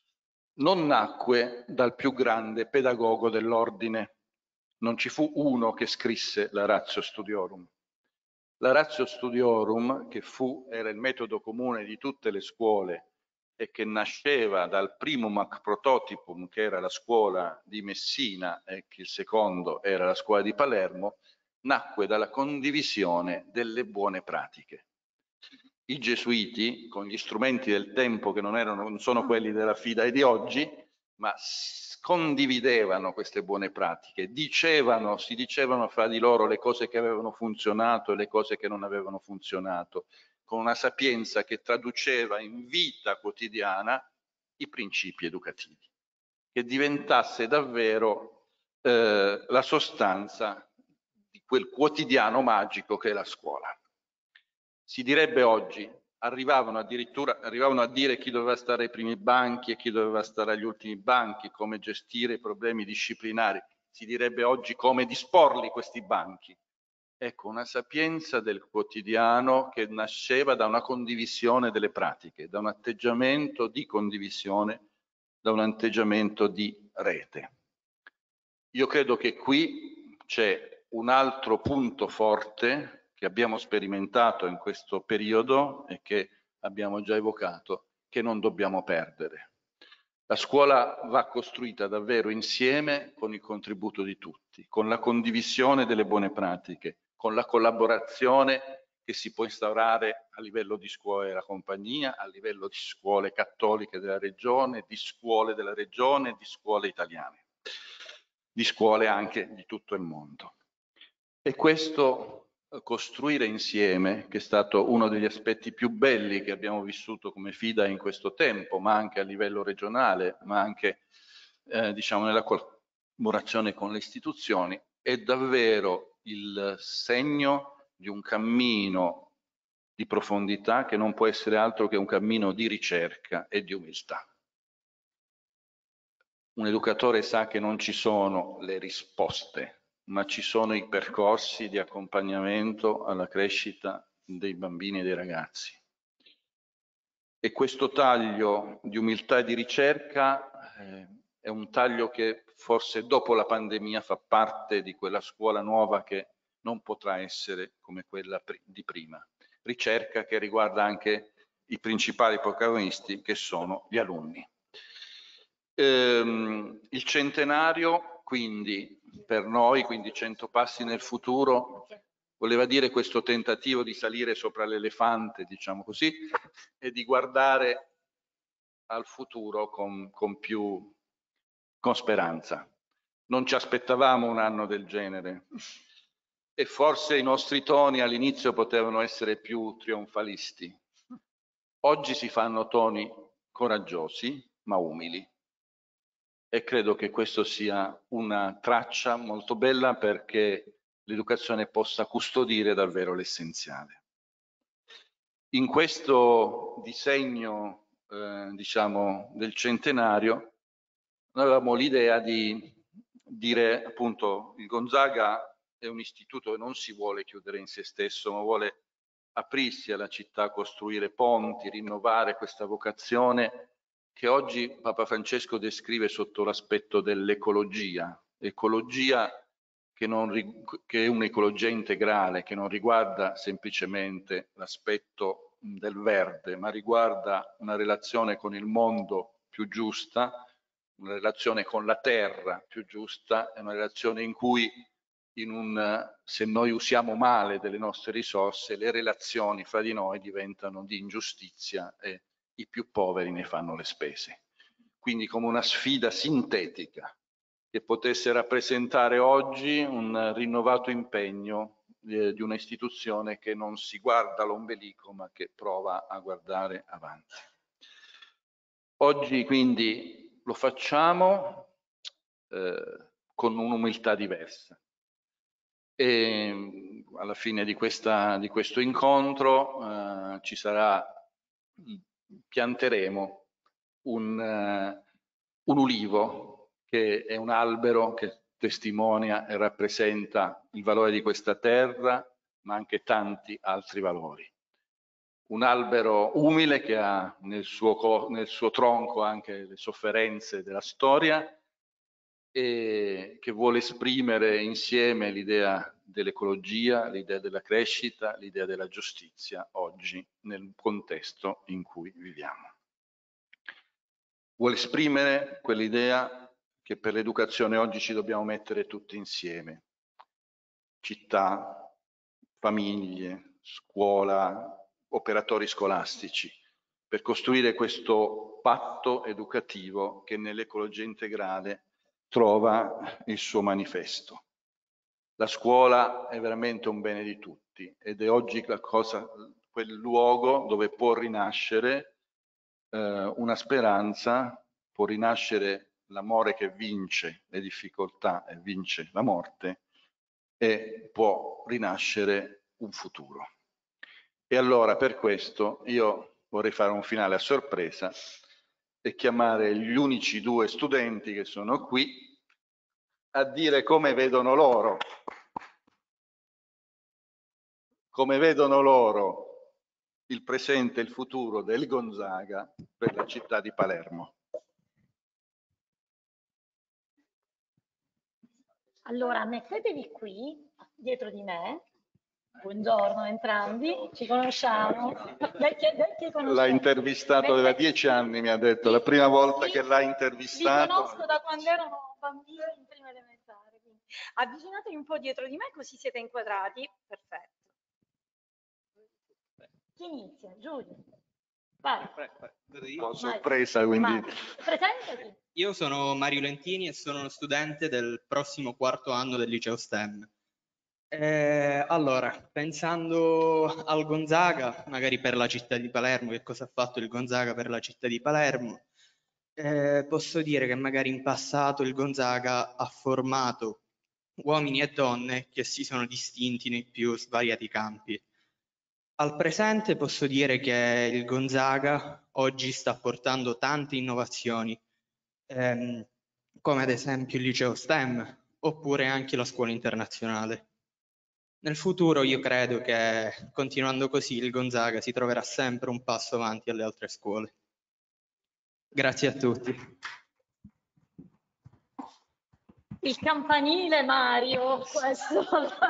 non nacque dal più grande pedagogo dell'ordine. Non ci fu uno che scrisse la Ratio Studiorum. La Ratio Studiorum, che fu, era il metodo comune di tutte le scuole e che nasceva dal primum ac prototipum, che era la scuola di Messina, e che il secondo era la scuola di Palermo, nacque dalla condivisione delle buone pratiche. I gesuiti, con gli strumenti del tempo che non, erano, non sono quelli della FIDA e di oggi, ma condividevano queste buone pratiche, dicevano, si dicevano fra di loro le cose che avevano funzionato e le cose che non avevano funzionato, con una sapienza che traduceva in vita quotidiana i principi educativi, che diventasse davvero eh, la sostanza di quel quotidiano magico che è la scuola. Si direbbe oggi, arrivavano addirittura arrivavano a dire chi doveva stare ai primi banchi e chi doveva stare agli ultimi banchi, come gestire i problemi disciplinari. Si direbbe oggi come disporli questi banchi. Ecco, una sapienza del quotidiano che nasceva da una condivisione delle pratiche, da un atteggiamento di condivisione, da un atteggiamento di rete. Io credo che qui c'è un altro punto forte che abbiamo sperimentato in questo periodo e che abbiamo già evocato, che non dobbiamo perdere. La scuola va costruita davvero insieme con il contributo di tutti, con la condivisione delle buone pratiche, con la collaborazione che si può instaurare a livello di scuole della compagnia, a livello di scuole cattoliche della regione, di scuole della regione, di scuole italiane, di scuole anche di tutto il mondo. E questo costruire insieme, che è stato uno degli aspetti più belli che abbiamo vissuto come FIDA in questo tempo, ma anche a livello regionale, ma anche eh, diciamo nella collaborazione con le istituzioni, è davvero il segno di un cammino di profondità che non può essere altro che un cammino di ricerca e di umiltà. Un educatore sa che non ci sono le risposte, ma ci sono i percorsi di accompagnamento alla crescita dei bambini e dei ragazzi. E questo taglio di umiltà e di ricerca eh, è un taglio che forse dopo la pandemia fa parte di quella scuola nuova che non potrà essere come quella di prima. Ricerca che riguarda anche i principali protagonisti, che sono gli alunni. Ehm, il centenario, quindi, per noi, quindi cento passi nel futuro, voleva dire questo tentativo di salire sopra l'elefante, diciamo così, e di guardare al futuro con, con più con speranza. Non ci aspettavamo un anno del genere e forse i nostri toni all'inizio potevano essere più trionfalisti. Oggi si fanno toni coraggiosi ma umili. E credo che questo sia una traccia molto bella perché l'educazione possa custodire davvero l'essenziale. In questo disegno, eh, diciamo, del centenario, noi avevamo l'idea di dire, appunto, il Gonzaga è un istituto che non si vuole chiudere in se stesso, ma vuole aprirsi alla città, costruire ponti, rinnovare questa vocazione che oggi Papa Francesco descrive sotto l'aspetto dell'ecologia. Ecologia che, non, che è un'ecologia integrale, che non riguarda semplicemente l'aspetto del verde, ma riguarda una relazione con il mondo più giusta, una relazione con la terra più giusta, è una relazione in cui in un, se noi usiamo male delle nostre risorse, le relazioni fra di noi diventano di ingiustizia e i più poveri ne fanno le spese. Quindi come una sfida sintetica che potesse rappresentare oggi un rinnovato impegno eh, di un'istituzione che non si guarda all'ombelico ma che prova a guardare avanti. Oggi quindi lo facciamo eh, con un'umiltà diversa. E alla fine di, questa, di questo incontro eh, ci sarà, pianteremo un, uh, un ulivo che è un albero che testimonia e rappresenta il valore di questa terra, ma anche tanti altri valori. Un albero umile che ha nel suo, nel suo tronco anche le sofferenze della storia e che vuole esprimere insieme l'idea dell'ecologia, l'idea della crescita, l'idea della giustizia oggi nel contesto in cui viviamo. Vuole esprimere quell'idea che per l'educazione oggi ci dobbiamo mettere tutti insieme. Città, famiglie, scuola, operatori scolastici, per costruire questo patto educativo che nell'ecologia integrale trova il suo manifesto. La scuola è veramente un bene di tutti ed è oggi la cosa, quel luogo dove può rinascere eh, una speranza, può rinascere l'amore che vince le difficoltà e vince la morte e può rinascere un futuro. E allora per questo io vorrei fare un finale a sorpresa e chiamare gli unici due studenti che sono qui a dire come vedono loro, come vedono loro il presente e il futuro del Gonzaga per la città di Palermo. Allora, mettetevi qui, dietro di me. Buongiorno entrambi, ci conosciamo. L'ha intervistato da dieci anni, mi ha detto, la prima volta che l'ha intervistato. Vi conosco da quando erano bambini in prima elementare. Quindi. Avvicinatevi un po' dietro di me così siete inquadrati. Perfetto. Chi inizia? Giulio. Vai. Un po' sorpresa, quindi. Presentati. Io sono Mario Lentini e sono uno studente del prossimo quarto anno del liceo STEM. Eh, allora, pensando al Gonzaga, magari per la città di Palermo, che cosa ha fatto il Gonzaga per la città di Palermo, eh, posso dire che magari in passato il Gonzaga ha formato uomini e donne che si sono distinti nei più svariati campi. Al presente posso dire che il Gonzaga oggi sta portando tante innovazioni, ehm, come ad esempio il liceo STEM oppure anche la scuola internazionale. Nel futuro io credo che continuando così il Gonzaga si troverà sempre un passo avanti alle altre scuole. Grazie a tutti. Il campanile Mario, questo.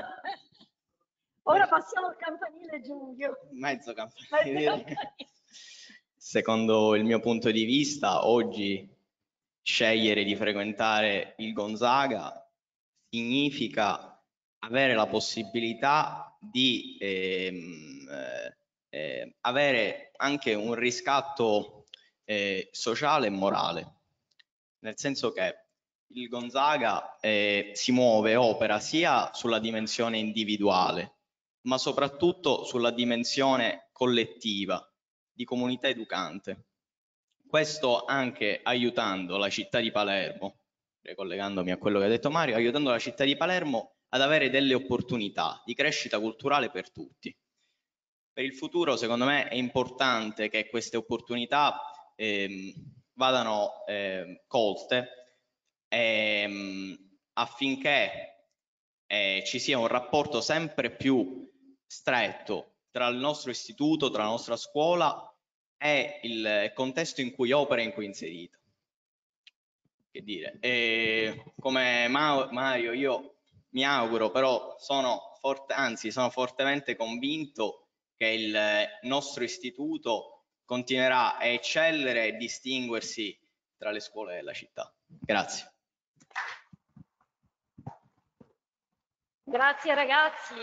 Ora passiamo al campanile Giulio. Mezzo campanile. Secondo il mio punto di vista, oggi scegliere di frequentare il Gonzaga significa avere la possibilità di ehm, eh, avere anche un riscatto eh, sociale e morale, nel senso che il Gonzaga eh, si muove, opera sia sulla dimensione individuale, ma soprattutto sulla dimensione collettiva, di comunità educante. Questo anche aiutando la città di Palermo, ricollegandomi a quello che ha detto Mario, aiutando la città di Palermo ad avere delle opportunità di crescita culturale per tutti. Per il futuro, secondo me, è importante che queste opportunità ehm, vadano eh, colte ehm, affinché eh, ci sia un rapporto sempre più stretto tra il nostro istituto, tra la nostra scuola e il contesto in cui opera e in cui è inserita. Che dire, e come Mario io mi auguro, però sono forte, anzi sono fortemente convinto che il nostro istituto continuerà a eccellere e distinguersi tra le scuole della città. Grazie. Grazie ragazzi.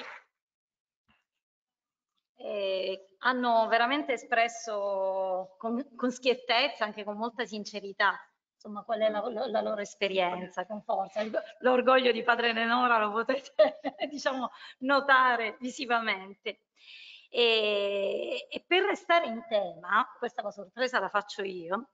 Eh, hanno veramente espresso con, con schiettezza, anche con molta sincerità, insomma, qual è la, la loro esperienza, con forza. L'orgoglio di padre Lenora lo potete diciamo, notare visivamente. E, e per restare in tema, questa la sorpresa la faccio io,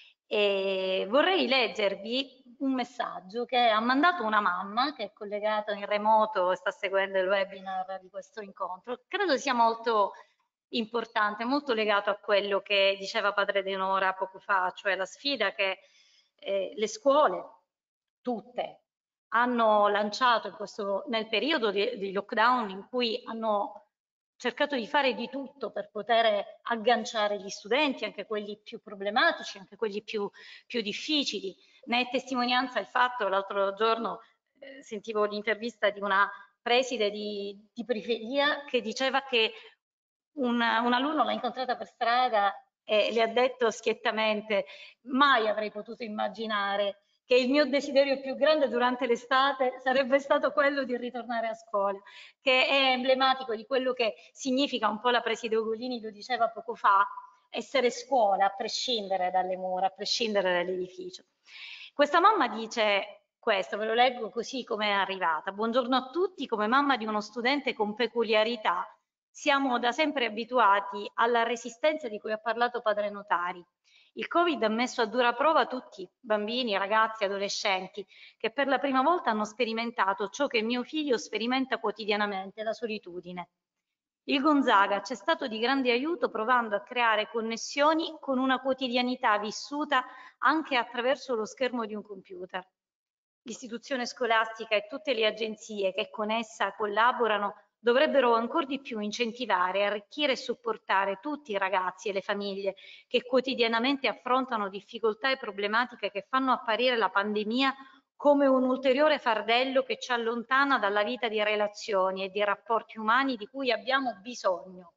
e vorrei leggervi un messaggio che ha mandato una mamma che è collegata in remoto e sta seguendo il webinar di questo incontro. Credo sia molto importante, molto legato a quello che diceva padre Denora poco fa, cioè la sfida che eh, le scuole, tutte, hanno lanciato in questo, nel periodo di, di lockdown in cui hanno cercato di fare di tutto per poter agganciare gli studenti, anche quelli più problematici, anche quelli più, più difficili. Ne è testimonianza il fatto, l'altro giorno eh, sentivo l'intervista di una preside di, di periferia che diceva che un, un alunno l'ha incontrata per strada e le ha detto schiettamente: mai avrei potuto immaginare che il mio desiderio più grande durante l'estate sarebbe stato quello di ritornare a scuola, che è emblematico di quello che significa, un po' la preside Ugolini lo diceva poco fa, essere scuola a prescindere dalle mura, a prescindere dall'edificio. Questa mamma dice questo, ve lo leggo così come è arrivata: buongiorno a tutti, come mamma di uno studente con peculiarità siamo da sempre abituati alla resistenza di cui ha parlato padre Notari. Il Covid ha messo a dura prova tutti, bambini, ragazzi, adolescenti, che per la prima volta hanno sperimentato ciò che mio figlio sperimenta quotidianamente, la solitudine. Il Gonzaga ci è stato di grande aiuto provando a creare connessioni con una quotidianità vissuta anche attraverso lo schermo di un computer. L'istituzione scolastica e tutte le agenzie che con essa collaborano dovrebbero ancor di più incentivare, arricchire e supportare tutti i ragazzi e le famiglie che quotidianamente affrontano difficoltà e problematiche che fanno apparire la pandemia come un ulteriore fardello che ci allontana dalla vita di relazioni e di rapporti umani di cui abbiamo bisogno.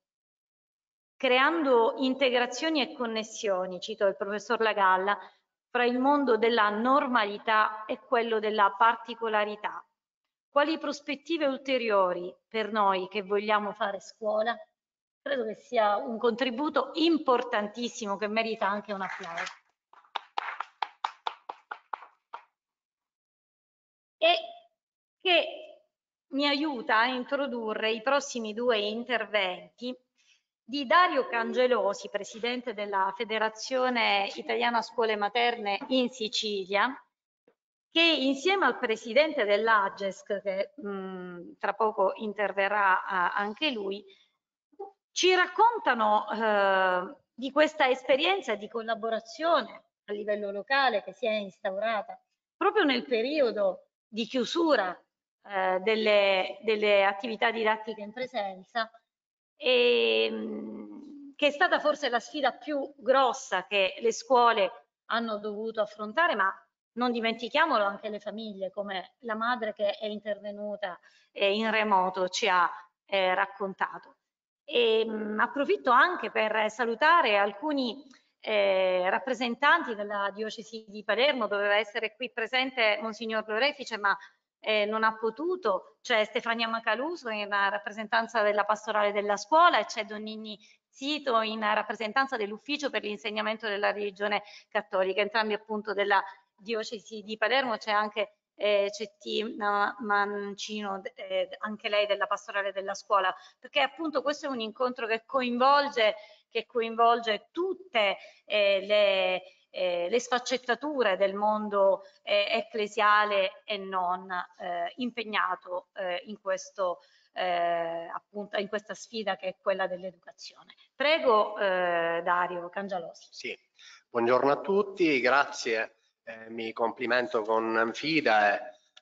Creando integrazioni e connessioni, cito il professor Lagalla, fra il mondo della normalità e quello della particolarità. Quali prospettive ulteriori per noi che vogliamo fare scuola? Credo che sia un contributo importantissimo che merita anche un applauso. E che mi aiuta a introdurre i prossimi due interventi di Dario Cangelosi, presidente della Federazione Italiana Scuole Materne in Sicilia, che insieme al presidente dell'Agesc, che mh, tra poco interverrà uh, anche lui, ci raccontano uh, di questa esperienza di collaborazione a livello locale che si è instaurata proprio nel periodo di chiusura uh, delle, delle attività didattiche in presenza, e mh, che è stata forse la sfida più grossa che le scuole hanno dovuto affrontare, ma non dimentichiamolo anche le famiglie, come la madre che è intervenuta eh, in remoto ci ha eh, raccontato. E, mh, approfitto anche per salutare alcuni eh, rappresentanti della diocesi di Palermo. Doveva essere qui presente Monsignor Lorefice, ma eh, non ha potuto. C'è Stefania Macaluso in rappresentanza della pastorale della scuola e c'è Don Ninni Sito in rappresentanza dell'ufficio per l'insegnamento della religione cattolica, entrambi appunto della diocesi di Palermo. C'è anche eh, Cettina Mancino, eh, anche lei della pastorale della scuola, perché appunto questo è un incontro che coinvolge, che coinvolge tutte eh, le, eh, le sfaccettature del mondo eh, ecclesiale e non eh, impegnato eh, in questo eh, appunto in questa sfida che è quella dell'educazione. Prego eh, Dario Cangelosi. Sì, buongiorno a tutti, grazie. Eh, mi complimento con Anfida e eh,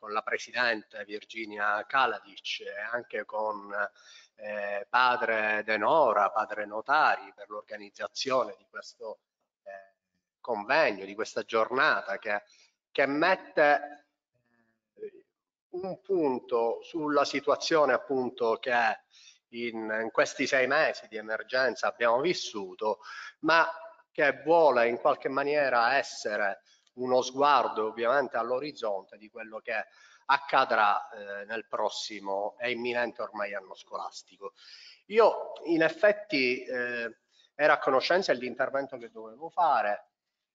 con la Presidente Virginia Kaladic e anche con eh, padre De Nora, padre Notari, per l'organizzazione di questo eh, convegno, di questa giornata che, che mette eh, un punto sulla situazione appunto che in, in questi sei mesi di emergenza abbiamo vissuto, ma che vuole in qualche maniera essere uno sguardo ovviamente all'orizzonte di quello che accadrà eh, nel prossimo e imminente ormai anno scolastico. Io in effetti eh, ero a conoscenza dell'intervento che dovevo fare,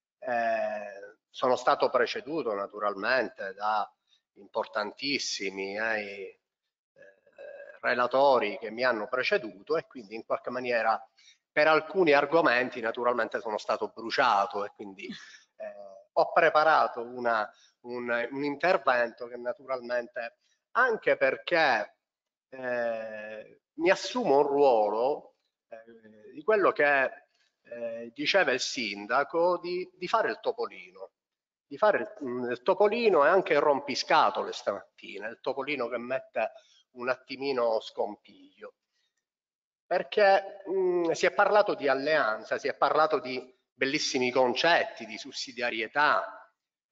eh, sono stato preceduto naturalmente da importantissimi eh, relatori che mi hanno preceduto e quindi in qualche maniera per alcuni argomenti naturalmente sono stato bruciato e quindi eh, ho preparato una, un, un intervento che naturalmente, anche perché eh, mi assumo un ruolo eh, di quello che eh, diceva il sindaco di, di fare il topolino, di fare il, il topolino e anche il rompiscatole stamattina, il topolino che mette un attimino scompiglio. Perché mh, si è parlato di alleanza, si è parlato di bellissimi concetti, di sussidiarietà,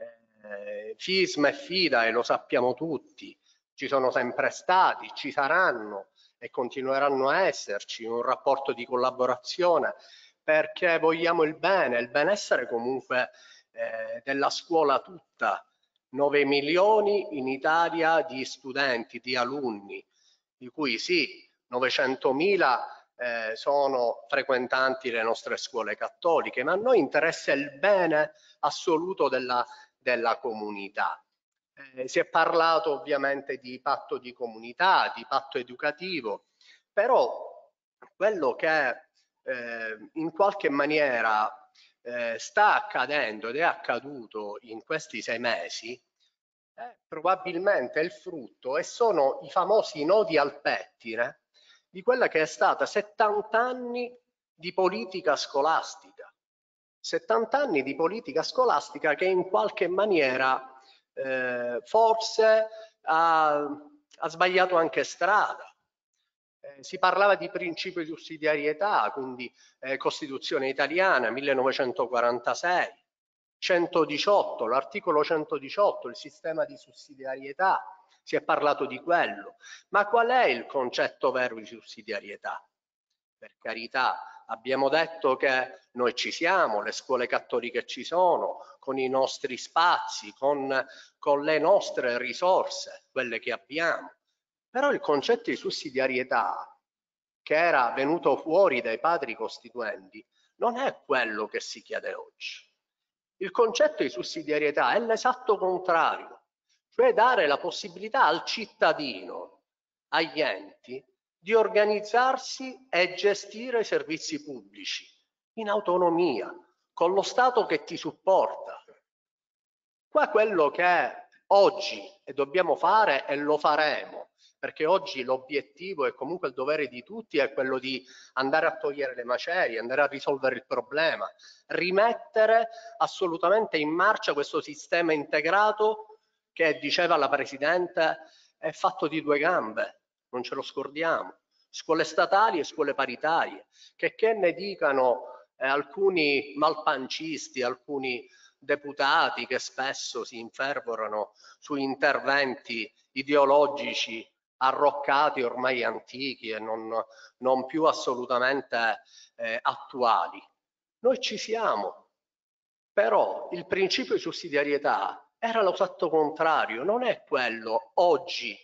eh, FISM e FIDA, e lo sappiamo tutti, ci sono sempre stati, ci saranno e continueranno a esserci un rapporto di collaborazione perché vogliamo il bene, il benessere comunque eh, della scuola tutta, nove milioni in Italia di studenti, di alunni, di cui sì, novecentomila eh, sono frequentanti le nostre scuole cattoliche, ma a noi interessa il bene assoluto della, della comunità. Eh, si è parlato ovviamente di patto di comunità, di patto educativo, però quello che eh, in qualche maniera eh, sta accadendo ed è accaduto in questi sei mesi è probabilmente il frutto e sono i famosi nodi al pettine di quella che è stata settanta anni di politica scolastica. settanta anni di politica scolastica che in qualche maniera eh, forse ha, ha sbagliato anche strada. Eh, si parlava di principio di sussidiarietà, quindi eh, Costituzione italiana millenovecentoquarantasei, centodiciotto, l'articolo centodiciotto, il sistema di sussidiarietà, si è parlato di quello. Ma qual è il concetto vero di sussidiarietà? Per carità, abbiamo detto che noi ci siamo, le scuole cattoliche ci sono, con i nostri spazi, con, con le nostre risorse, quelle che abbiamo. Però il concetto di sussidiarietà che era venuto fuori dai padri costituenti non è quello che si chiede oggi. Il concetto di sussidiarietà è l'esatto contrario, cioè dare la possibilità al cittadino, agli enti, di organizzarsi e gestire i servizi pubblici in autonomia, con lo Stato che ti supporta. Qua quello che oggi e dobbiamo fare e lo faremo, perché oggi l'obiettivo e comunque il dovere di tutti è quello di andare a togliere le macerie, andare a risolvere il problema, rimettere assolutamente in marcia questo sistema integrato che, diceva la Presidente, è fatto di due gambe, non ce lo scordiamo, scuole statali e scuole paritarie, che che ne dicano eh, alcuni malpancisti, alcuni deputati che spesso si infervorano su interventi ideologici arroccati, ormai antichi e non, non più assolutamente eh, attuali. Noi ci siamo, però il principio di sussidiarietà era l'esatto contrario, non è quello oggi,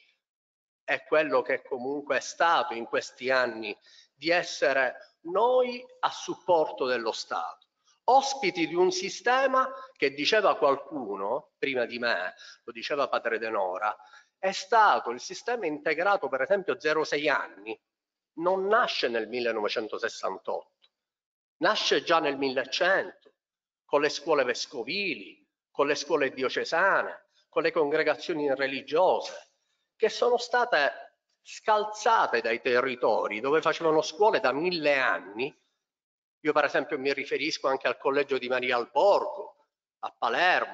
è quello che comunque è stato in questi anni di essere noi a supporto dello Stato, ospiti di un sistema che, diceva qualcuno prima di me, lo diceva padre De Nora, è stato il sistema integrato, per esempio zero sei anni, non nasce nel millenovecentosessantotto, nasce già nel millecento, con le scuole vescovili, con le scuole diocesane, con le congregazioni religiose, che sono state scalzate dai territori dove facevano scuole da mille anni. Io per esempio mi riferisco anche al collegio di Maria al Borgo, a Palermo,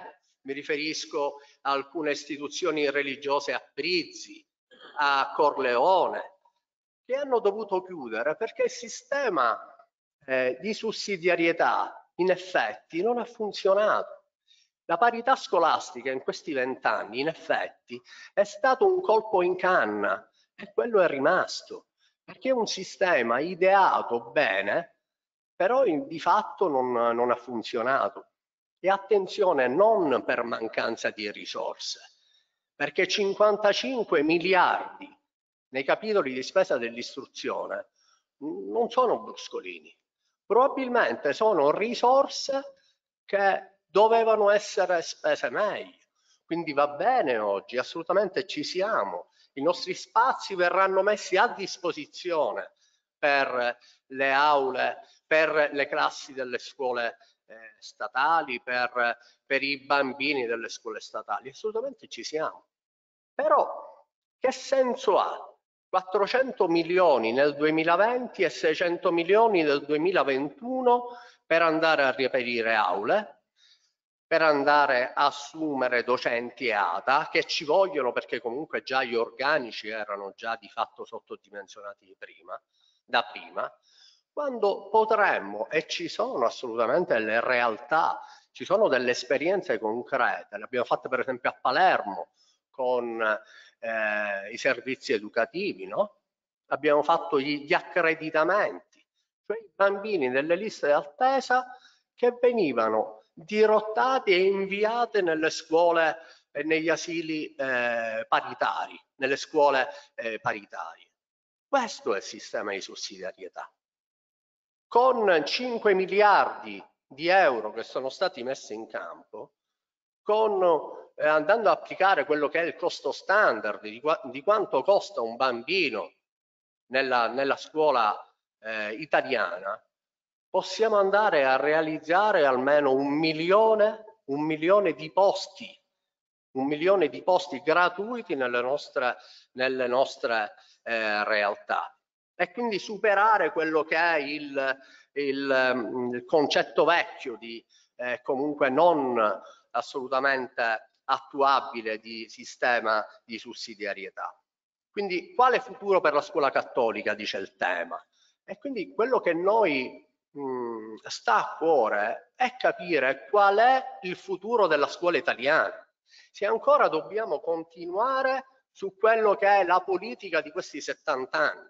mi riferisco a alcune istituzioni religiose a Brizzi, a Corleone, che hanno dovuto chiudere perché il sistema eh, di sussidiarietà in effetti non ha funzionato. La parità scolastica in questi vent'anni in effetti è stato un colpo in canna e quello è rimasto, perché è un sistema ideato bene, però in, di fatto non, non ha funzionato. E attenzione, non per mancanza di risorse, perché cinquantacinque miliardi nei capitoli di spesa dell'istruzione non sono bruscolini, probabilmente sono risorse che dovevano essere spese meglio. Quindi va bene oggi, assolutamente ci siamo, i nostri spazi verranno messi a disposizione per le aule, per le classi delle scuole eh, statali, per, per i bambini delle scuole statali, assolutamente ci siamo. Però che senso ha quattrocento milioni nel duemilaventi e seicento milioni nel duemilaventuno per andare a reperire aule, per andare a assumere docenti e A T A, che ci vogliono perché comunque già gli organici erano già di fatto sottodimensionati prima, da prima, quando potremmo, e ci sono assolutamente delle realtà, ci sono delle esperienze concrete, le abbiamo fatte per esempio a Palermo con eh, i servizi educativi, no? Abbiamo fatto gli, gli accreditamenti, cioè i bambini delle liste d'attesa che venivano dirottati e inviati nelle scuole e negli asili eh, paritari, nelle scuole eh, paritarie. Questo è il sistema di sussidiarietà. Con cinque miliardi di euro che sono stati messi in campo, con, eh, andando a applicare quello che è il costo standard di, di quanto costa un bambino nella, nella scuola eh, italiana, possiamo andare a realizzare almeno un milione, un milione di posti, un milione di posti gratuiti nelle nostre, nelle nostre eh, realtà. E quindi superare quello che è il, il, il concetto vecchio di eh, comunque non assolutamente attuabile di sistema di sussidiarietà. Quindi quale futuro per la scuola cattolica, dice il tema. E quindi quello che noi mh, sta a cuore è capire qual è il futuro della scuola italiana. Se ancora dobbiamo continuare su quello che è la politica di questi settanta anni.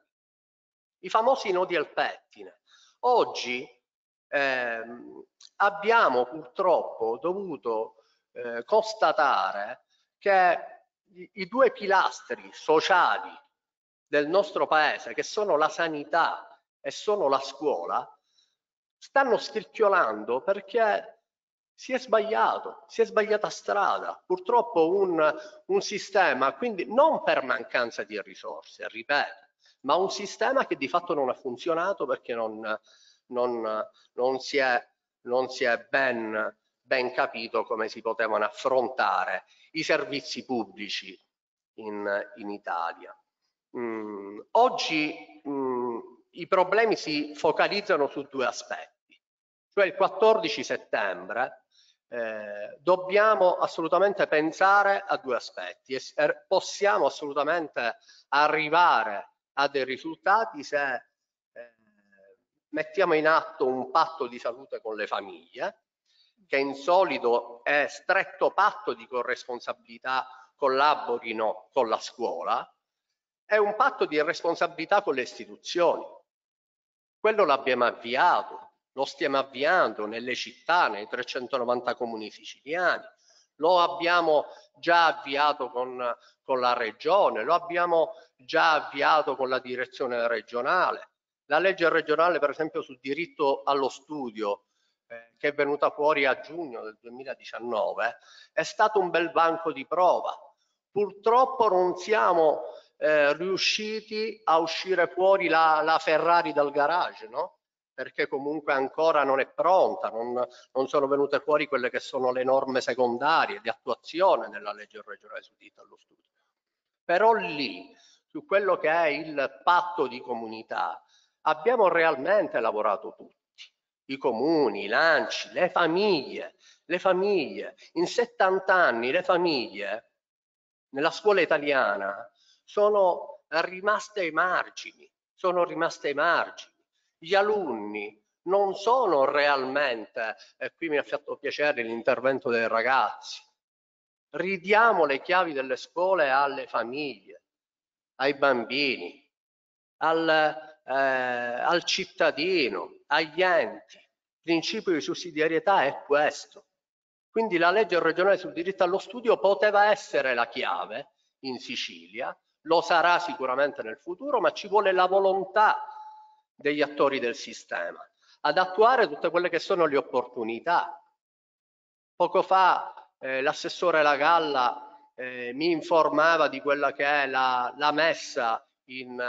I famosi nodi al pettine. Oggi ehm, abbiamo purtroppo dovuto eh, constatare che i, i due pilastri sociali del nostro paese, che sono la sanità e sono la scuola, stanno scricchiolando perché si è sbagliato, si è sbagliata strada. Purtroppo un, un sistema, quindi non per mancanza di risorse, ripeto, ma un sistema che di fatto non ha funzionato perché non, non, non si è, non si è ben, ben capito come si potevano affrontare i servizi pubblici in, in Italia. Mm, oggi mm, i problemi si focalizzano su due aspetti, cioè il quattordici settembre eh, dobbiamo assolutamente pensare a due aspetti e possiamo assolutamente arrivare a dei risultati se eh, mettiamo in atto un patto di salute con le famiglie, che in solido è stretto patto di corresponsabilità collaborino con la scuola, è un patto di responsabilità con le istituzioni. Quello l'abbiamo avviato, lo stiamo avviando nelle città, nei trecentonovanta comuni siciliani, lo abbiamo già avviato con, con la regione, lo abbiamo già avviato con la direzione regionale. La legge regionale, per esempio, sul diritto allo studio, eh, che è venuta fuori a giugno del duemiladiciannove, è stato un bel banco di prova. Purtroppo non siamo eh, riusciti a uscire fuori la, la Ferrari dal garage, no? Perché comunque ancora non è pronta, non, non sono venute fuori quelle che sono le norme secondarie di attuazione della legge regionale sul diritto allo studio. Però lì, su quello che è il patto di comunità, abbiamo realmente lavorato tutti. i comuni, l'A N C I, le famiglie, le famiglie. In settanta anni le famiglie nella scuola italiana sono rimaste ai margini, sono rimaste ai margini. Gli alunni non sono realmente, e qui mi ha fatto piacere l'intervento dei ragazzi, ridiamo le chiavi delle scuole alle famiglie, ai bambini, al, eh, al cittadino, agli enti. Il principio di sussidiarietà è questo. Quindi la legge regionale sul diritto allo studio poteva essere la chiave in Sicilia, lo sarà sicuramente nel futuro, ma ci vuole la volontà degli attori del sistema ad attuare tutte quelle che sono le opportunità. Poco fa eh, l'assessore Lagalla eh, mi informava di quella che è la, la messa in,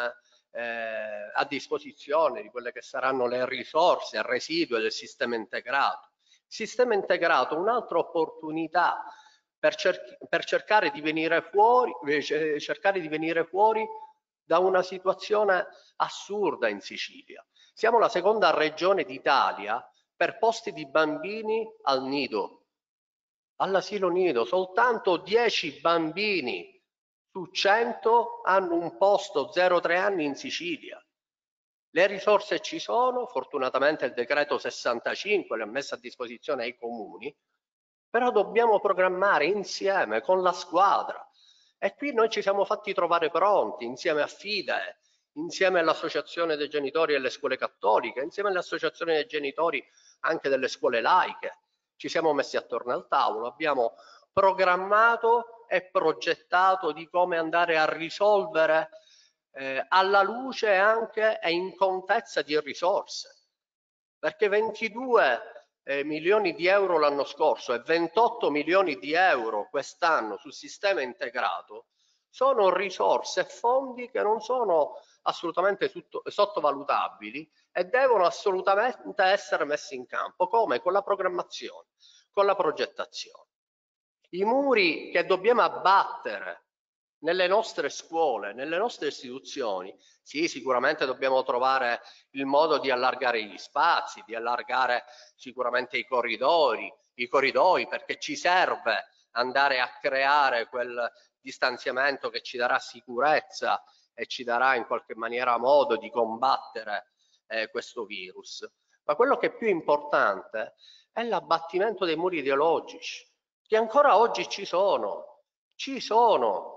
eh, a disposizione di quelle che saranno le risorse residue del sistema integrato. Sistema integrato, un'altra opportunità per, cer per cercare di venire fuori, eh, cercare di venire fuori da una situazione assurda in Sicilia. Siamo la seconda regione d'Italia per posti di bambini al nido, all'asilo nido. Soltanto dieci bambini su cento hanno un posto zero tre anni in Sicilia. Le risorse ci sono, fortunatamente il decreto sessantacinque le ha messe a disposizione ai comuni, però dobbiamo programmare insieme con la squadra. E qui noi ci siamo fatti trovare pronti, insieme a FIDE, insieme all'Associazione dei Genitori delle Scuole Cattoliche, insieme all'Associazione dei Genitori anche delle scuole laiche. Ci siamo messi attorno al tavolo, abbiamo programmato e progettato di come andare a risolvere eh, alla luce anche e in contezza di risorse. Perché ventidue eh, milioni di euro l'anno scorso e ventotto milioni di euro quest'anno sul sistema integrato sono risorse e fondi che non sono assolutamente sotto, sottovalutabili e devono assolutamente essere messi in campo. Come? Con la programmazione, con la progettazione. I muri che dobbiamo abbattere nelle nostre scuole, nelle nostre istituzioni, sì, sicuramente dobbiamo trovare il modo di allargare gli spazi, di allargare sicuramente i corridoi, i corridoi perché ci serve andare a creare quel distanziamento che ci darà sicurezza e ci darà in qualche maniera modo di combattere eh, questo virus. Ma quello che è più importante è l'abbattimento dei muri ideologici, che ancora oggi ci sono, ci sono.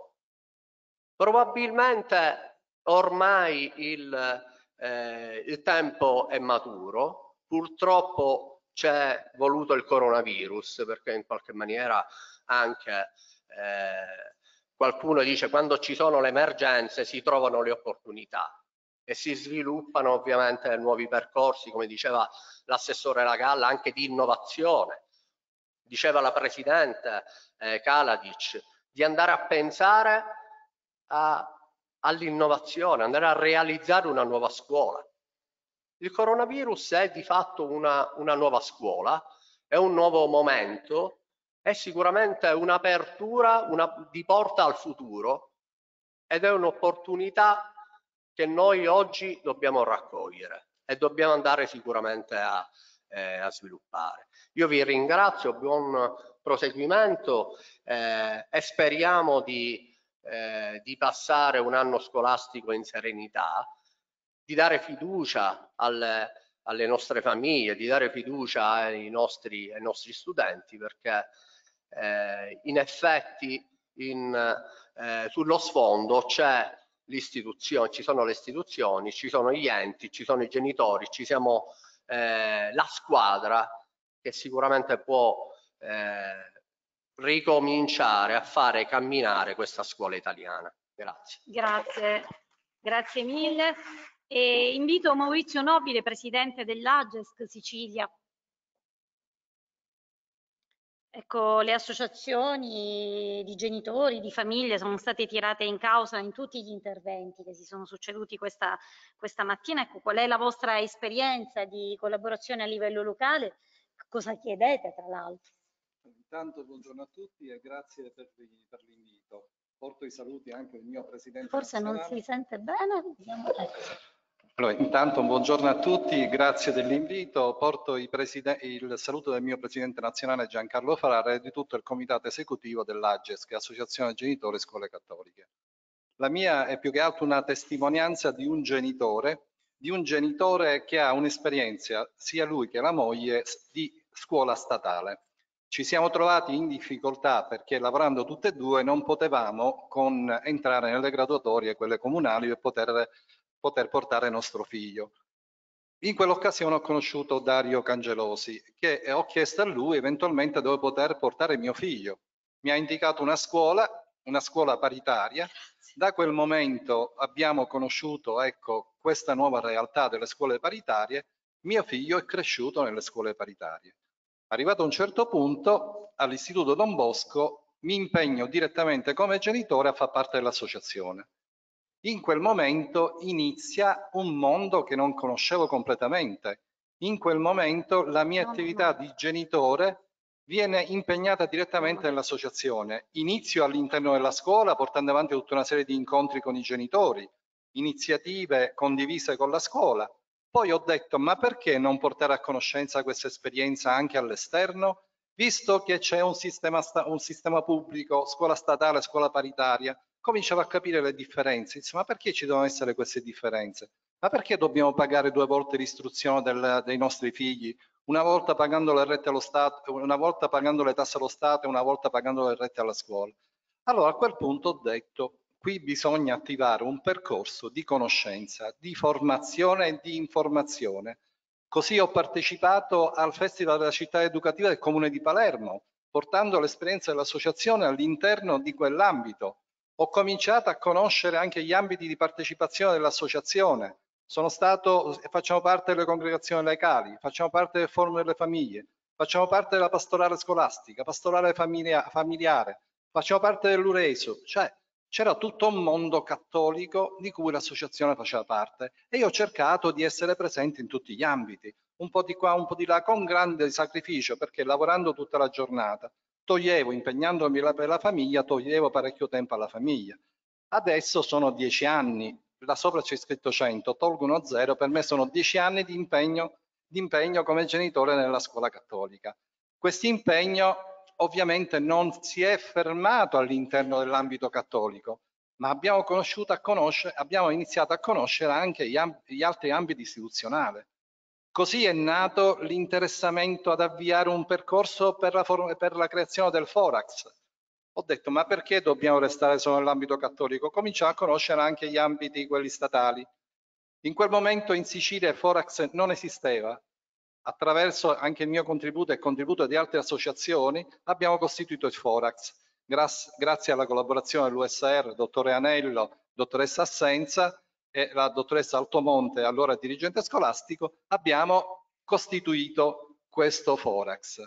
Probabilmente ormai il, eh, il tempo è maturo, purtroppo c'è voluto il coronavirus perché in qualche maniera anche eh, qualcuno dice quando ci sono le emergenze si trovano le opportunità e si sviluppano ovviamente nuovi percorsi, come diceva l'assessore Lagalla, anche di innovazione. Diceva la Presidente eh, Kaladic di andare a pensare all'innovazione, andare a realizzare una nuova scuola. Il coronavirus è di fatto una, una nuova scuola, è un nuovo momento, è sicuramente un'apertura una, di porta al futuro ed è un'opportunità che noi oggi dobbiamo raccogliere e dobbiamo andare sicuramente a, eh, a sviluppare. Io vi ringrazio, buon proseguimento eh, e speriamo di Eh, di passare un anno scolastico in serenità, di dare fiducia alle, alle nostre famiglie, di dare fiducia ai nostri, ai nostri studenti, perché eh, in effetti in, eh, sullo sfondo c'è l'istituzione, ci sono le istituzioni, ci sono gli enti, ci sono i genitori, ci siamo eh, la squadra che sicuramente può eh, ricominciare a fare camminare questa scuola italiana. Grazie. Grazie, grazie mille. E invito Maurizio Nobile, presidente dell'Agesc Sicilia. Ecco, le associazioni di genitori, di famiglie sono state tirate in causa in tutti gli interventi che si sono succeduti questa, questa mattina. Ecco, qual è la vostra esperienza di collaborazione a livello locale? Cosa chiedete, tra l'altro? Intanto buongiorno a tutti e grazie per, per l'invito. Porto i saluti anche del mio presidente Forse nazionale. non si sente bene. Vediamo. Allora, intanto buongiorno a tutti, grazie dell'invito. Porto il saluto del mio presidente nazionale Giancarlo Farara e di tutto il comitato esecutivo dell'A G E S, che è Associazione Genitori Scuole Cattoliche. La mia è più che altro una testimonianza di un genitore, di un genitore che ha un'esperienza, sia lui che la moglie, di scuola statale. Ci siamo trovati in difficoltà perché lavorando tutte e due non potevamo con, entrare nelle graduatorie, quelle comunali, per poter, poter portare nostro figlio. In quell'occasione ho conosciuto Dario Cangelosi, che ho chiesto a lui eventualmente dove poter portare mio figlio. Mi ha indicato una scuola, una scuola paritaria. Da quel momento abbiamo conosciuto, ecco, questa nuova realtà delle scuole paritarie. Mio figlio è cresciuto nelle scuole paritarie. Arrivato a un certo punto, all'Istituto Don Bosco, mi impegno direttamente come genitore a far parte dell'associazione. In quel momento inizia un mondo che non conoscevo completamente. In quel momento la mia attività di genitore viene impegnata direttamente nell'associazione. Inizio all'interno della scuola portando avanti tutta una serie di incontri con i genitori, iniziative condivise con la scuola. Poi ho detto, ma perché non portare a conoscenza questa esperienza anche all'esterno? Visto che c'è un sistema, un sistema pubblico, scuola statale, scuola paritaria, cominciavo a capire le differenze. Dice, ma perché ci devono essere queste differenze? Ma perché dobbiamo pagare due volte l'istruzione del, dei nostri figli? Una volta pagando le rette allo Stato, una volta pagando le tasse allo Stato e una volta pagando le rette alla scuola. Allora a quel punto ho detto, qui bisogna attivare un percorso di conoscenza, di formazione e di informazione. Così ho partecipato al Festival della Città Educativa del Comune di Palermo, portando l'esperienza dell'associazione all'interno di quell'ambito. Ho cominciato a conoscere anche gli ambiti di partecipazione dell'associazione. Sono stato, facciamo parte delle congregazioni locali, facciamo parte del forum delle famiglie, facciamo parte della pastorale scolastica, pastorale familia, familiare, facciamo parte dell'Ureso, cioè c'era tutto un mondo cattolico di cui l'associazione faceva parte e io ho cercato di essere presente in tutti gli ambiti, un po' di qua, un po' di là, con grande sacrificio, perché lavorando tutta la giornata toglievo, impegnandomi per la famiglia, toglievo parecchio tempo alla famiglia. Adesso sono dieci anni, là sopra c'è scritto cento, tolgo uno zero, per me sono dieci anni di impegno, di impegno come genitore nella scuola cattolica. Questo impegno ovviamente non si è fermato all'interno dell'ambito cattolico, ma abbiamo, conosciuto a conoscere, abbiamo iniziato a conoscere anche gli, gli altri ambiti istituzionali. Così è nato l'interessamento ad avviare un percorso per la, per la creazione del Forax. Ho detto, ma perché dobbiamo restare solo nell'ambito cattolico? Cominciamo a conoscere anche gli ambiti, quelli statali. In quel momento in Sicilia il Forax non esisteva. Attraverso anche il mio contributo e il contributo di altre associazioni abbiamo costituito il Forax. Grazie, grazie alla collaborazione dell'U S R, dottore Anello, dottoressa Assenza e la dottoressa Altomonte, allora dirigente scolastico, abbiamo costituito questo Forax.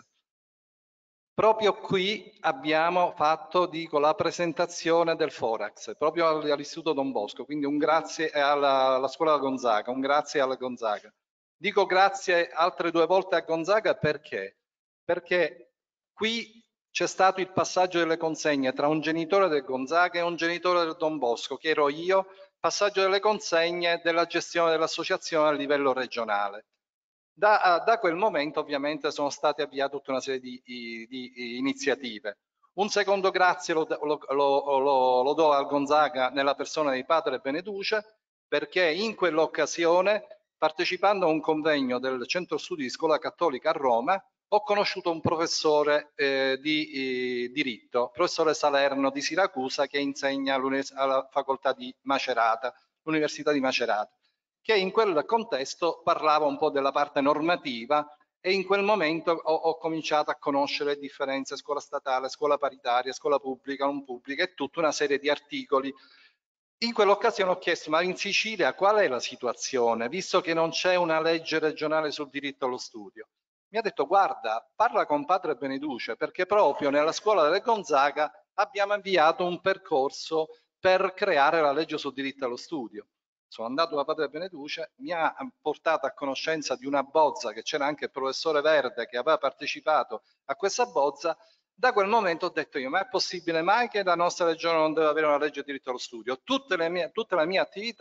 Proprio qui abbiamo fatto, dico, la presentazione del Forax, proprio all'Istituto Don Bosco, quindi un grazie alla, alla scuola Gonzaga, un grazie alla Gonzaga. Dico grazie altre due volte a Gonzaga perché? Perché qui c'è stato il passaggio delle consegne tra un genitore del Gonzaga e un genitore del Don Bosco, che ero io, passaggio delle consegne della gestione dell'associazione a livello regionale. Da, da quel momento ovviamente sono state avviate tutta una serie di, di, di iniziative. Un secondo grazie lo, lo, lo, lo, lo do al Gonzaga nella persona di padre Beneduce, perché in quell'occasione, partecipando a un convegno del Centro Studi di Scuola Cattolica a Roma, ho conosciuto un professore eh, di eh, diritto, professore Salerno di Siracusa, che insegna alla facoltà di Macerata, l'Università di Macerata, che in quel contesto parlava un po' della parte normativa e in quel momento ho, ho cominciato a conoscere le differenze scuola statale, scuola paritaria, scuola pubblica, non pubblica e tutta una serie di articoli. In quell'occasione ho chiesto, ma in Sicilia qual è la situazione, visto che non c'è una legge regionale sul diritto allo studio? Mi ha detto, guarda, parla con padre Beneduce, perché proprio nella scuola del Gonzaga abbiamo avviato un percorso per creare la legge sul diritto allo studio. Sono andato da padre Beneduce, mi ha portato a conoscenza di una bozza, che c'era anche il professore Verde che aveva partecipato a questa bozza. Da quel momento ho detto io, ma è possibile mai che la nostra regione non deve avere una legge di diritto allo studio? Tutte le mie, tutta la mia attività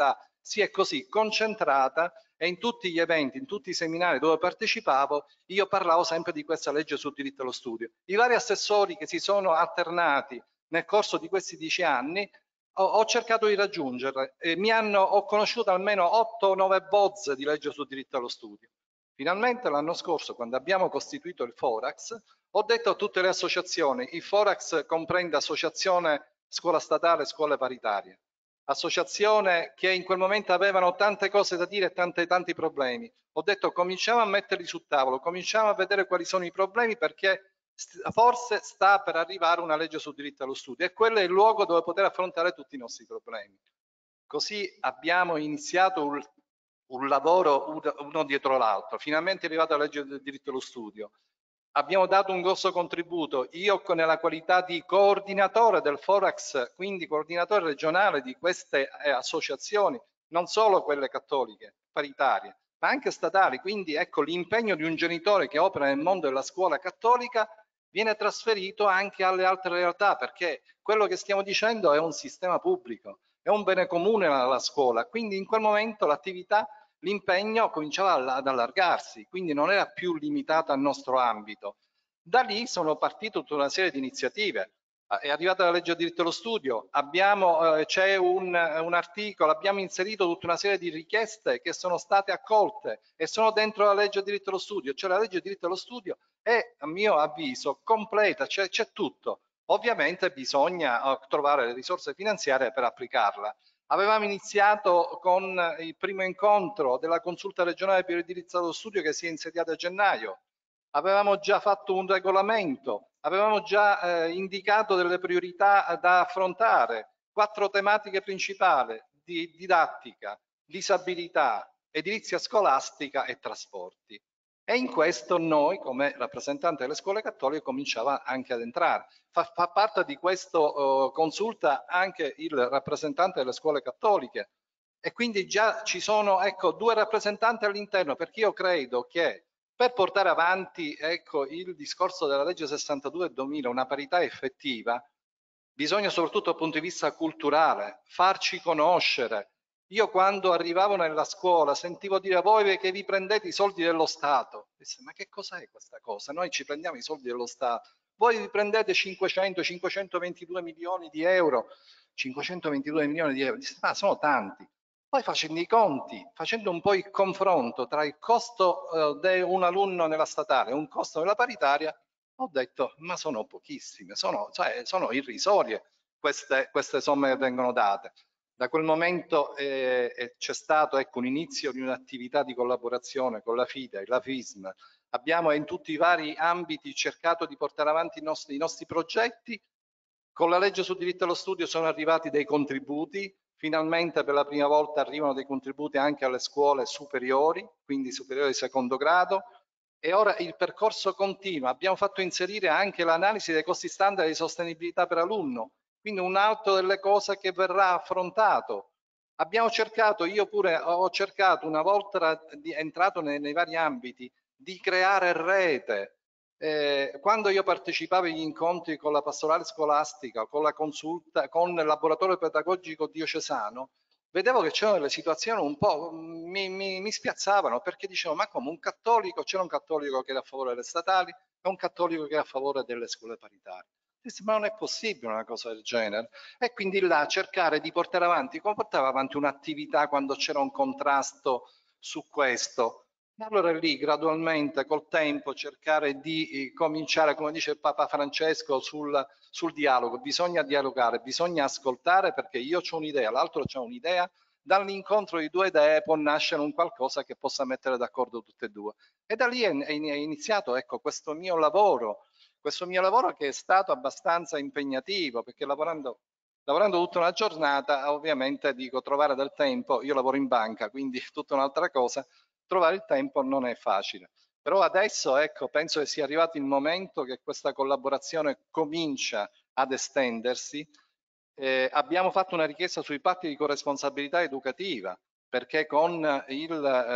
si è così concentrata e in tutti gli eventi, in tutti i seminari dove partecipavo, io parlavo sempre di questa legge sul diritto allo studio. I vari assessori che si sono alternati nel corso di questi dieci anni ho, ho cercato di raggiungere e mi hanno, ho conosciuto almeno otto o nove bozze di legge sul diritto allo studio. Finalmente l'anno scorso, quando abbiamo costituito il Forax, ho detto a tutte le associazioni, il Forax comprende associazione scuola statale e scuole paritarie, associazione che in quel momento avevano tante cose da dire e tanti, tanti problemi. Ho detto cominciamo a metterli sul tavolo, cominciamo a vedere quali sono i problemi perché forse sta per arrivare una legge sul diritto allo studio e quello è il luogo dove poter affrontare tutti i nostri problemi. Così abbiamo iniziato un, un lavoro uno dietro l'altro, finalmente è arrivata la legge del diritto allo studio. Abbiamo dato un grosso contributo, io nella qualità di coordinatore del Forax, quindi coordinatore regionale di queste eh, associazioni, non solo quelle cattoliche, paritarie, ma anche statali. Quindi ecco l'impegno di un genitore che opera nel mondo della scuola cattolica viene trasferito anche alle altre realtà, perché quello che stiamo dicendo è un sistema pubblico, è un bene comune alla scuola, quindi in quel momento l'attività l'impegno cominciava ad allargarsi, quindi non era più limitato al nostro ambito. Da lì sono partite tutta una serie di iniziative. È arrivata la legge del diritto allo studio, eh, c'è un, un articolo, abbiamo inserito tutta una serie di richieste che sono state accolte e sono dentro la legge del diritto allo studio, cioè la legge del diritto allo studio è, a mio avviso, completa, c'è tutto. Ovviamente bisogna uh, trovare le risorse finanziarie per applicarla. Avevamo iniziato con il primo incontro della consulta regionale per il diritto allo studio che si è insediata a gennaio. Avevamo già fatto un regolamento, avevamo già eh, indicato delle priorità da affrontare, quattro tematiche principali: di didattica, disabilità, edilizia scolastica e trasporti. E in questo noi, come rappresentante delle scuole cattoliche, cominciava anche ad entrare. Fa, fa parte di questa uh, consulta anche il rappresentante delle scuole cattoliche e quindi già ci sono ecco, due rappresentanti all'interno, perché io credo che per portare avanti ecco, il discorso della legge sessantadue del duemila, una parità effettiva, bisogna soprattutto dal punto di vista culturale farci conoscere. Io quando arrivavo nella scuola sentivo dire voi che vi prendete i soldi dello Stato. Disse, ma che cos'è questa cosa? Noi ci prendiamo i soldi dello Stato. Voi vi prendete cinquecento cinquecentoventidue milioni di euro. cinquecentoventidue milioni di euro. Disse, ma sono tanti. Poi facendo i conti, facendo un po' il confronto tra il costo eh, di un alunno nella statale e un costo nella paritaria, ho detto, ma sono pochissime, sono, cioè, sono irrisorie queste, queste somme che vengono date. Da quel momento eh, c'è stato ecco, un inizio di un'attività di collaborazione con la FIDE, la FISM. Abbiamo in tutti i vari ambiti cercato di portare avanti i nostri, i nostri progetti. Con la legge sul diritto allo studio sono arrivati dei contributi. Finalmente per la prima volta arrivano dei contributi anche alle scuole superiori, quindi superiori di secondo grado. E ora il percorso continua. Abbiamo fatto inserire anche l'analisi dei costi standard di sostenibilità per alunno. Quindi un altro delle cose che verrà affrontato. Abbiamo cercato, io pure ho cercato una volta di, entrato nei, nei vari ambiti, di creare rete. Eh, quando io partecipavo agli incontri con la pastorale scolastica, con la consulta, con il laboratorio pedagogico diocesano, vedevo che c'erano delle situazioni un po' mi, mi, mi spiazzavano, perché dicevo ma come un cattolico, c'era un cattolico che era a favore delle statali e un cattolico che era a favore delle scuole paritarie. Ma non è possibile una cosa del genere. E quindi là cercare di portare avanti, come portava avanti un'attività quando c'era un contrasto su questo? E allora lì gradualmente col tempo cercare di eh, cominciare, come dice il Papa Francesco, sul, sul dialogo. Bisogna dialogare, bisogna ascoltare, perché io ho un'idea, l'altro c'ha un'idea. Dall'incontro di due idee può nascere un qualcosa che possa mettere d'accordo tutte e due. E da lì è, è iniziato ecco, questo mio lavoro. Questo mio lavoro che è stato abbastanza impegnativo, perché lavorando, lavorando tutta una giornata, ovviamente dico trovare del tempo, io lavoro in banca, quindi è tutta un'altra cosa, trovare il tempo non è facile. Però adesso ecco, penso che sia arrivato il momento che questa collaborazione comincia ad estendersi. Eh, abbiamo fatto una richiesta sui patti di corresponsabilità educativa, perché con il,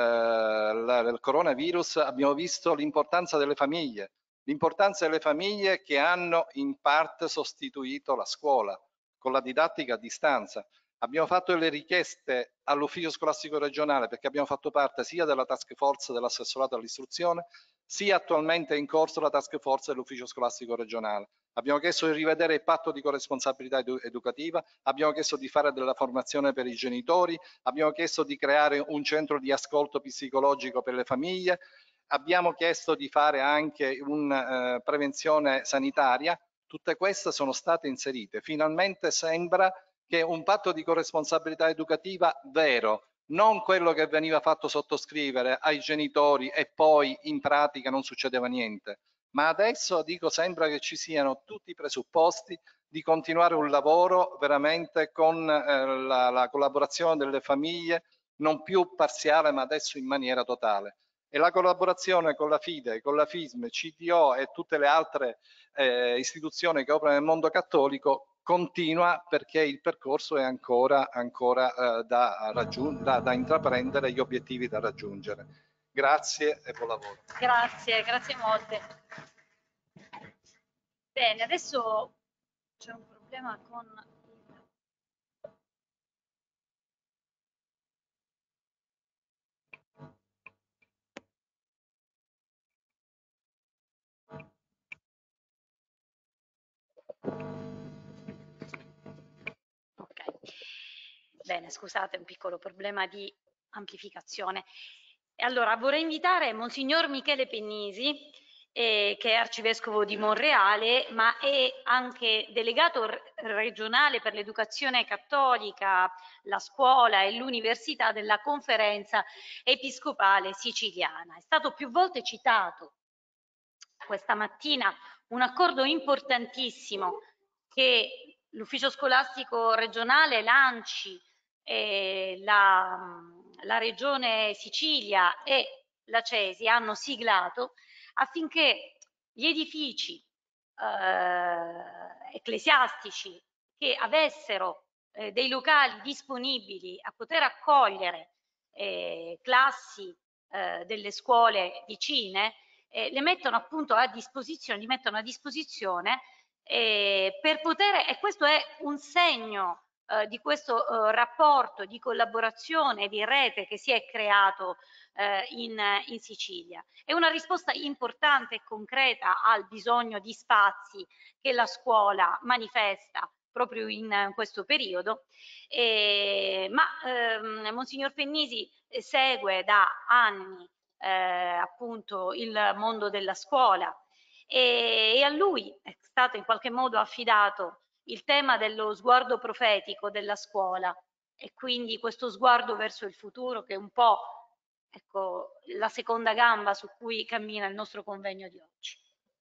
eh, il coronavirus abbiamo visto l'importanza delle famiglie. L'importanza delle famiglie che hanno in parte sostituito la scuola con la didattica a distanza. Abbiamo fatto delle richieste all'ufficio scolastico regionale perché abbiamo fatto parte sia della task force dell'assessorato all'istruzione, sia attualmente in corso la task force dell'ufficio scolastico regionale. Abbiamo chiesto di rivedere il patto di corresponsabilità edu educativa, abbiamo chiesto di fare della formazione per i genitori, abbiamo chiesto di creare un centro di ascolto psicologico per le famiglie, abbiamo chiesto di fare anche una eh, prevenzione sanitaria. Tutte queste sono state inserite. Finalmente sembra che un patto di corresponsabilità educativa vero, non quello che veniva fatto sottoscrivere ai genitori e poi in pratica non succedeva niente. Ma adesso, dico, sembra che ci siano tutti i presupposti di continuare un lavoro veramente con eh, la, la collaborazione delle famiglie, non più parziale ma adesso in maniera totale. E la collaborazione con la FIDE, con la FISM, C T O e tutte le altre eh, istituzioni che operano nel mondo cattolico continua, perché il percorso è ancora, ancora eh, da, da, da intraprendere, gli obiettivi da raggiungere. Grazie e buon lavoro. Grazie, grazie molte. Bene, adesso c'è un problema con... Ok, bene, scusate, un piccolo problema di amplificazione. E allora vorrei invitare Monsignor Michele Pennisi, eh, che è arcivescovo di Monreale, ma è anche delegato regionale per l'educazione cattolica, la scuola e l'università della Conferenza Episcopale Siciliana. È stato più volte citato questa mattina un accordo importantissimo che l'ufficio scolastico regionale, l'ANCI, eh, la, la Regione Sicilia e la CESI hanno siglato affinché gli edifici eh, ecclesiastici che avessero eh, dei locali disponibili a poter accogliere eh, classi eh, delle scuole vicine, eh, le mettono appunto a disposizione, li mettono a disposizione eh, per poter, e questo è un segno eh, di questo eh, rapporto di collaborazione, di rete che si è creato eh, in, in Sicilia. È una risposta importante e concreta al bisogno di spazi che la scuola manifesta proprio in questo periodo, eh, ma ehm, Monsignor Pennisi segue da anni eh, appunto il mondo della scuola e, e a lui è stato in qualche modo affidato il tema dello sguardo profetico della scuola e quindi questo sguardo verso il futuro che è un po' ecco, la seconda gamba su cui cammina il nostro convegno di oggi.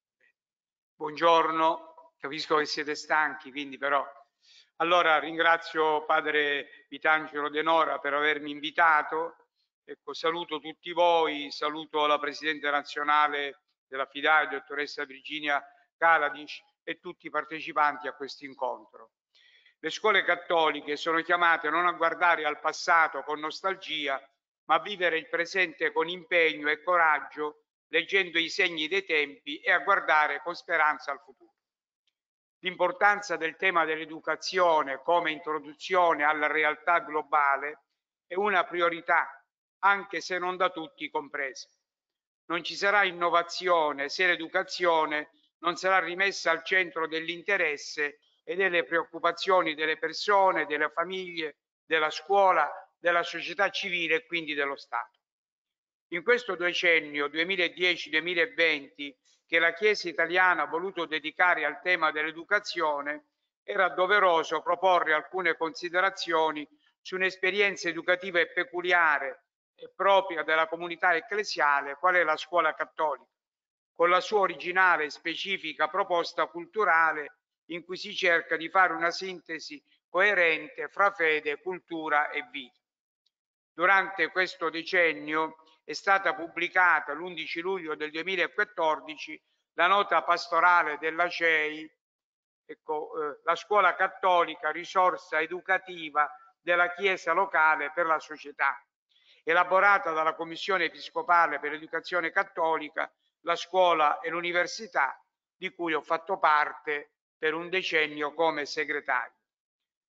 Buongiorno, capisco che siete stanchi, quindi però... Allora ringrazio Padre Vitangelo De Nora per avermi invitato, ecco, saluto tutti voi, saluto la Presidente nazionale della FIDAE, dottoressa Virginia Kaladic e tutti i partecipanti a questo incontro. Le scuole cattoliche sono chiamate non a guardare al passato con nostalgia, ma a vivere il presente con impegno e coraggio, leggendo i segni dei tempi e a guardare con speranza al futuro. L'importanza del tema dell'educazione come introduzione alla realtà globale è una priorità, anche se non da tutti compresa. Non ci sarà innovazione se l'educazione non sarà rimessa al centro dell'interesse e delle preoccupazioni delle persone, delle famiglie, della scuola, della società civile e quindi dello Stato. In questo decennio duemiladieci duemilaventi che la Chiesa italiana ha voluto dedicare al tema dell'educazione, era doveroso proporre alcune considerazioni su un'esperienza educativa e peculiare e propria della comunità ecclesiale, qual è la scuola cattolica, con la sua originale e specifica proposta culturale in cui si cerca di fare una sintesi coerente fra fede, cultura e vita. Durante questo decennio è stata pubblicata l'undici luglio del duemilaquattordici la nota pastorale della C E I, ecco, eh, la scuola cattolica, risorsa educativa della Chiesa locale per la società, elaborata dalla Commissione Episcopale per l'Educazione Cattolica, la scuola e l'università, di cui ho fatto parte per un decennio come segretario.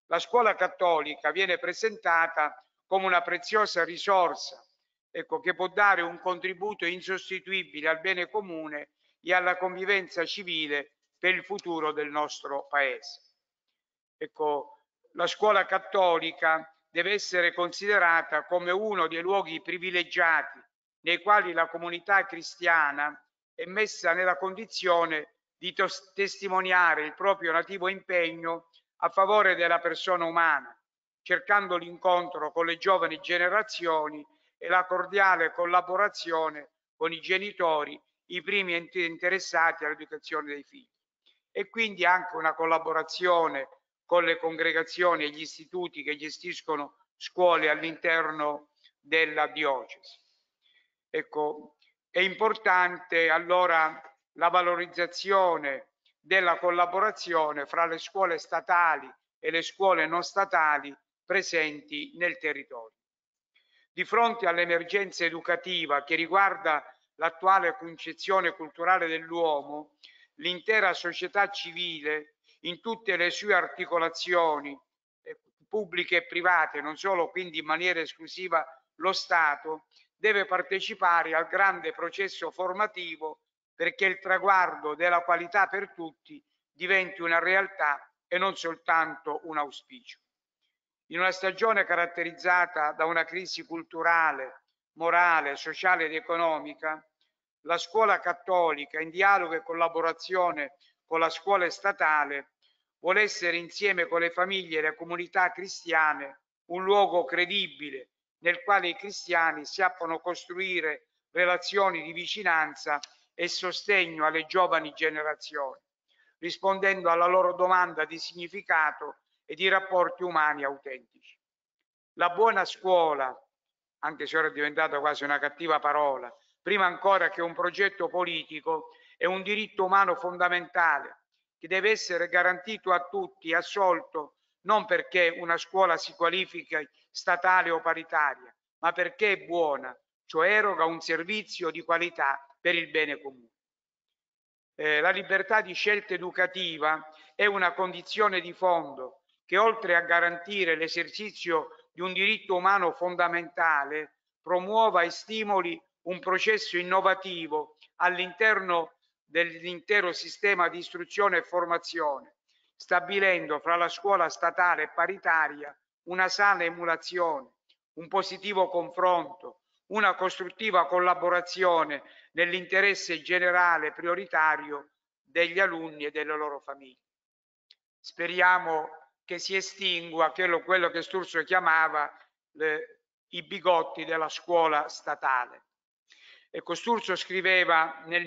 La scuola cattolica viene presentata come una preziosa risorsa, ecco, che può dare un contributo insostituibile al bene comune e alla convivenza civile per il futuro del nostro Paese. Ecco, la scuola cattolica deve essere considerata come uno dei luoghi privilegiati nei quali la comunità cristiana è messa nella condizione di testimoniare il proprio nativo impegno a favore della persona umana, cercando l'incontro con le giovani generazioni e la cordiale collaborazione con i genitori, i primi interessati all'educazione dei figli. E quindi anche una collaborazione con le congregazioni e gli istituti che gestiscono scuole all'interno della diocesi. Ecco, è importante allora la valorizzazione della collaborazione fra le scuole statali e le scuole non statali presenti nel territorio. Di fronte all'emergenza educativa che riguarda l'attuale concezione culturale dell'uomo, l'intera società civile, in tutte le sue articolazioni, eh, pubbliche e private, non solo quindi in maniera esclusiva lo Stato, deve partecipare al grande processo formativo perché il traguardo della qualità per tutti diventi una realtà e non soltanto un auspicio. In una stagione caratterizzata da una crisi culturale, morale, sociale ed economica, la scuola cattolica, in dialogo e collaborazione con la scuola statale, vuole essere insieme con le famiglie e le comunità cristiane un luogo credibile nel quale i cristiani sappiano costruire relazioni di vicinanza e sostegno alle giovani generazioni, rispondendo alla loro domanda di significato e di rapporti umani autentici. La buona scuola, anche se ora è diventata quasi una cattiva parola, prima ancora che un progetto politico, è un diritto umano fondamentale che deve essere garantito a tutti, assolto non perché una scuola si qualifica statale o paritaria, ma perché è buona, cioè eroga un servizio di qualità per il bene comune. Eh, la libertà di scelta educativa è una condizione di fondo che, oltre a garantire l'esercizio di un diritto umano fondamentale, promuova e stimoli un processo innovativo all'interno dell'intero sistema di istruzione e formazione, stabilendo fra la scuola statale e paritaria una sana emulazione, un positivo confronto, una costruttiva collaborazione nell'interesse generale prioritario degli alunni e delle loro famiglie. Speriamo che si estingua quello, quello che Sturzo chiamava le, i bigotti della scuola statale. Ecco, Sturzo scriveva nel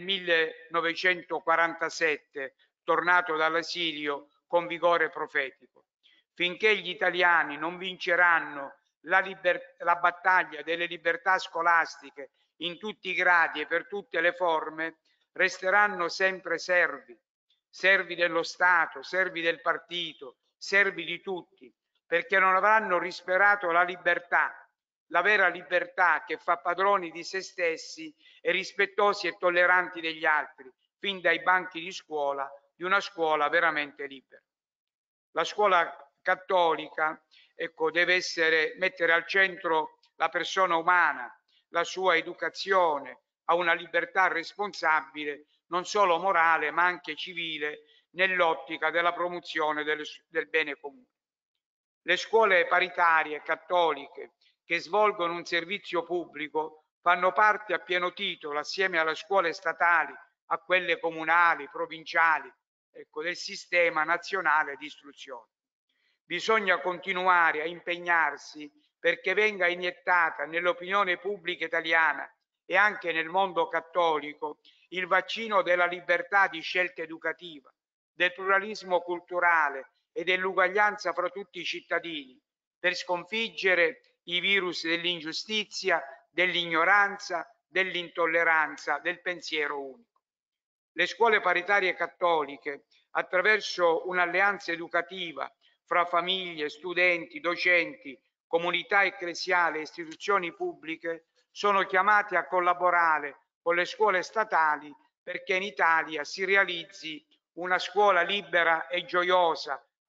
millenovecentoquarantasette, tornato dall'esilio con vigore profetico: finché gli italiani non vinceranno la, liber- la battaglia delle libertà scolastiche in tutti i gradi e per tutte le forme, resteranno sempre servi, servi dello Stato, servi del partito, servi di tutti, perché non avranno risperato la libertà, la vera libertà che fa padroni di se stessi e rispettosi e tolleranti degli altri, fin dai banchi di scuola, di una scuola veramente libera. La scuola cattolica, ecco, deve essere, mettere al centro la persona umana, la sua educazione a una libertà responsabile, non solo morale, ma anche civile, nell'ottica della promozione del, del bene comune. Le scuole paritarie cattoliche che svolgono un servizio pubblico fanno parte a pieno titolo, assieme alle scuole statali, a quelle comunali, provinciali, ecco, del sistema nazionale di istruzione. Bisogna continuare a impegnarsi perché venga iniettata nell'opinione pubblica italiana e anche nel mondo cattolico il vaccino della libertà di scelta educativa, del pluralismo culturale e dell'uguaglianza fra tutti i cittadini, per sconfiggere i virus dell'ingiustizia, dell'ignoranza, dell'intolleranza, del pensiero unico. Le scuole paritarie cattoliche, attraverso un'alleanza educativa fra famiglie, studenti, docenti, comunità ecclesiali e istituzioni pubbliche, sono chiamate a collaborare con le scuole statali perché in Italia si realizzi una scuola libera e gioiosa,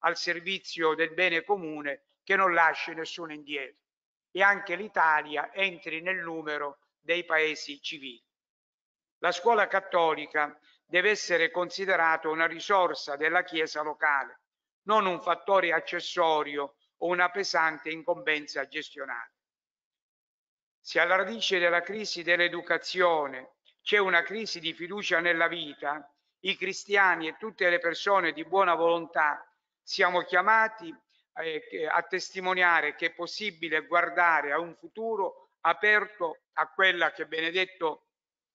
al servizio del bene comune che non lasci nessuno indietro e anche l'Italia entri nel numero dei paesi civili. La scuola cattolica deve essere considerata una risorsa della Chiesa locale, non un fattore accessorio o una pesante incombenza gestionale. Se alla radice della crisi dell'educazione c'è una crisi di fiducia nella vita, i cristiani e tutte le persone di buona volontà siamo chiamati eh, a testimoniare che è possibile guardare a un futuro aperto a quella che Benedetto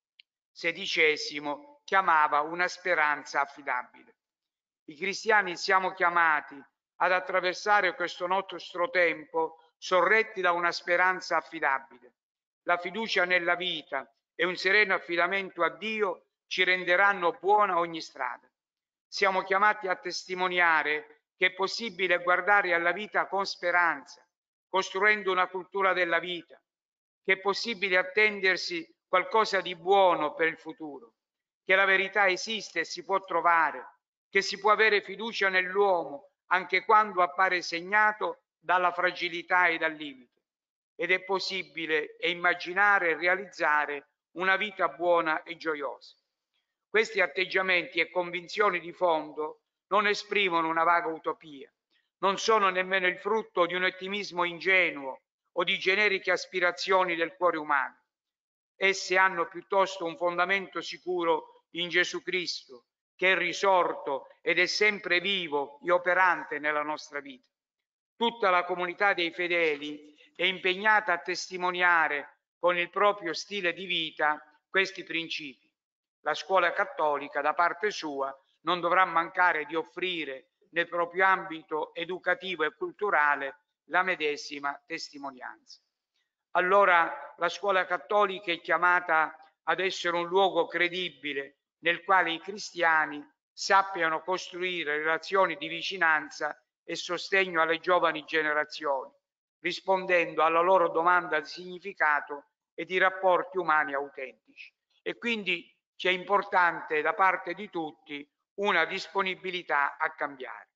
sedicesimo chiamava una speranza affidabile. I cristiani siamo chiamati ad attraversare questo nostro tempo sorretti da una speranza affidabile. La fiducia nella vita e un sereno affidamento a Dio ci renderanno buona ogni strada. Siamo chiamati a testimoniare che è possibile guardare alla vita con speranza, costruendo una cultura della vita, che è possibile attendersi qualcosa di buono per il futuro, che la verità esiste e si può trovare, che si può avere fiducia nell'uomo anche quando appare segnato dalla fragilità e dal limite. Ed è possibile immaginare e realizzare una vita buona e gioiosa. Questi atteggiamenti e convinzioni di fondo non esprimono una vaga utopia, non sono nemmeno il frutto di un ottimismo ingenuo o di generiche aspirazioni del cuore umano. Esse hanno piuttosto un fondamento sicuro in Gesù Cristo, che è risorto ed è sempre vivo e operante nella nostra vita. Tutta la comunità dei fedeli è impegnata a testimoniare con il proprio stile di vita questi principi. La scuola cattolica, da parte sua, non dovrà mancare di offrire nel proprio ambito educativo e culturale la medesima testimonianza. Allora la scuola cattolica è chiamata ad essere un luogo credibile nel quale i cristiani sappiano costruire relazioni di vicinanza e sostegno alle giovani generazioni, rispondendo alla loro domanda di significato e di rapporti umani autentici. E quindi c'è importante da parte di tutti una disponibilità a cambiare.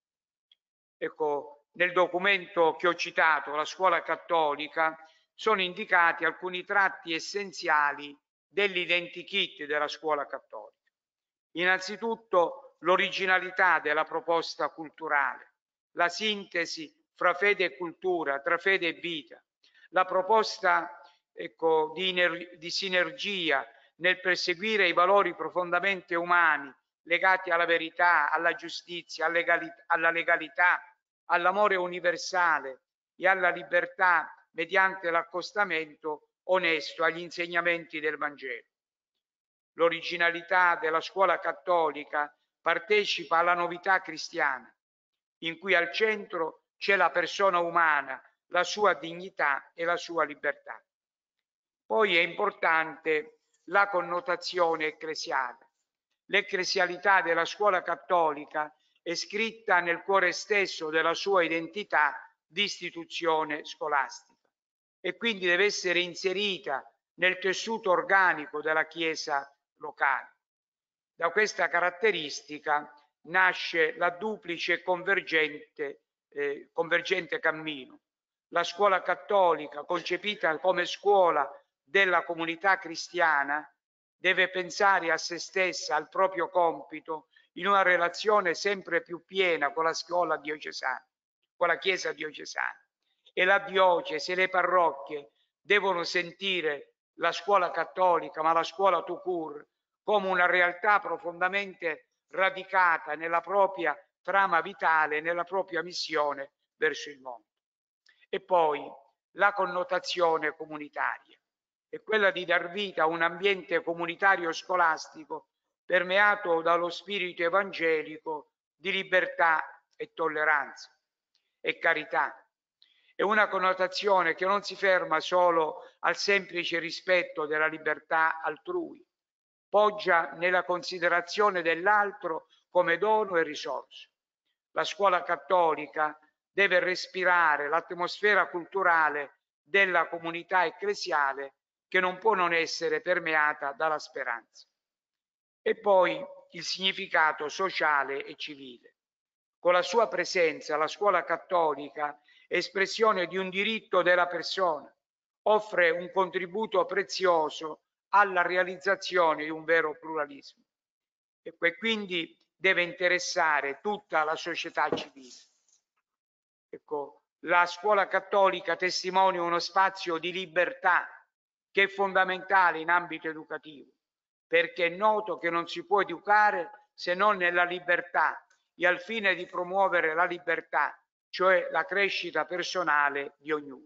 Ecco, nel documento che ho citato, la scuola cattolica, sono indicati alcuni tratti essenziali dell'identikit della scuola cattolica. Innanzitutto l'originalità della proposta culturale, la sintesi fra fede e cultura, tra fede e vita, la proposta ecco, di, di sinergia nel perseguire i valori profondamente umani legati alla verità, alla giustizia, alla legalità, all'amore universale e alla libertà mediante l'accostamento onesto agli insegnamenti del Vangelo. L'originalità della scuola cattolica partecipa alla novità cristiana, in cui al centro c'è la persona umana, la sua dignità e la sua libertà. Poi è importante la connotazione ecclesiale. L'ecclesialità della scuola cattolica è scritta nel cuore stesso della sua identità di istituzione scolastica e quindi deve essere inserita nel tessuto organico della Chiesa locale. Da questa caratteristica nasce la duplice e convergente, eh, convergente cammino. La scuola cattolica, concepita come scuola della comunità cristiana, deve pensare a se stessa, al proprio compito, in una relazione sempre più piena con la scuola diocesana, con la Chiesa diocesana. E la diocesi e le parrocchie devono sentire la scuola cattolica, ma la scuola tout court, come una realtà profondamente radicata nella propria trama vitale, nella propria missione verso il mondo. E poi la connotazione comunitaria è quella di dar vita a un ambiente comunitario scolastico permeato dallo spirito evangelico di libertà e tolleranza e carità. È una connotazione che non si ferma solo al semplice rispetto della libertà altrui, poggia nella considerazione dell'altro come dono e risorsa. La scuola cattolica deve respirare l'atmosfera culturale della comunità ecclesiale che non può non essere permeata dalla speranza. E poi il significato sociale e civile. Con la sua presenza, la scuola cattolica è espressione di un diritto della persona, offre un contributo prezioso alla realizzazione di un vero pluralismo e quindi deve interessare tutta la società civile. Ecco, la scuola cattolica testimonia uno spazio di libertà che è fondamentale in ambito educativo, perché è noto che non si può educare se non nella libertà e al fine di promuovere la libertà, cioè la crescita personale di ognuno.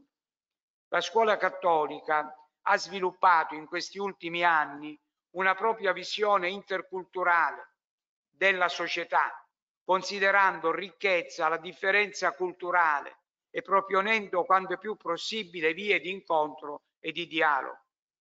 La scuola cattolica ha sviluppato in questi ultimi anni una propria visione interculturale della società, considerando ricchezza la differenza culturale e proponendo quanto più possibile vie di incontro e di dialogo.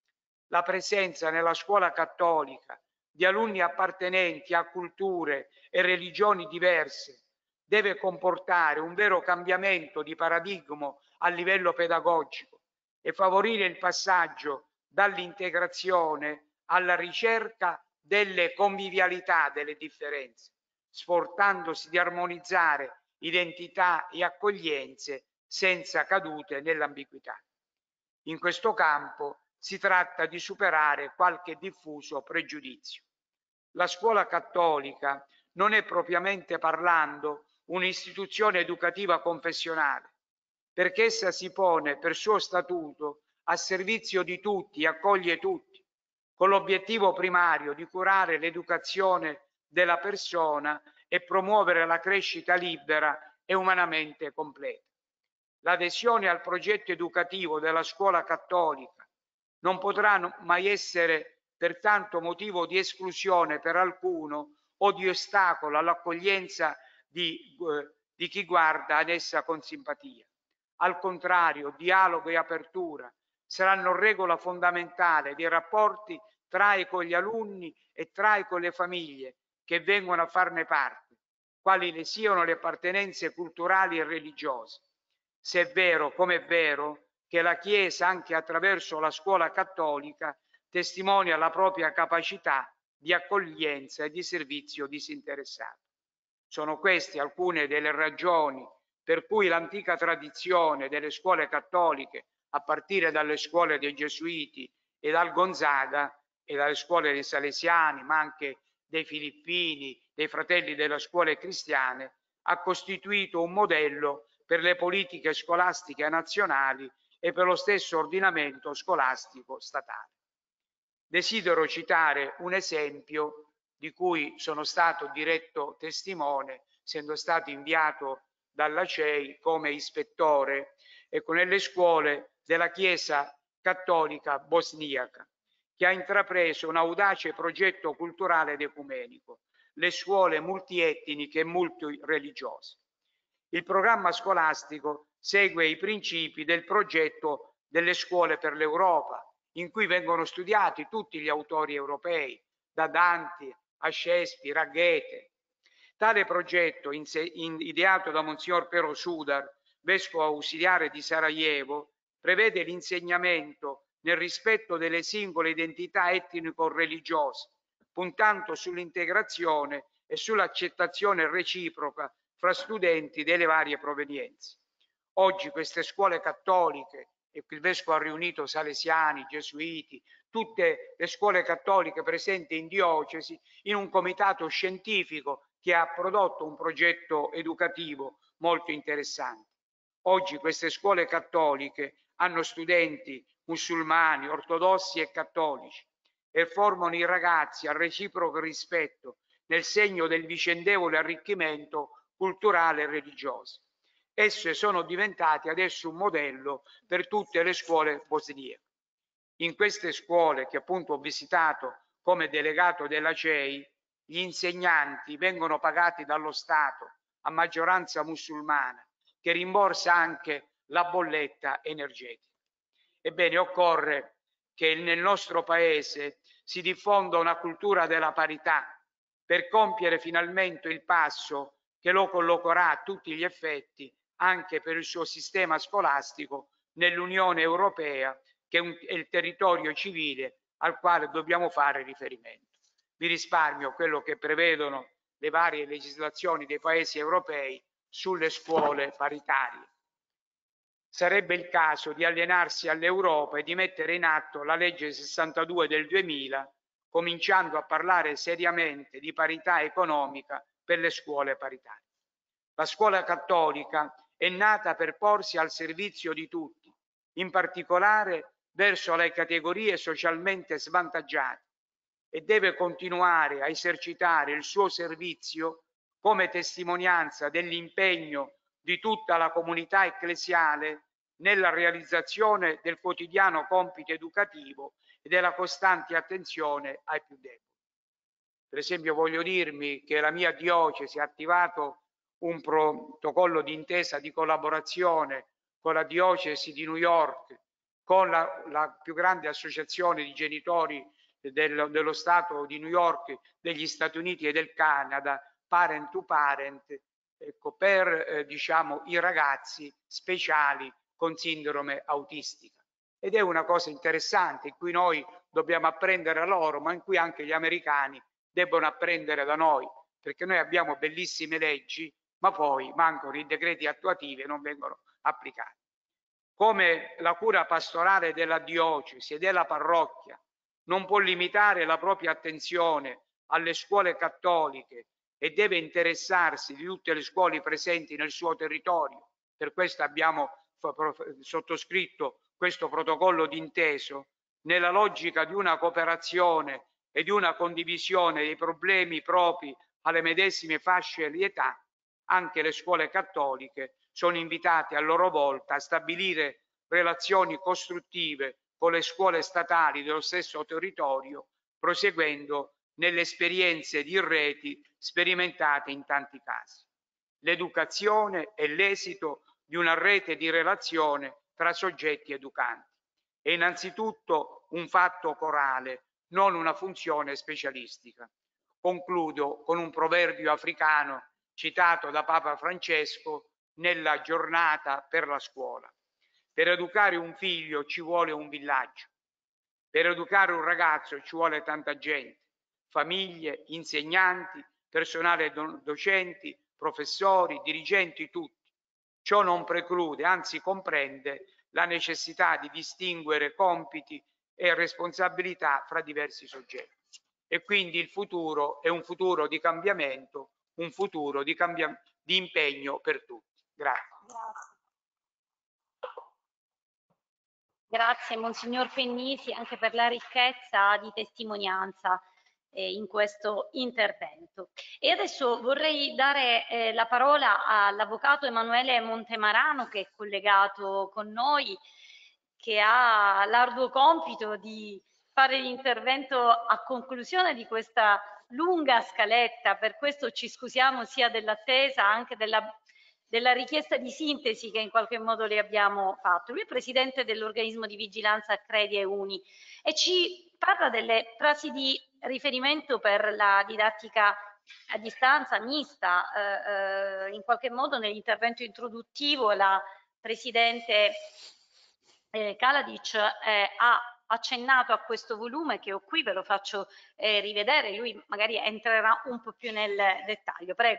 La presenza nella scuola cattolica di alunni appartenenti a culture e religioni diverse deve comportare un vero cambiamento di paradigma a livello pedagogico e favorire il passaggio dall'integrazione alla ricerca delle convivialità delle differenze, sforzandosi di armonizzare identità e accoglienze senza cadute nell'ambiguità. In questo campo si tratta di superare qualche diffuso pregiudizio. La scuola cattolica non è propriamente parlando un'istituzione educativa confessionale, perché essa si pone per suo statuto a servizio di tutti e accoglie tutti, con l'obiettivo primario di curare l'educazione della persona e promuovere la crescita libera e umanamente completa. L'adesione al progetto educativo della scuola cattolica non potrà mai essere pertanto motivo di esclusione per alcuno o di ostacolo all'accoglienza di, eh, di chi guarda ad essa con simpatia. Al contrario, dialogo e apertura saranno regola fondamentale dei rapporti tra e con gli alunni e tra e con le famiglie che vengono a farne parte, quali ne siano le appartenenze culturali e religiose. Se è vero, come è vero, che la Chiesa, anche attraverso la scuola cattolica, testimonia la propria capacità di accoglienza e di servizio disinteressato. Sono queste alcune delle ragioni per cui l'antica tradizione delle scuole cattoliche, a partire dalle scuole dei Gesuiti e dal Gonzaga e dalle scuole dei Salesiani, ma anche dei Filippini, dei fratelli delle scuole cristiane, ha costituito un modello per le politiche scolastiche nazionali e per lo stesso ordinamento scolastico statale. Desidero citare un esempio di cui sono stato diretto testimone, essendo stato inviato dalla C E I come ispettore, ecco, nelle scuole della Chiesa cattolica bosniaca, che ha intrapreso un audace progetto culturale ed ecumenico, le scuole multietniche e multireligiose. Il programma scolastico segue i principi del progetto delle scuole per l'Europa, in cui vengono studiati tutti gli autori europei, da Dante a Shakespeare a Goethe. Tale progetto, ideato da Monsignor Pero Sudar, vescovo ausiliare di Sarajevo, prevede l'insegnamento nel rispetto delle singole identità etnico-religiose, puntando sull'integrazione e sull'accettazione reciproca fra studenti delle varie provenienze. Oggi queste scuole cattoliche, e il vescovo ha riunito salesiani, gesuiti, tutte le scuole cattoliche presenti in diocesi, in un comitato scientifico che ha prodotto un progetto educativo molto interessante. Oggi queste scuole cattoliche hanno studenti musulmani, ortodossi e cattolici e formano i ragazzi al reciproco rispetto nel segno del vicendevole arricchimento culturale e religioso. Esse sono diventate adesso un modello per tutte le scuole bosniache. In queste scuole, che appunto ho visitato come delegato della C E I, gli insegnanti vengono pagati dallo Stato, a maggioranza musulmana, che rimborsa anche la bolletta energetica. Ebbene, occorre che nel nostro Paese si diffonda una cultura della parità per compiere finalmente il passo che lo collocherà a tutti gli effetti anche per il suo sistema scolastico nell'Unione Europea, che è il territorio civile al quale dobbiamo fare riferimento. Vi risparmio quello che prevedono le varie legislazioni dei paesi europei sulle scuole paritarie. Sarebbe il caso di allinearsi all'Europa e di mettere in atto la legge sessantadue del duemila, cominciando a parlare seriamente di parità economica per le scuole paritarie. La scuola cattolica è nata per porsi al servizio di tutti, in particolare verso le categorie socialmente svantaggiate, e deve continuare a esercitare il suo servizio come testimonianza dell'impegno di tutta la comunità ecclesiale nella realizzazione del quotidiano compito educativo e della costante attenzione ai più deboli. Per esempio, voglio dirmi che la mia diocesi ha attivato un protocollo d'intesa di collaborazione con la diocesi di New York, con la, la più grande associazione di genitori del, dello Stato di New York, degli Stati Uniti e del Canada, Parent to Parent, ecco, per eh, diciamo, i ragazzi speciali con sindrome autistica. Ed è una cosa interessante in cui noi dobbiamo apprendere da loro, ma in cui anche gli americani debbono apprendere da noi, perché noi abbiamo bellissime leggi, ma poi mancano i decreti attuativi e non vengono applicati. Come la cura pastorale della diocesi e della parrocchia non può limitare la propria attenzione alle scuole cattoliche e deve interessarsi di tutte le scuole presenti nel suo territorio, per questo abbiamo sottoscritto questo protocollo d'inteso, nella logica di una cooperazione e di una condivisione dei problemi propri alle medesime fasce di età, anche le scuole cattoliche sono invitate a loro volta a stabilire relazioni costruttive con le scuole statali dello stesso territorio, proseguendo nelle esperienze di reti sperimentate in tanti casi. L'educazione è l'esito di una rete di relazione tra soggetti educanti. È innanzitutto un fatto corale, non una funzione specialistica. Concludo con un proverbio africano citato da Papa Francesco nella giornata per la scuola. Per educare un figlio ci vuole un villaggio. Per educare un ragazzo ci vuole tanta gente, famiglie, insegnanti, personale do- docenti, professori, dirigenti, tutti. Ciò non preclude, anzi comprende, la necessità di distinguere compiti e responsabilità fra diversi soggetti. E quindi il futuro è un futuro di cambiamento, un futuro di, cambia- di impegno per tutti. Grazie. Grazie Monsignor Pennisi anche per la ricchezza di testimonianza eh, in questo intervento. E adesso vorrei dare eh, la parola all'Avvocato Emanuele Montemarano, che è collegato con noi, che ha l'arduo compito di fare l'intervento a conclusione di questa lunga scaletta. Per questo ci scusiamo sia dell'attesa, anche della della richiesta di sintesi che in qualche modo le abbiamo fatto. Lui è presidente dell'organismo di vigilanza Credi e Uni e ci parla delle frasi di riferimento per la didattica a distanza mista. Eh, eh, in qualche modo nell'intervento introduttivo la presidente eh, Kaladic eh, ha accennato a questo volume che ho qui, ve lo faccio eh, rivedere, lui magari entrerà un po' più nel dettaglio. Prego.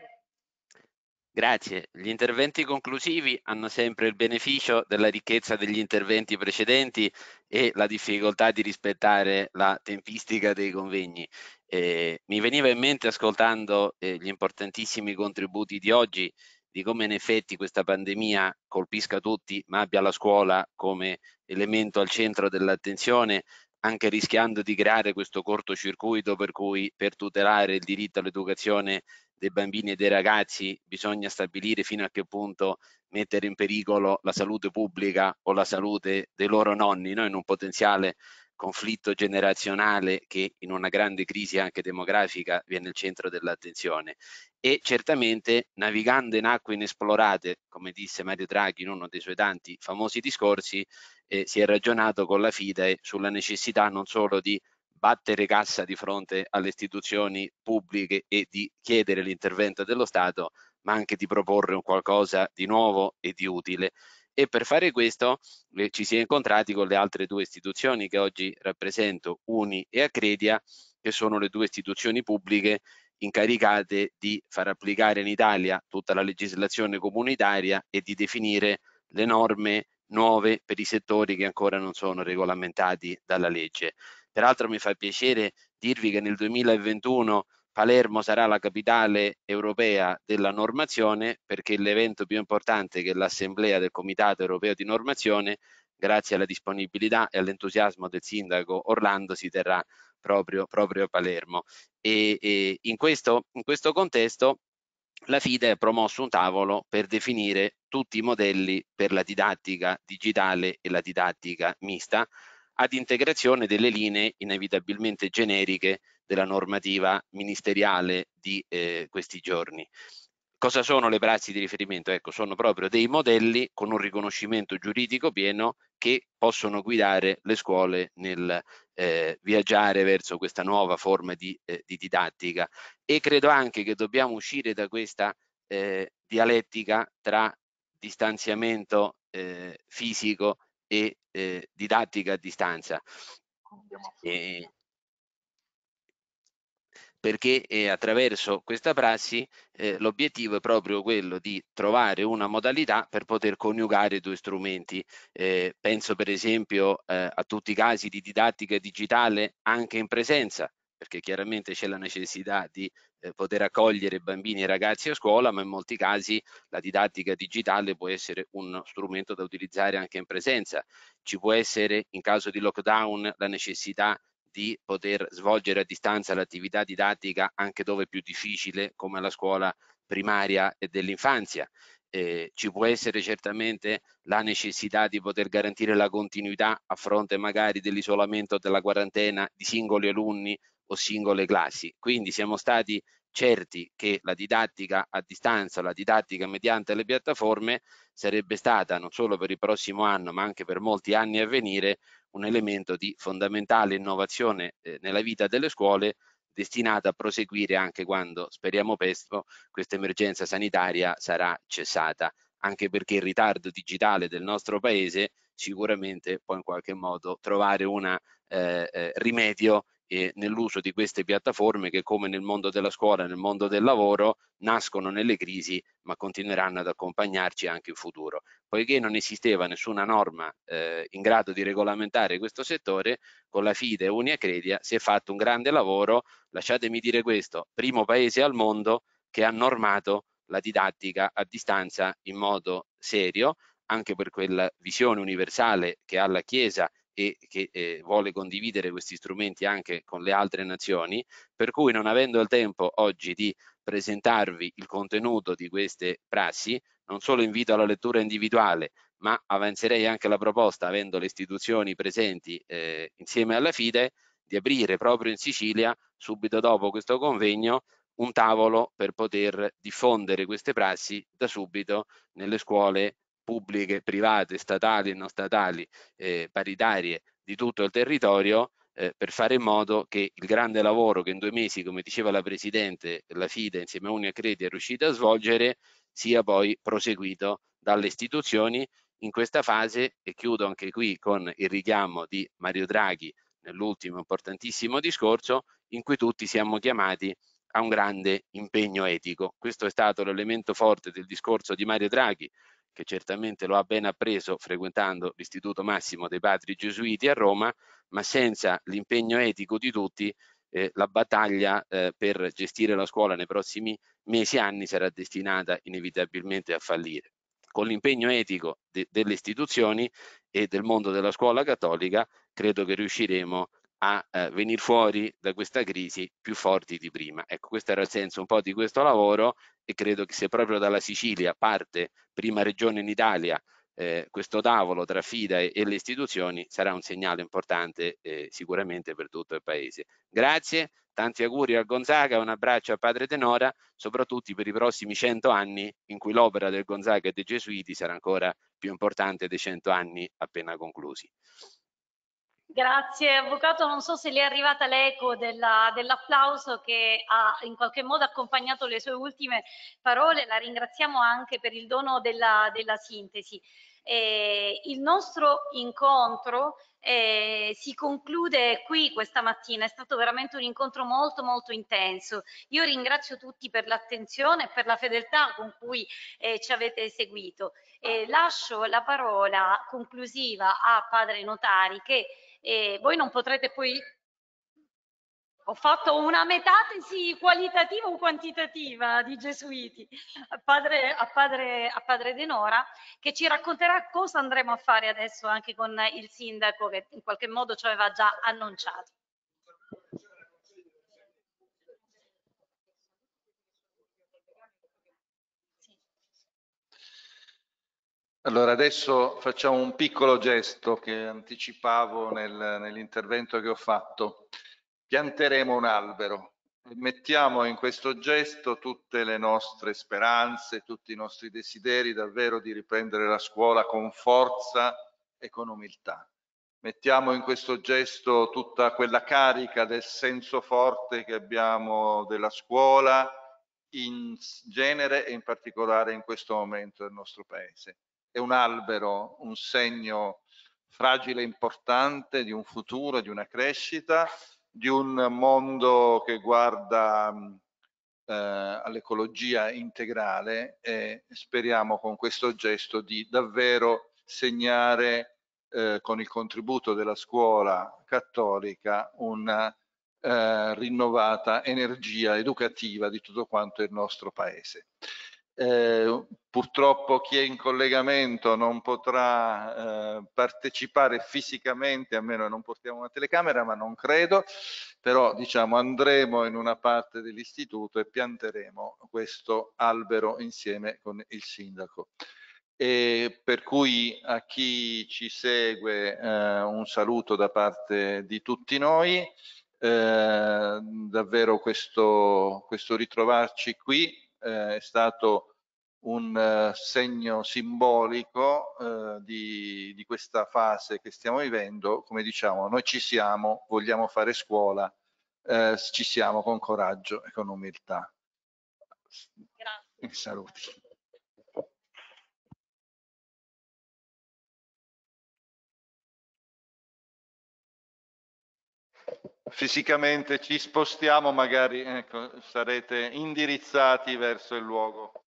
Grazie. Gli interventi conclusivi hanno sempre il beneficio della ricchezza degli interventi precedenti e la difficoltà di rispettare la tempistica dei convegni. Eh, mi veniva in mente, ascoltando eh, gli importantissimi contributi di oggi, di come in effetti questa pandemia colpisca tutti, ma abbia la scuola come elemento al centro dell'attenzione, anche rischiando di creare questo cortocircuito per cui per tutelare il diritto all'educazione dei bambini e dei ragazzi bisogna stabilire fino a che punto mettere in pericolo la salute pubblica o la salute dei loro nonni, no? In un potenziale conflitto generazionale che in una grande crisi anche demografica viene al centro dell'attenzione. E certamente navigando in acque inesplorate, come disse Mario Draghi in uno dei suoi tanti famosi discorsi, eh, si è ragionato con la FIDE sulla necessità non solo di battere cassa di fronte alle istituzioni pubbliche e di chiedere l'intervento dello Stato, ma anche di proporre un qualcosa di nuovo e di utile. E per fare questo eh, ci si è incontrati con le altre due istituzioni che oggi rappresento, Uni e Accredia, che sono le due istituzioni pubbliche incaricate di far applicare in Italia tutta la legislazione comunitaria e di definire le norme nuove per i settori che ancora non sono regolamentati dalla legge. Peraltro mi fa piacere dirvi che nel duemilaventuno Palermo sarà la capitale europea della normazione, perché l'evento più importante, che è l'assemblea del Comitato Europeo di Normazione, grazie alla disponibilità e all'entusiasmo del sindaco Orlando, si terrà proprio, proprio a Palermo. E, e in, questo, in questo contesto la FIDE ha promosso un tavolo per definire tutti i modelli per la didattica digitale e la didattica mista, ad integrazione delle linee inevitabilmente generiche della normativa ministeriale di eh, questi giorni. Cosa sono le prassi di riferimento? Ecco, sono proprio dei modelli con un riconoscimento giuridico pieno che possono guidare le scuole nel eh, viaggiare verso questa nuova forma di, eh, di didattica. E credo anche che dobbiamo uscire da questa eh, dialettica tra distanziamento eh, fisico e eh, didattica a distanza. E, perché eh, attraverso questa prassi eh, l'obiettivo è proprio quello di trovare una modalità per poter coniugare i due strumenti. Eh, penso per esempio eh, a tutti i casi di didattica digitale anche in presenza, perché chiaramente c'è la necessità di eh, poter accogliere bambini e ragazzi a scuola, ma in molti casi la didattica digitale può essere uno strumento da utilizzare anche in presenza. Ci può essere, in caso di lockdown, la necessità di poter svolgere a distanza l'attività didattica anche dove è più difficile, come la scuola primaria e dell'infanzia. Eh, ci può essere certamente la necessità di poter garantire la continuità a fronte magari dell'isolamento, della quarantena di singoli alunni o singole classi. Quindi siamo stati certi che la didattica a distanza, la didattica mediante le piattaforme sarebbe stata non solo per il prossimo anno ma anche per molti anni a venire un elemento di fondamentale innovazione eh, nella vita delle scuole, destinata a proseguire anche quando, speriamo presto, questa emergenza sanitaria sarà cessata, anche perché il ritardo digitale del nostro paese sicuramente può in qualche modo trovare un eh, eh, rimedio eh, nell'uso di queste piattaforme che, come nel mondo della scuola, nel mondo del lavoro, nascono nelle crisi ma continueranno ad accompagnarci anche in futuro. Poiché non esisteva nessuna norma eh, in grado di regolamentare questo settore, con la FIDE e Unicredit si è fatto un grande lavoro, lasciatemi dire questo, primo paese al mondo che ha normato la didattica a distanza in modo serio, anche per quella visione universale che ha la Chiesa e che eh, vuole condividere questi strumenti anche con le altre nazioni, per cui non avendo il tempo oggi di presentarvi il contenuto di queste prassi, non solo invito alla lettura individuale, ma avanzerei anche la proposta, avendo le istituzioni presenti eh, insieme alla FIDE, di aprire proprio in Sicilia, subito dopo questo convegno, un tavolo per poter diffondere queste prassi da subito nelle scuole pubbliche, private, statali e non statali, eh, paritarie di tutto il territorio, eh, per fare in modo che il grande lavoro che in due mesi, come diceva la Presidente, la FIDE insieme a Unicredit è riuscita a svolgere, sia poi proseguito dalle istituzioni in questa fase. E chiudo anche qui con il richiamo di Mario Draghi nell'ultimo importantissimo discorso, in cui tutti siamo chiamati a un grande impegno etico. Questo è stato l'elemento forte del discorso di Mario Draghi, che certamente lo ha ben appreso frequentando l'Istituto Massimo dei Padri Gesuiti a Roma, ma senza l'impegno etico di tutti eh, la battaglia eh, per gestire la scuola nei prossimi mesi e anni sarà destinata inevitabilmente a fallire. Con l'impegno etico de delle istituzioni e del mondo della scuola cattolica credo che riusciremo a eh, venire fuori da questa crisi più forti di prima. Ecco, questo era il senso un po' di questo lavoro, e credo che se proprio dalla Sicilia parte, prima regione in Italia, eh, questo tavolo tra FIDE e le istituzioni, sarà un segnale importante eh, sicuramente per tutto il Paese. Grazie, tanti auguri al Gonzaga, un abbraccio a Padre Tenora, soprattutto per i prossimi cento anni in cui l'opera del Gonzaga e dei Gesuiti sarà ancora più importante dei cento anni appena conclusi. Grazie Avvocato, non so se le è arrivata l'eco dell'applauso che ha in qualche modo accompagnato le sue ultime parole, la ringraziamo anche per il dono della, della sintesi. Eh, il nostro incontro eh, si conclude qui questa mattina, è stato veramente un incontro molto molto intenso. Io ringrazio tutti per l'attenzione e per la fedeltà con cui eh, ci avete seguito. Eh, lascio la parola conclusiva a Padre Notari, che eh, voi non potrete poi... Ho fatto una metafesi qualitativa o quantitativa di Gesuiti a padre, a, padre, a padre De Nora, che ci racconterà cosa andremo a fare adesso anche con il sindaco, che in qualche modo ci aveva già annunciato. Allora, adesso facciamo un piccolo gesto che anticipavo nel, nell'intervento che ho fatto. Pianteremo un albero e mettiamo in questo gesto tutte le nostre speranze, tutti i nostri desideri davvero di riprendere la scuola con forza e con umiltà. Mettiamo in questo gesto tutta quella carica del senso forte che abbiamo della scuola in genere e in particolare in questo momento del nostro Paese. È un albero, un segno fragile e importante di un futuro, di una crescita, di un mondo che guarda eh, all'ecologia integrale, e speriamo con questo gesto di davvero segnare eh, con il contributo della scuola cattolica una eh, rinnovata energia educativa di tutto quanto il nostro Paese. Eh, purtroppo chi è in collegamento non potrà eh, partecipare fisicamente, a meno che non portiamo una telecamera, ma non credo, però diciamo andremo in una parte dell'istituto e pianteremo questo albero insieme con il sindaco. E per cui a chi ci segue eh, un saluto da parte di tutti noi, eh, davvero questo, questo ritrovarci qui Eh, è stato un uh, segno simbolico uh, di, di questa fase che stiamo vivendo. Come diciamo, noi ci siamo, vogliamo fare scuola, uh, ci siamo con coraggio e con umiltà. Grazie. Saluti. Fisicamente ci spostiamo, magari ecco, sarete indirizzati verso il luogo.